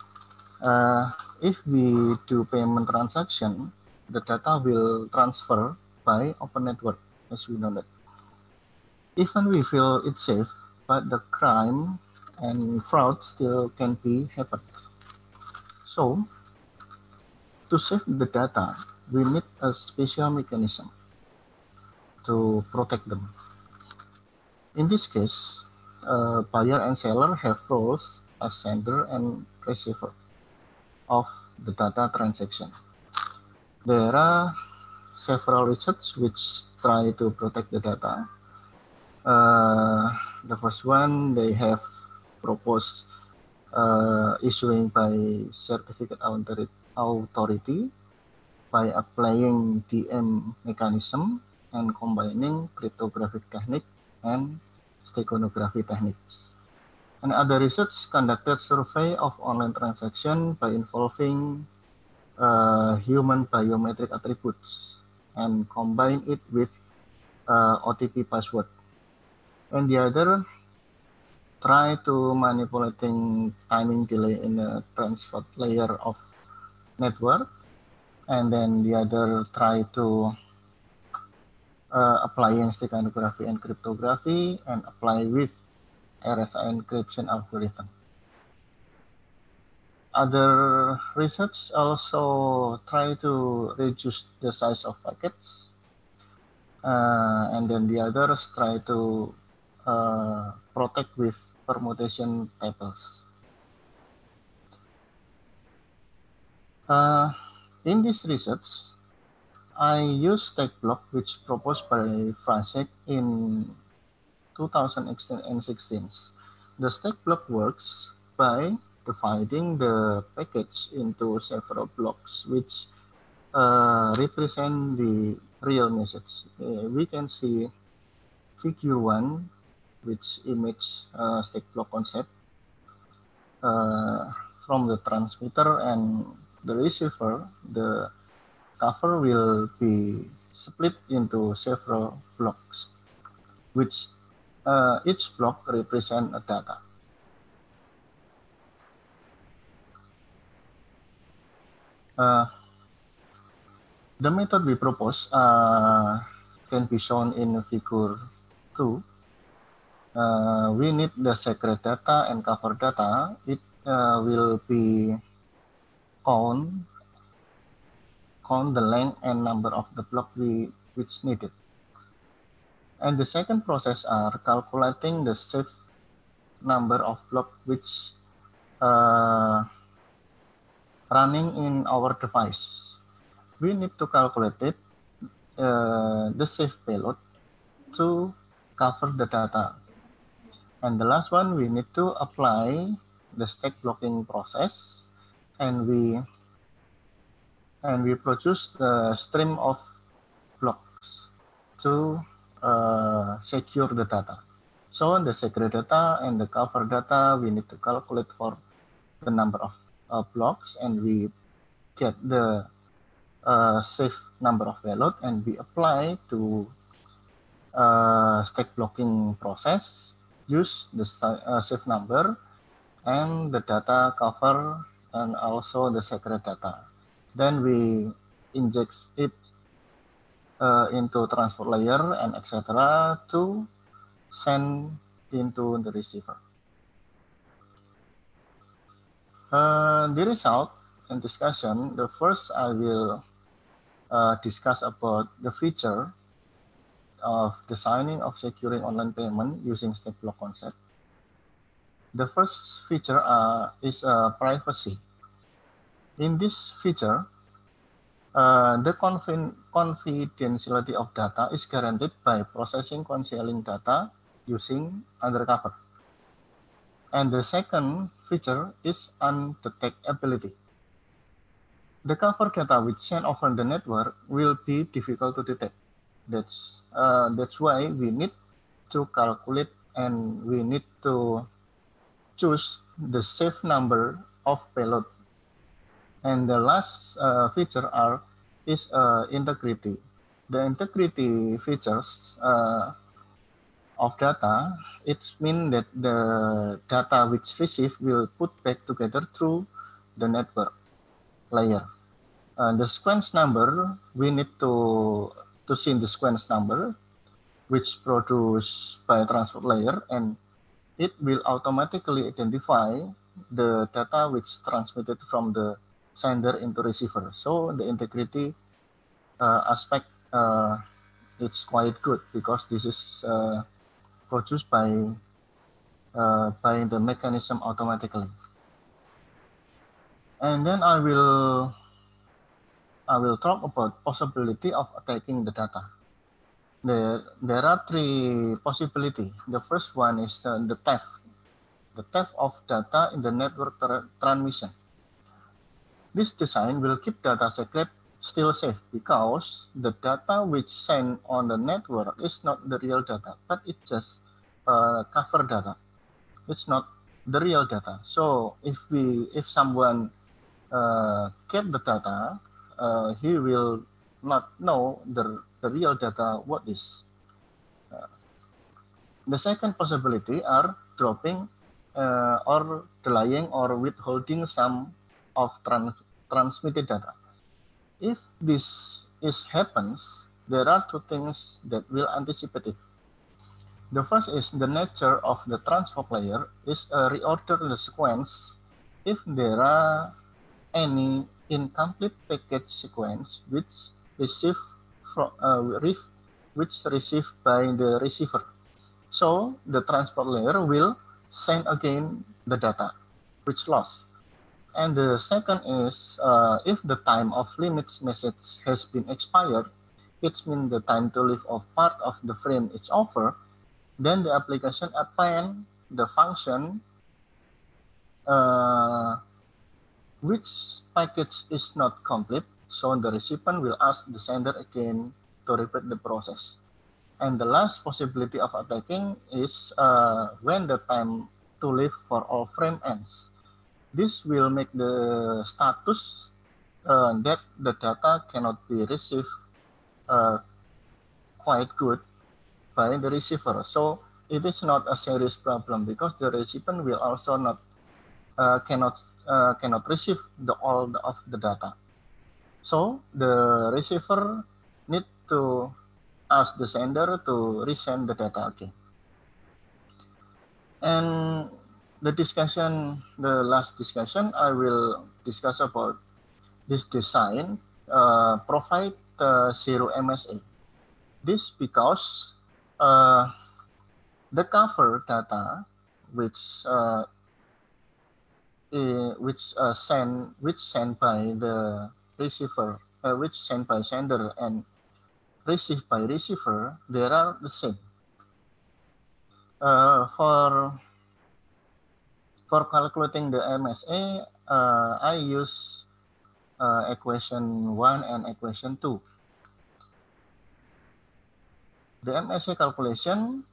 If we do payment transaction, the data will transfer by open network, as we know that. Even we feel it's safe, but the crime and fraud still can be happen. So to save the data, we need a special mechanism to protect them. In this case, buyer and seller have roles as sender and receiver of the data transaction. There are several research which try to protect the data. The first one, they have proposed issuing by certificate authority by applying DM mechanism and combining cryptographic technique and steganography techniques. And other research conducted survey of online transaction by involving human biometric attributes and combine it with OTP password. And the other try to manipulating timing delay in the transport layer of network, and then the other try to applying steganography and cryptography and apply with RSA encryption algorithm. Other research also try to reduce the size of packets, and then the others try to protect with permutation tables. In this research, I used StackBlock, which proposed by Frasek in 2016. The StackBlock works by dividing the package into several blocks, which represent the real message. We can see figure 1, which image StackBlock concept from the transmitter and the receiver. The cover will be split into several blocks, which each block represent a data. The method we propose can be shown in figure 2. We need the secret data and cover data. It will be count the length and number of the block which needed. And the second process are calculating the safe number of block which running in our device. We need to calculate it, the safe payload to cover the data. And the last one, we need to apply the stack blocking process, and we produce the stream of blocks to secure the data. So the secret data and the cover data, we need to calculate for the number of blocks, and we get the safe number of payload, and we apply to stack blocking process, use the safe number and the data cover and also the secret data. Then we inject it into transport layer and etc. to send into the receiver. The result and discussion, the first I will discuss about the feature of designing of securing online payment using stack block concept. The first feature is privacy. In this feature, the confidentiality of data is guaranteed by processing concealing data using undercover. And the second feature is undetectability. The cover data which sent over the network will be difficult to detect. That's why we need to calculate and we need to choose the safe number of payload. And the last feature is integrity. The integrity features of data, it means that the data which received will put back together through the network layer. The sequence number, we need to see the sequence number which produced by transport layer, and it will automatically identify the data which transmitted from the sender into receiver. So the integrity aspect it's quite good because this is produced by the mechanism automatically. And then I will talk about possibility of attacking the data. There are three possibilities. The first one is the theft of data in the network transmission. This design will keep data secret still safe because the data which sent on the network is not the real data, but it's just cover data. It's not the real data. So if someone get the data, he will not know the real data what is. The second possibility are dropping or delaying or withholding some of transmitted data. If this happens, there are two things that will anticipate it. The first is the nature of the transport layer is reorder the sequence if there are any incomplete package sequence which received by the receiver. So the transport layer will send again the data which lost. And the second is if the time of limits message has been expired, it means the time to live of part of the frame is over, then the application append the function which package is not complete, so the recipient will ask the sender again to repeat the process. And the last possibility of attacking is when the time to live for all frame ends. This will make the status that the data cannot be received quite good by the receiver. So it is not a serious problem because the recipient will also not cannot receive all of the data. So the receiver need to ask the sender to resend the data again. And the last discussion, I will discuss about this design provide zero MSA. This because the cover data which sent by the receiver, which sent by sender and received by receiver, they are the same. For calculating the MSA, I use equation 1 and equation 2. The MSA calculation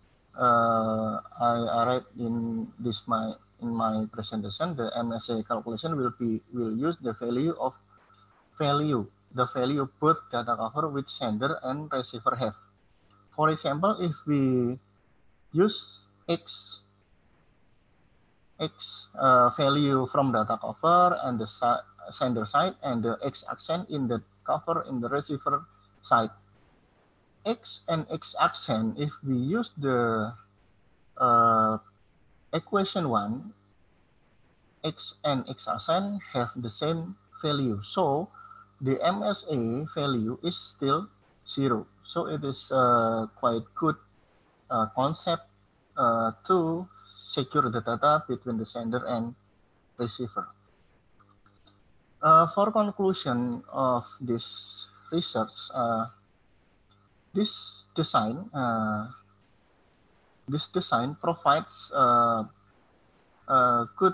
I write in my presentation. The MSA calculation will use the value both data cover which sender and receiver have. For example, if we use X value from data cover and the sender side and the X accent in the cover in the receiver side. X and X accent, if we use the equation 1, X and X accent have the same value. So the MSA value is still 0. So it is quite good concept to secure the data between the sender and receiver. For conclusion of this research, this design provides a good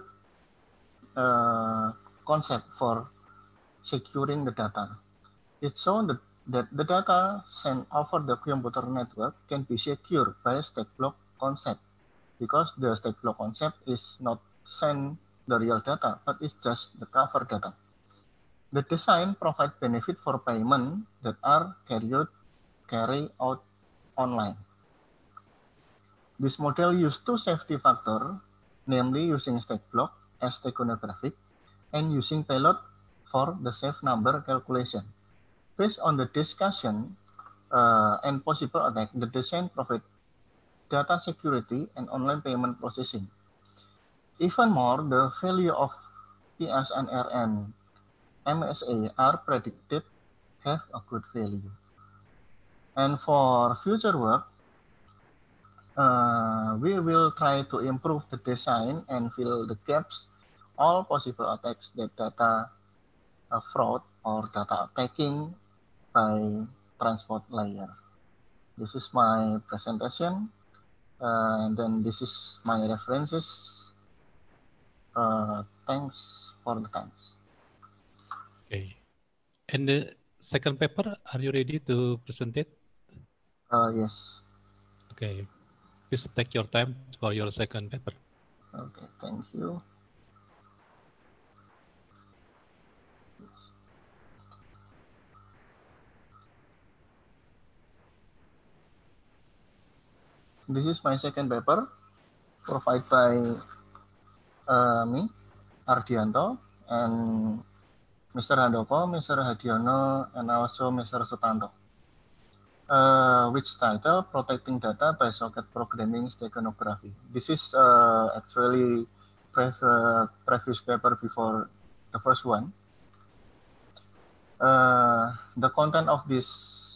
concept for securing the data. It shows that the data sent over the computer network can be secured by stack block concept, because the stack block concept is not send the real data, but it's just the cover data. The design provides benefit for payment that are carried out online. This model used two safety factors, namely using stack block as steganographic and using payload for the safe number calculation. Based on the discussion and possible attack, the design provides data security and online payment processing. Even more, the value of PS and RN MSA are predicted have a good value. And for future work, we will try to improve the design and fill the gaps, all possible attacks that data fraud or data attacking by transport layer. This is my presentation, and then this is my references. Thanks for the time. Okay. And the second paper, are you ready to present it? Yes. Okay. Please take your time for your second paper. Okay, thank you. This is my second paper, provided by me, Ardianto, and Mr. Handoko, Mr. Hadiono, and also Mr. Sutanto. Which title, Protecting Data by Socket Programming Steganography. This is actually previous paper before the first one. The content of this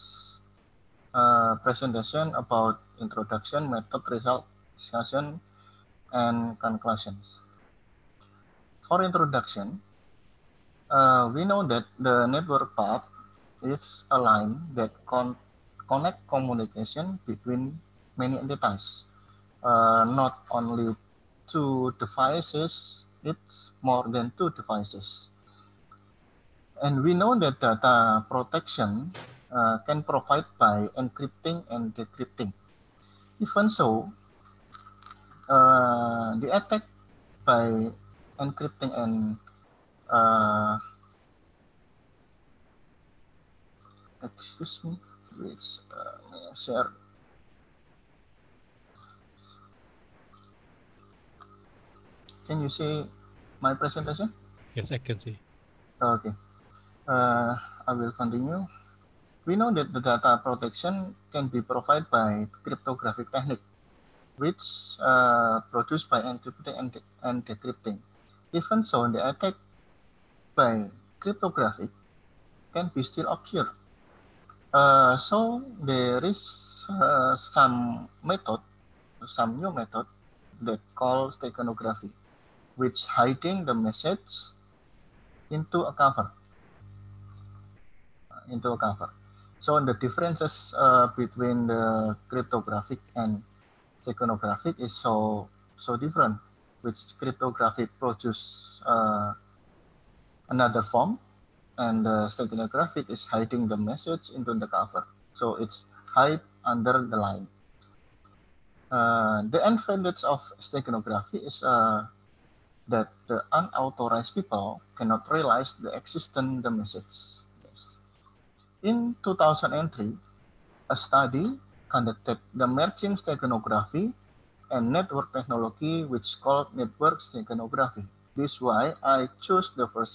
presentation about introduction, method, result, discussion, and conclusions. For introduction, we know that the network path is a line that connect communication between many entities, not only two devices, it's more than two devices. And we know that data protection can provide by encrypting and decrypting. Even so, the attack by encrypting and excuse me, which share. Can you see my presentation? Yes, I can see. Okay. I will continue. We know that the data protection can be provided by cryptographic technique, which produced by encrypting and decrypting. Even so, the attack by cryptographic can be still occur. So there is some new method that called steganography, which hiding the message into a cover. So the differences between the cryptographic and steganographic is so different. Which cryptographic produce another form, and the steganographic is hiding the message into the cover. So it's hide under the line. The advantage of steganography is that the unauthorized people cannot realize the existence of the message. In 2003, a study conducted the merging steganography and network technology, which called network steganography. This is why I chose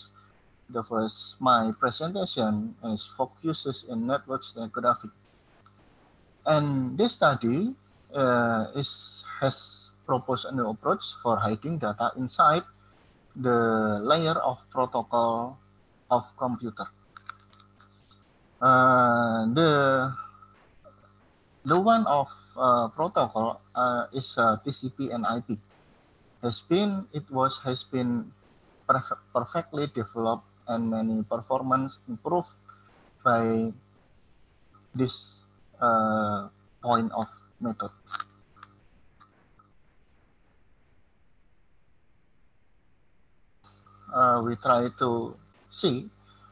my presentation is focuses in network steganography. And this study has proposed a new approach for hiding data inside the layer of protocol of computer. The one of protocol is TCP and IP. Has been perfectly developed and many performance improved by this point of method. We try to see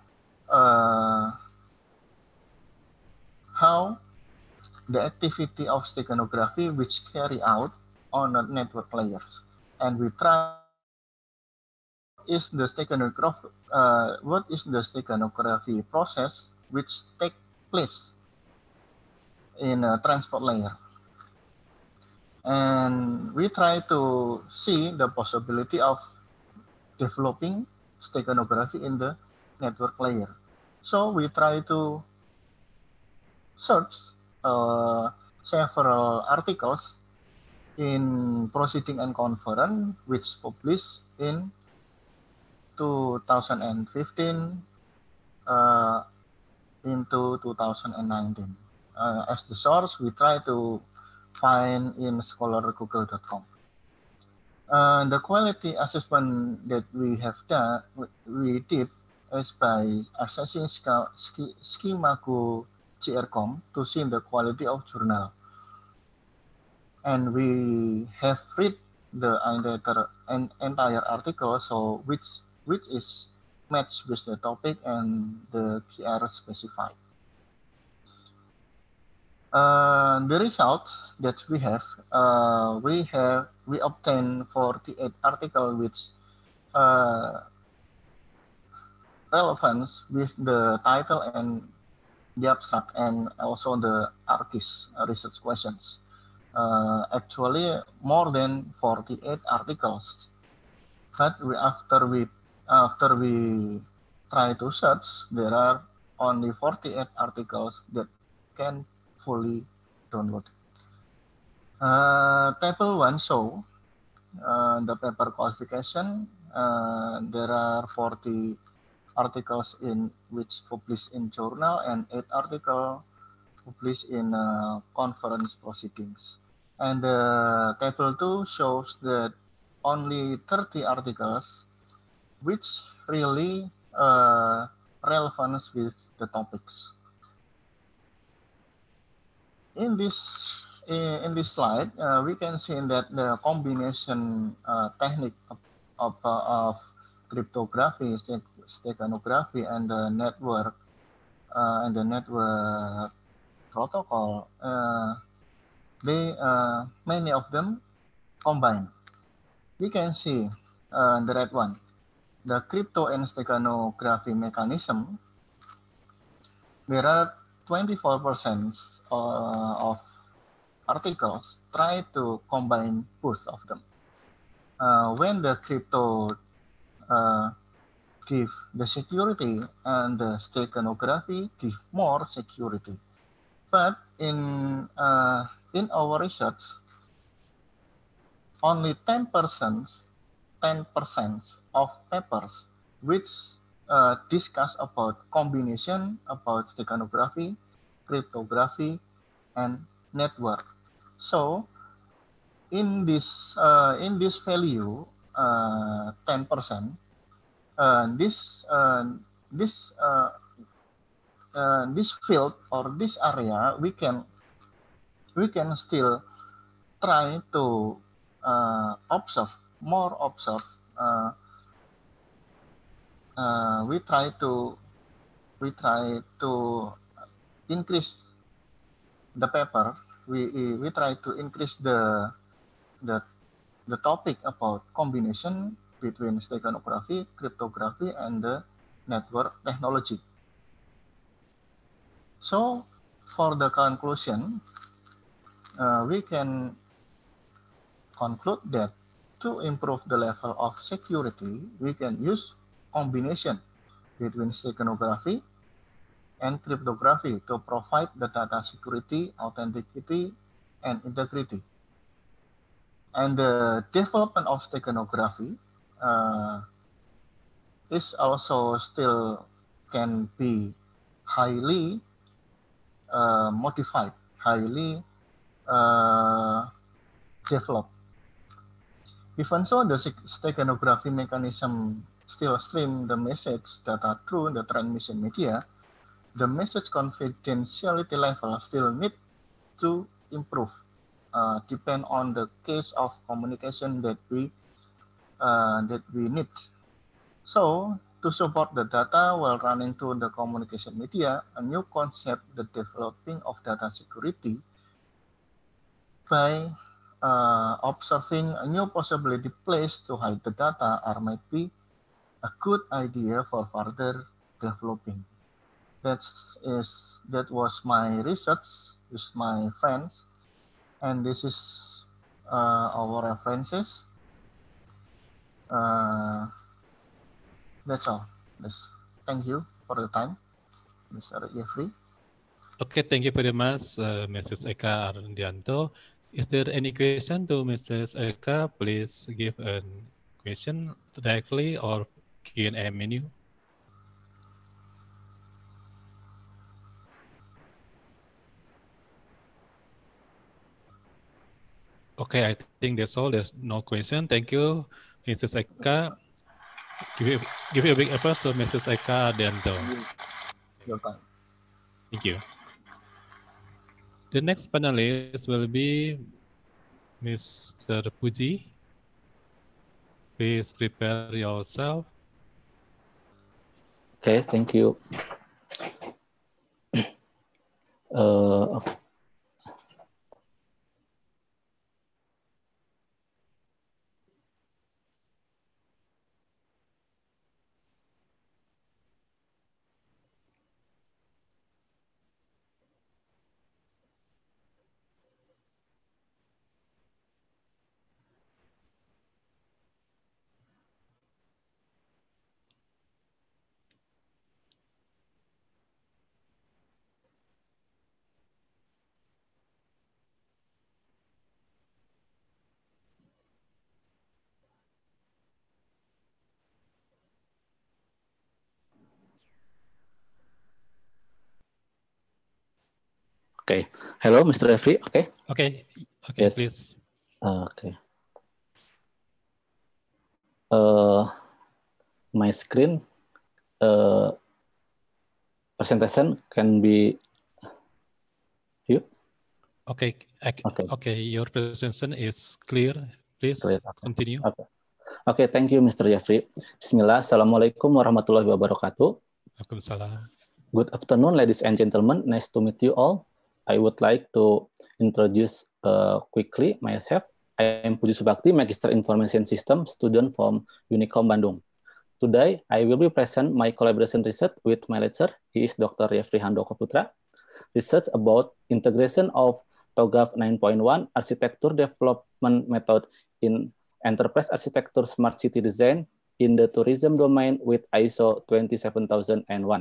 how the activity of steganography which carry out on a network layers, and we try what is the steganography process which take place in a transport layer, and we try to see the possibility of developing steganography in the network layer. So we try to search several articles in Proceeding and Conference, which published in 2015, into 2019. As the source, we try to find in scholargoogle.com. The quality assessment that we have done, we did is by accessing Schemago GRCom to see the quality of journal. And we have read the entire article, so which is matched with the topic and the QR specified. The result that we have, we obtained 48 articles which relevance with the title and the abstract and also the ARCIS research questions. Actually, more than 48 articles. But after we try to search, there are only 48 articles that can fully download. Table 1 show the paper qualification. There are 40 articles in which published in journal and 8 articles published in conference proceedings. And table 2 shows that only 30 articles which really relevant with the topics. In this slide, we can see that the combination technique of cryptography, steganography, and the network protocol, many of them combine. We can see the red one, the crypto and steganography mechanism. There are 24% of articles try to combine both of them. When the crypto give the security and the steganography give more security. But in our research, only 10% of papers which discuss about combination about steganography, cryptography, and network. So in this value, 10%, this field or this area, we can still try to observe. We try to increase the paper. We try to increase the topic about combination between steganography, cryptography, and the network technology. So for the conclusion, we can conclude that to improve the level of security, we can use combination between steganography and cryptography to provide the data security, authenticity, and integrity. And the development of steganography is also still can be highly modified, highly developed. Even so, the steganography mechanism still stream the message data through the transmission media. The message confidentiality level still need to improve, depend on the case of communication that we need. So to support the data while running through the communication media, a new concept, the developing of data security by observing a new possibility place to hide the data might be a good idea for further developing. That was my research with my friends, and this is our references. That's all. Thank you for the time, Mr. Jeffrey. Okay, thank you very much, Mrs. Eka Ardianto. Is there any question to Mrs. Eka? Please give a question directly or Q&A menu. Okay, I think that's all. There's no question. Thank you, Mrs. Eka. Give you a big applause to Mrs. Eka Ardianto. Welcome. Thank you. The next panelist will be Mr. Puji. Please prepare yourself. Okay, thank you. Okay. Hello, Mr. Refri. Okay. Okay. Yes. Please. Okay. My screen presentation can be viewed. Okay. Okay. Your presentation is clear. Please continue. Okay. Okay. Thank you, Mr. Jeffrey. Bismillah. Assalamualaikum warahmatullahi wabarakatuh. Waalaikumsalam. Good afternoon, ladies and gentlemen. Nice to meet you all. I would like to introduce quickly myself. I am Puji Subakti, Magister Information System student from Unicom Bandung. Today, I will be present my collaboration research with my lecturer. He is Dr. Jeffrey Handoko Putra. Research about integration of TOGAF 9.1 architecture development method in enterprise architecture smart city design in the tourism domain with ISO 27001.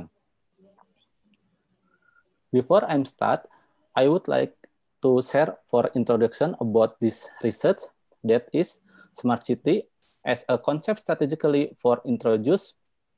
Before I start, I would like to share for introduction about this research, that is smart city as a concept strategically for introduce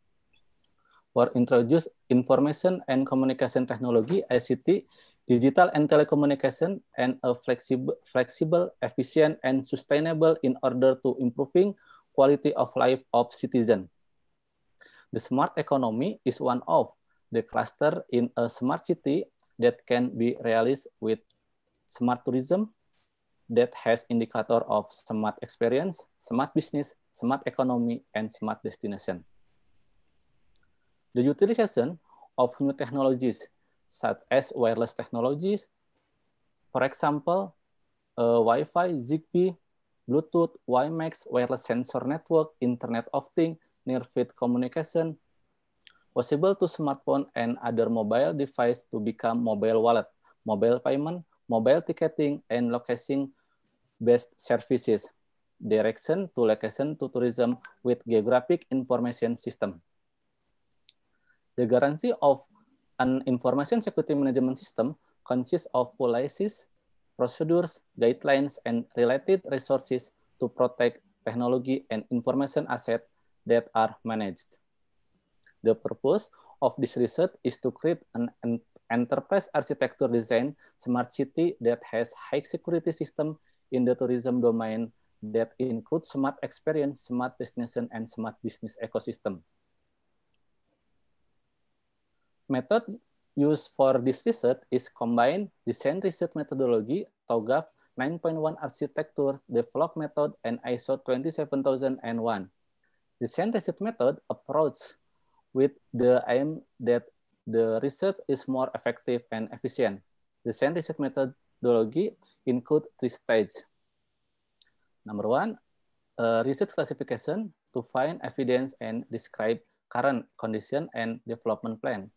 information and communication technology, ICT, digital and telecommunication, and a flexible, efficient, and sustainable in order to improving quality of life of citizens. The smart economy is one of the cluster in a smart city that can be realized with smart tourism that has indicator of smart experience, smart business, smart economy, and smart destination. The utilization of new technologies such as wireless technologies, for example, Wi-Fi, Zigbee, Bluetooth, WiMAX, wireless sensor network, Internet of Things, near-field communication, possible to smartphone and other mobile device to become mobile wallet, mobile payment, mobile ticketing, and location-based services, direction to tourism with geographic information system. The guarantee of an information security management system consists of policies, procedures, guidelines, and related resources to protect technology and information assets that are managed. The purpose of this research is to create an enterprise architecture design smart city that has high security system in the tourism domain that includes smart experience, smart destination, and smart business ecosystem. Method used for this research is combined design research methodology, TOGAF 9.1 architecture develop method, and ISO 27001. Design research method approach with the aim that the research is more effective and efficient. Design research methodology include 3 stages. Number 1, research classification to find evidence and describe current condition and development plan.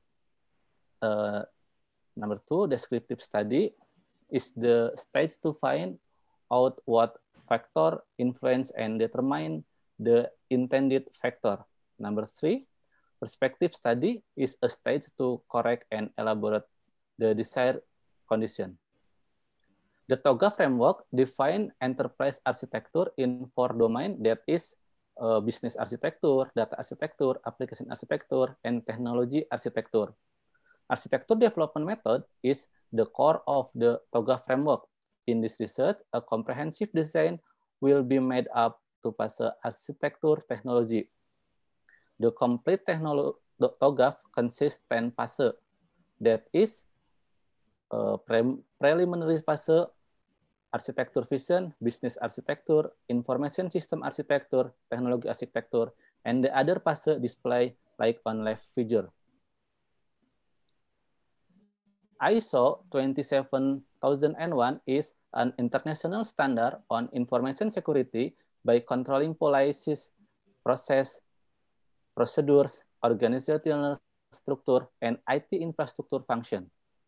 Number 2, descriptive study is the stage to find out what factor influence and determine the intended factor. Number 3, perspective study is a stage to correct and elaborate the desired condition. The TOGAF framework defines enterprise architecture in 4 domains, that is business architecture, data architecture, application architecture, and technology architecture. Architecture development method is the core of the TOGAF framework. In this research, a comprehensive design will be made up to PASE architecture technology. The complete TOGAF consists 10 PASE, that is preliminary PASE, architecture vision, business architecture, information system architecture, technology architecture, and the other PASE display like on left figure. ISO 27001 is an international standard on information security by controlling policies, process, procedures, organizational structure, and IT infrastructure function.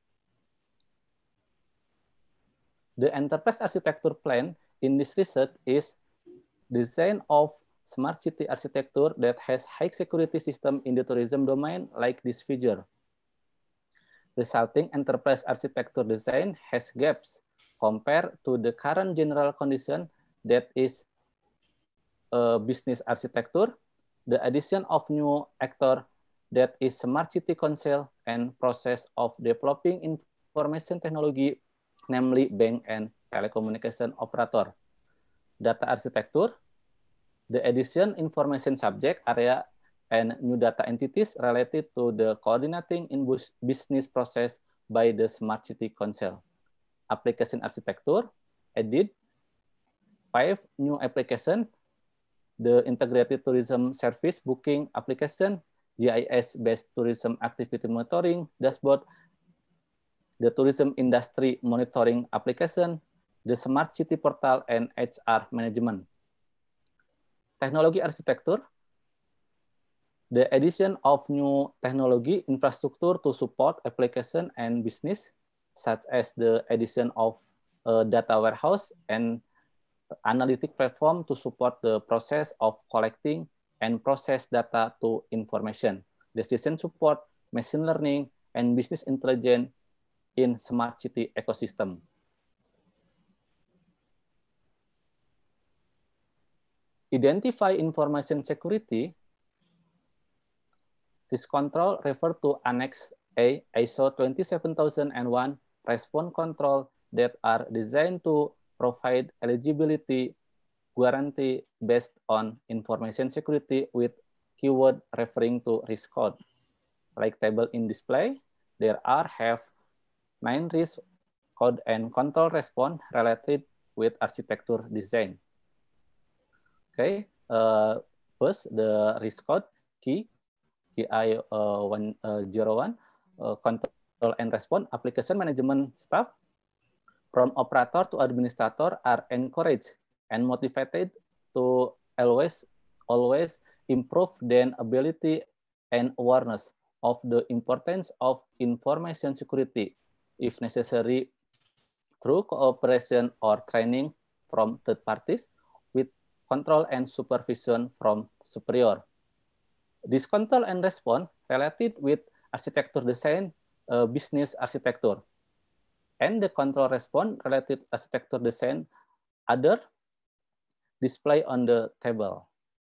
The enterprise architecture plan in this research is design of smart city architecture that has high security system in the tourism domain like this figure. Resulting enterprise architecture design has gaps compared to the current general condition, that is business architecture, the addition of new actor, that is smart city council, and process of developing information technology, namely bank and telecommunication operator. Data architecture, the addition information subject area and new data entities related to the coordinating in business process by the Smart City Council. Application architecture, added 5 new applications, the integrated tourism service booking application, GIS-based tourism activity monitoring dashboard, the tourism industry monitoring application, the Smart City portal, and HR management. Technology architecture, the addition of new technology infrastructure to support application and business, such as the addition of a data warehouse and analytic platform to support the process of collecting and process data to information, decision support, machine learning, and business intelligence in smart city ecosystem. Identify information security. This control refers to Annex A ISO 27001 response control that are designed to provide eligibility guarantee based on information security with keyword referring to risk code. Like table in display, there have 9 risk code and control response related with architecture design. Okay, first the risk code key KI101, control and response application management staff from operator to administrator are encouraged and motivated to always improve their ability and awareness of the importance of information security, if necessary, through cooperation or training from third parties with control and supervision from superior. This control and response related with architecture design, business architecture, and the control response related architecture design other display on the table.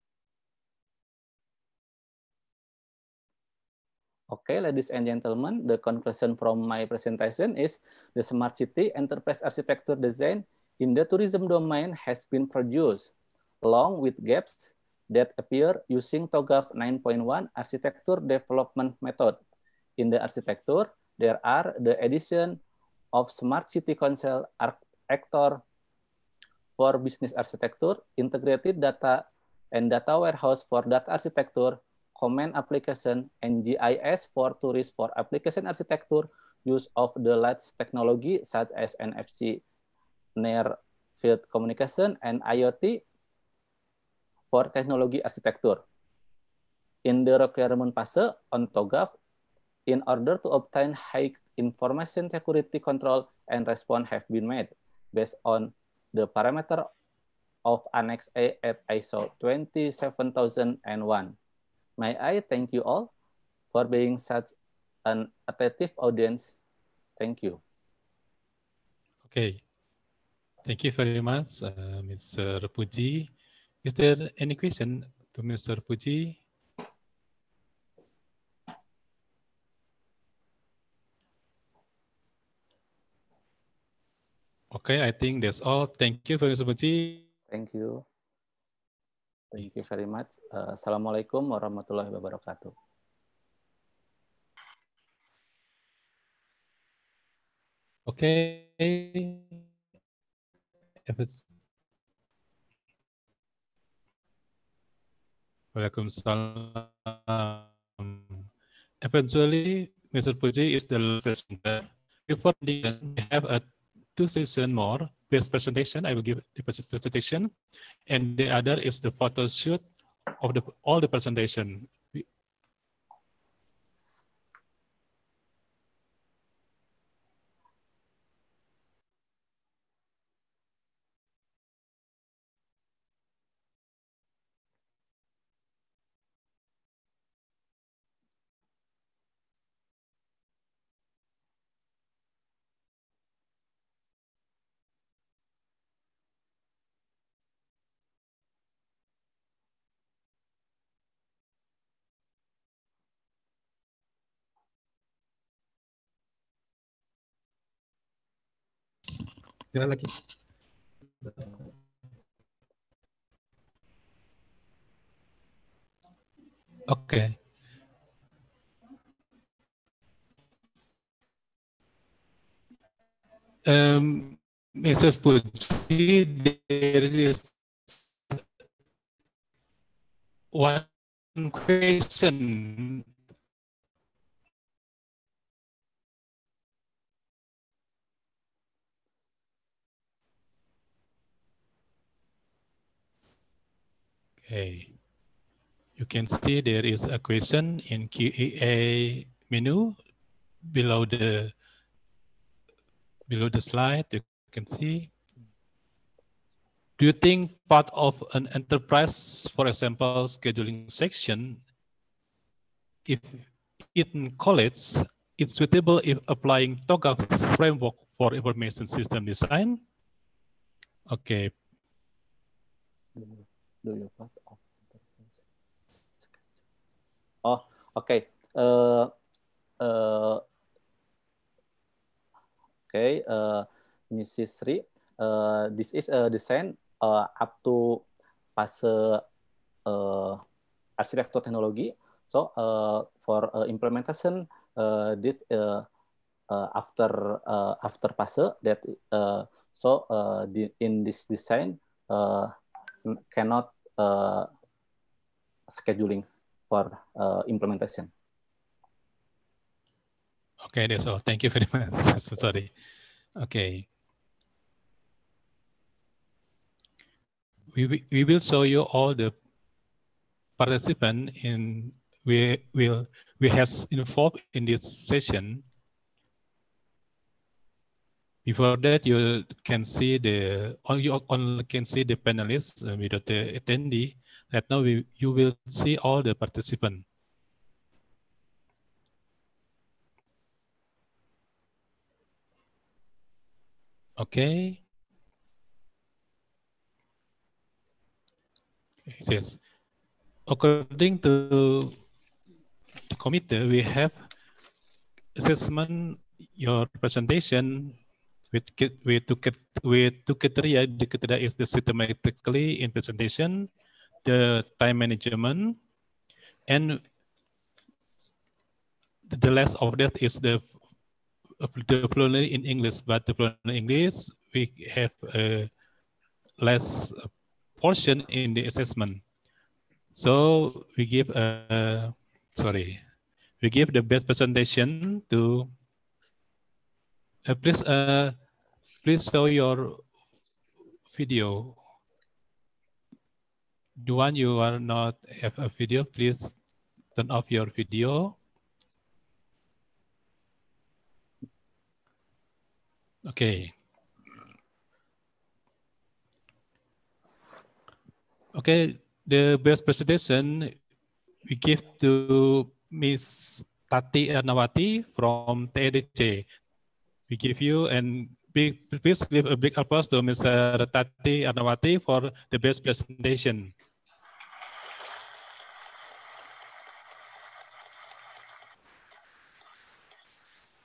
Okay, ladies and gentlemen, the conclusion from my presentation is the smart city enterprise architecture design in the tourism domain has been produced, along with gaps that appear using TOGAF 9.1 architecture development method. In the architecture, there are the addition of smart city council actor for business architecture, integrated data and data warehouse for data architecture, command application, and GIS for tourist for application architecture, use of the latest technology such as NFC, near field communication, and IoT for technology architecture. In the requirement phase on TOGAF, in order to obtain high information security control and response have been made based on the parameter of Annex A at ISO 27001. May I thank you all for being such an attentive audience. Thank you. Okay. Thank you very much, Mr. Puji. Is there any question to Mr. Puji? Okay, I think that's all. Thank you, Mr. Puji. Thank you. Thank you very much. Assalamualaikum warahmatullahi wabarakatuh. Okay. Waalaikumsalam. Eventually, Mr. Puji is the presenter. Before we have a 2 session more based presentation. I will give the presentation, and the other is the photo shoot of all the presentation. Jalan lagi. Okay. Mrs. Puji, there is one question. Okay. You can see there is a question in Q&A menu below the slide. You can see. Do you think part of an enterprise, for example, scheduling section, if in college, it's suitable if applying TOGAF framework for information system design? Okay. Do you part of Oh, okay. Okay, Mrs. Sri, this is a design up to fase arsitektur teknologi. So for implementation, after fase that in this design cannot scheduling for implementation. Okay, that's all. Thank you very much. So sorry. Okay. We will show you all the participants we has involved in this session. Before that, you can see the panelists without the attendee. Right now, you will see all the participants. Okay. It says, according to the committee, we have assessment your presentation with two criteria. The criteria is the systematically in presentation, the time management, and the last of that is the fluency in English. But the fluency in English, we have a less portion in the assessment. So we give we give the best presentation to please show your video. The one you are not have a video, please turn off your video. Okay. Okay, the best presentation we give to Miss Tati Ernawati from TEDC. We give you and please give a big applause to Mr. Tati Ernawati for the best presentation.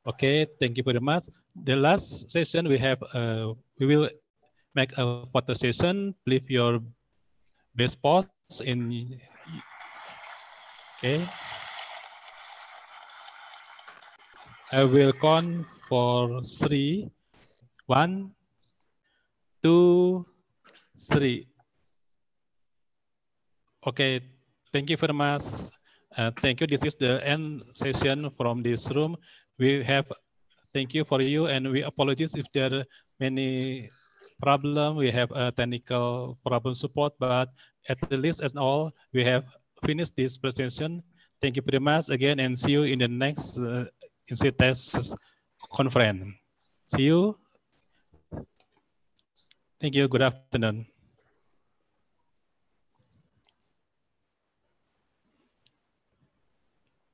Okay, thank you very much. The last session we have, we will make a photo session. Leave your best pose in. Okay. I will count for 3. 1, 2, 3. Okay, thank you very much. Thank you. This is the end session from this room. We have, thank you for you, and we apologize if there are many problems. We have a technical problem support, but at the least as all, we have finished this presentation. Thank you very much again, and see you in the next INSITES conference. See you. Thank you. Good afternoon.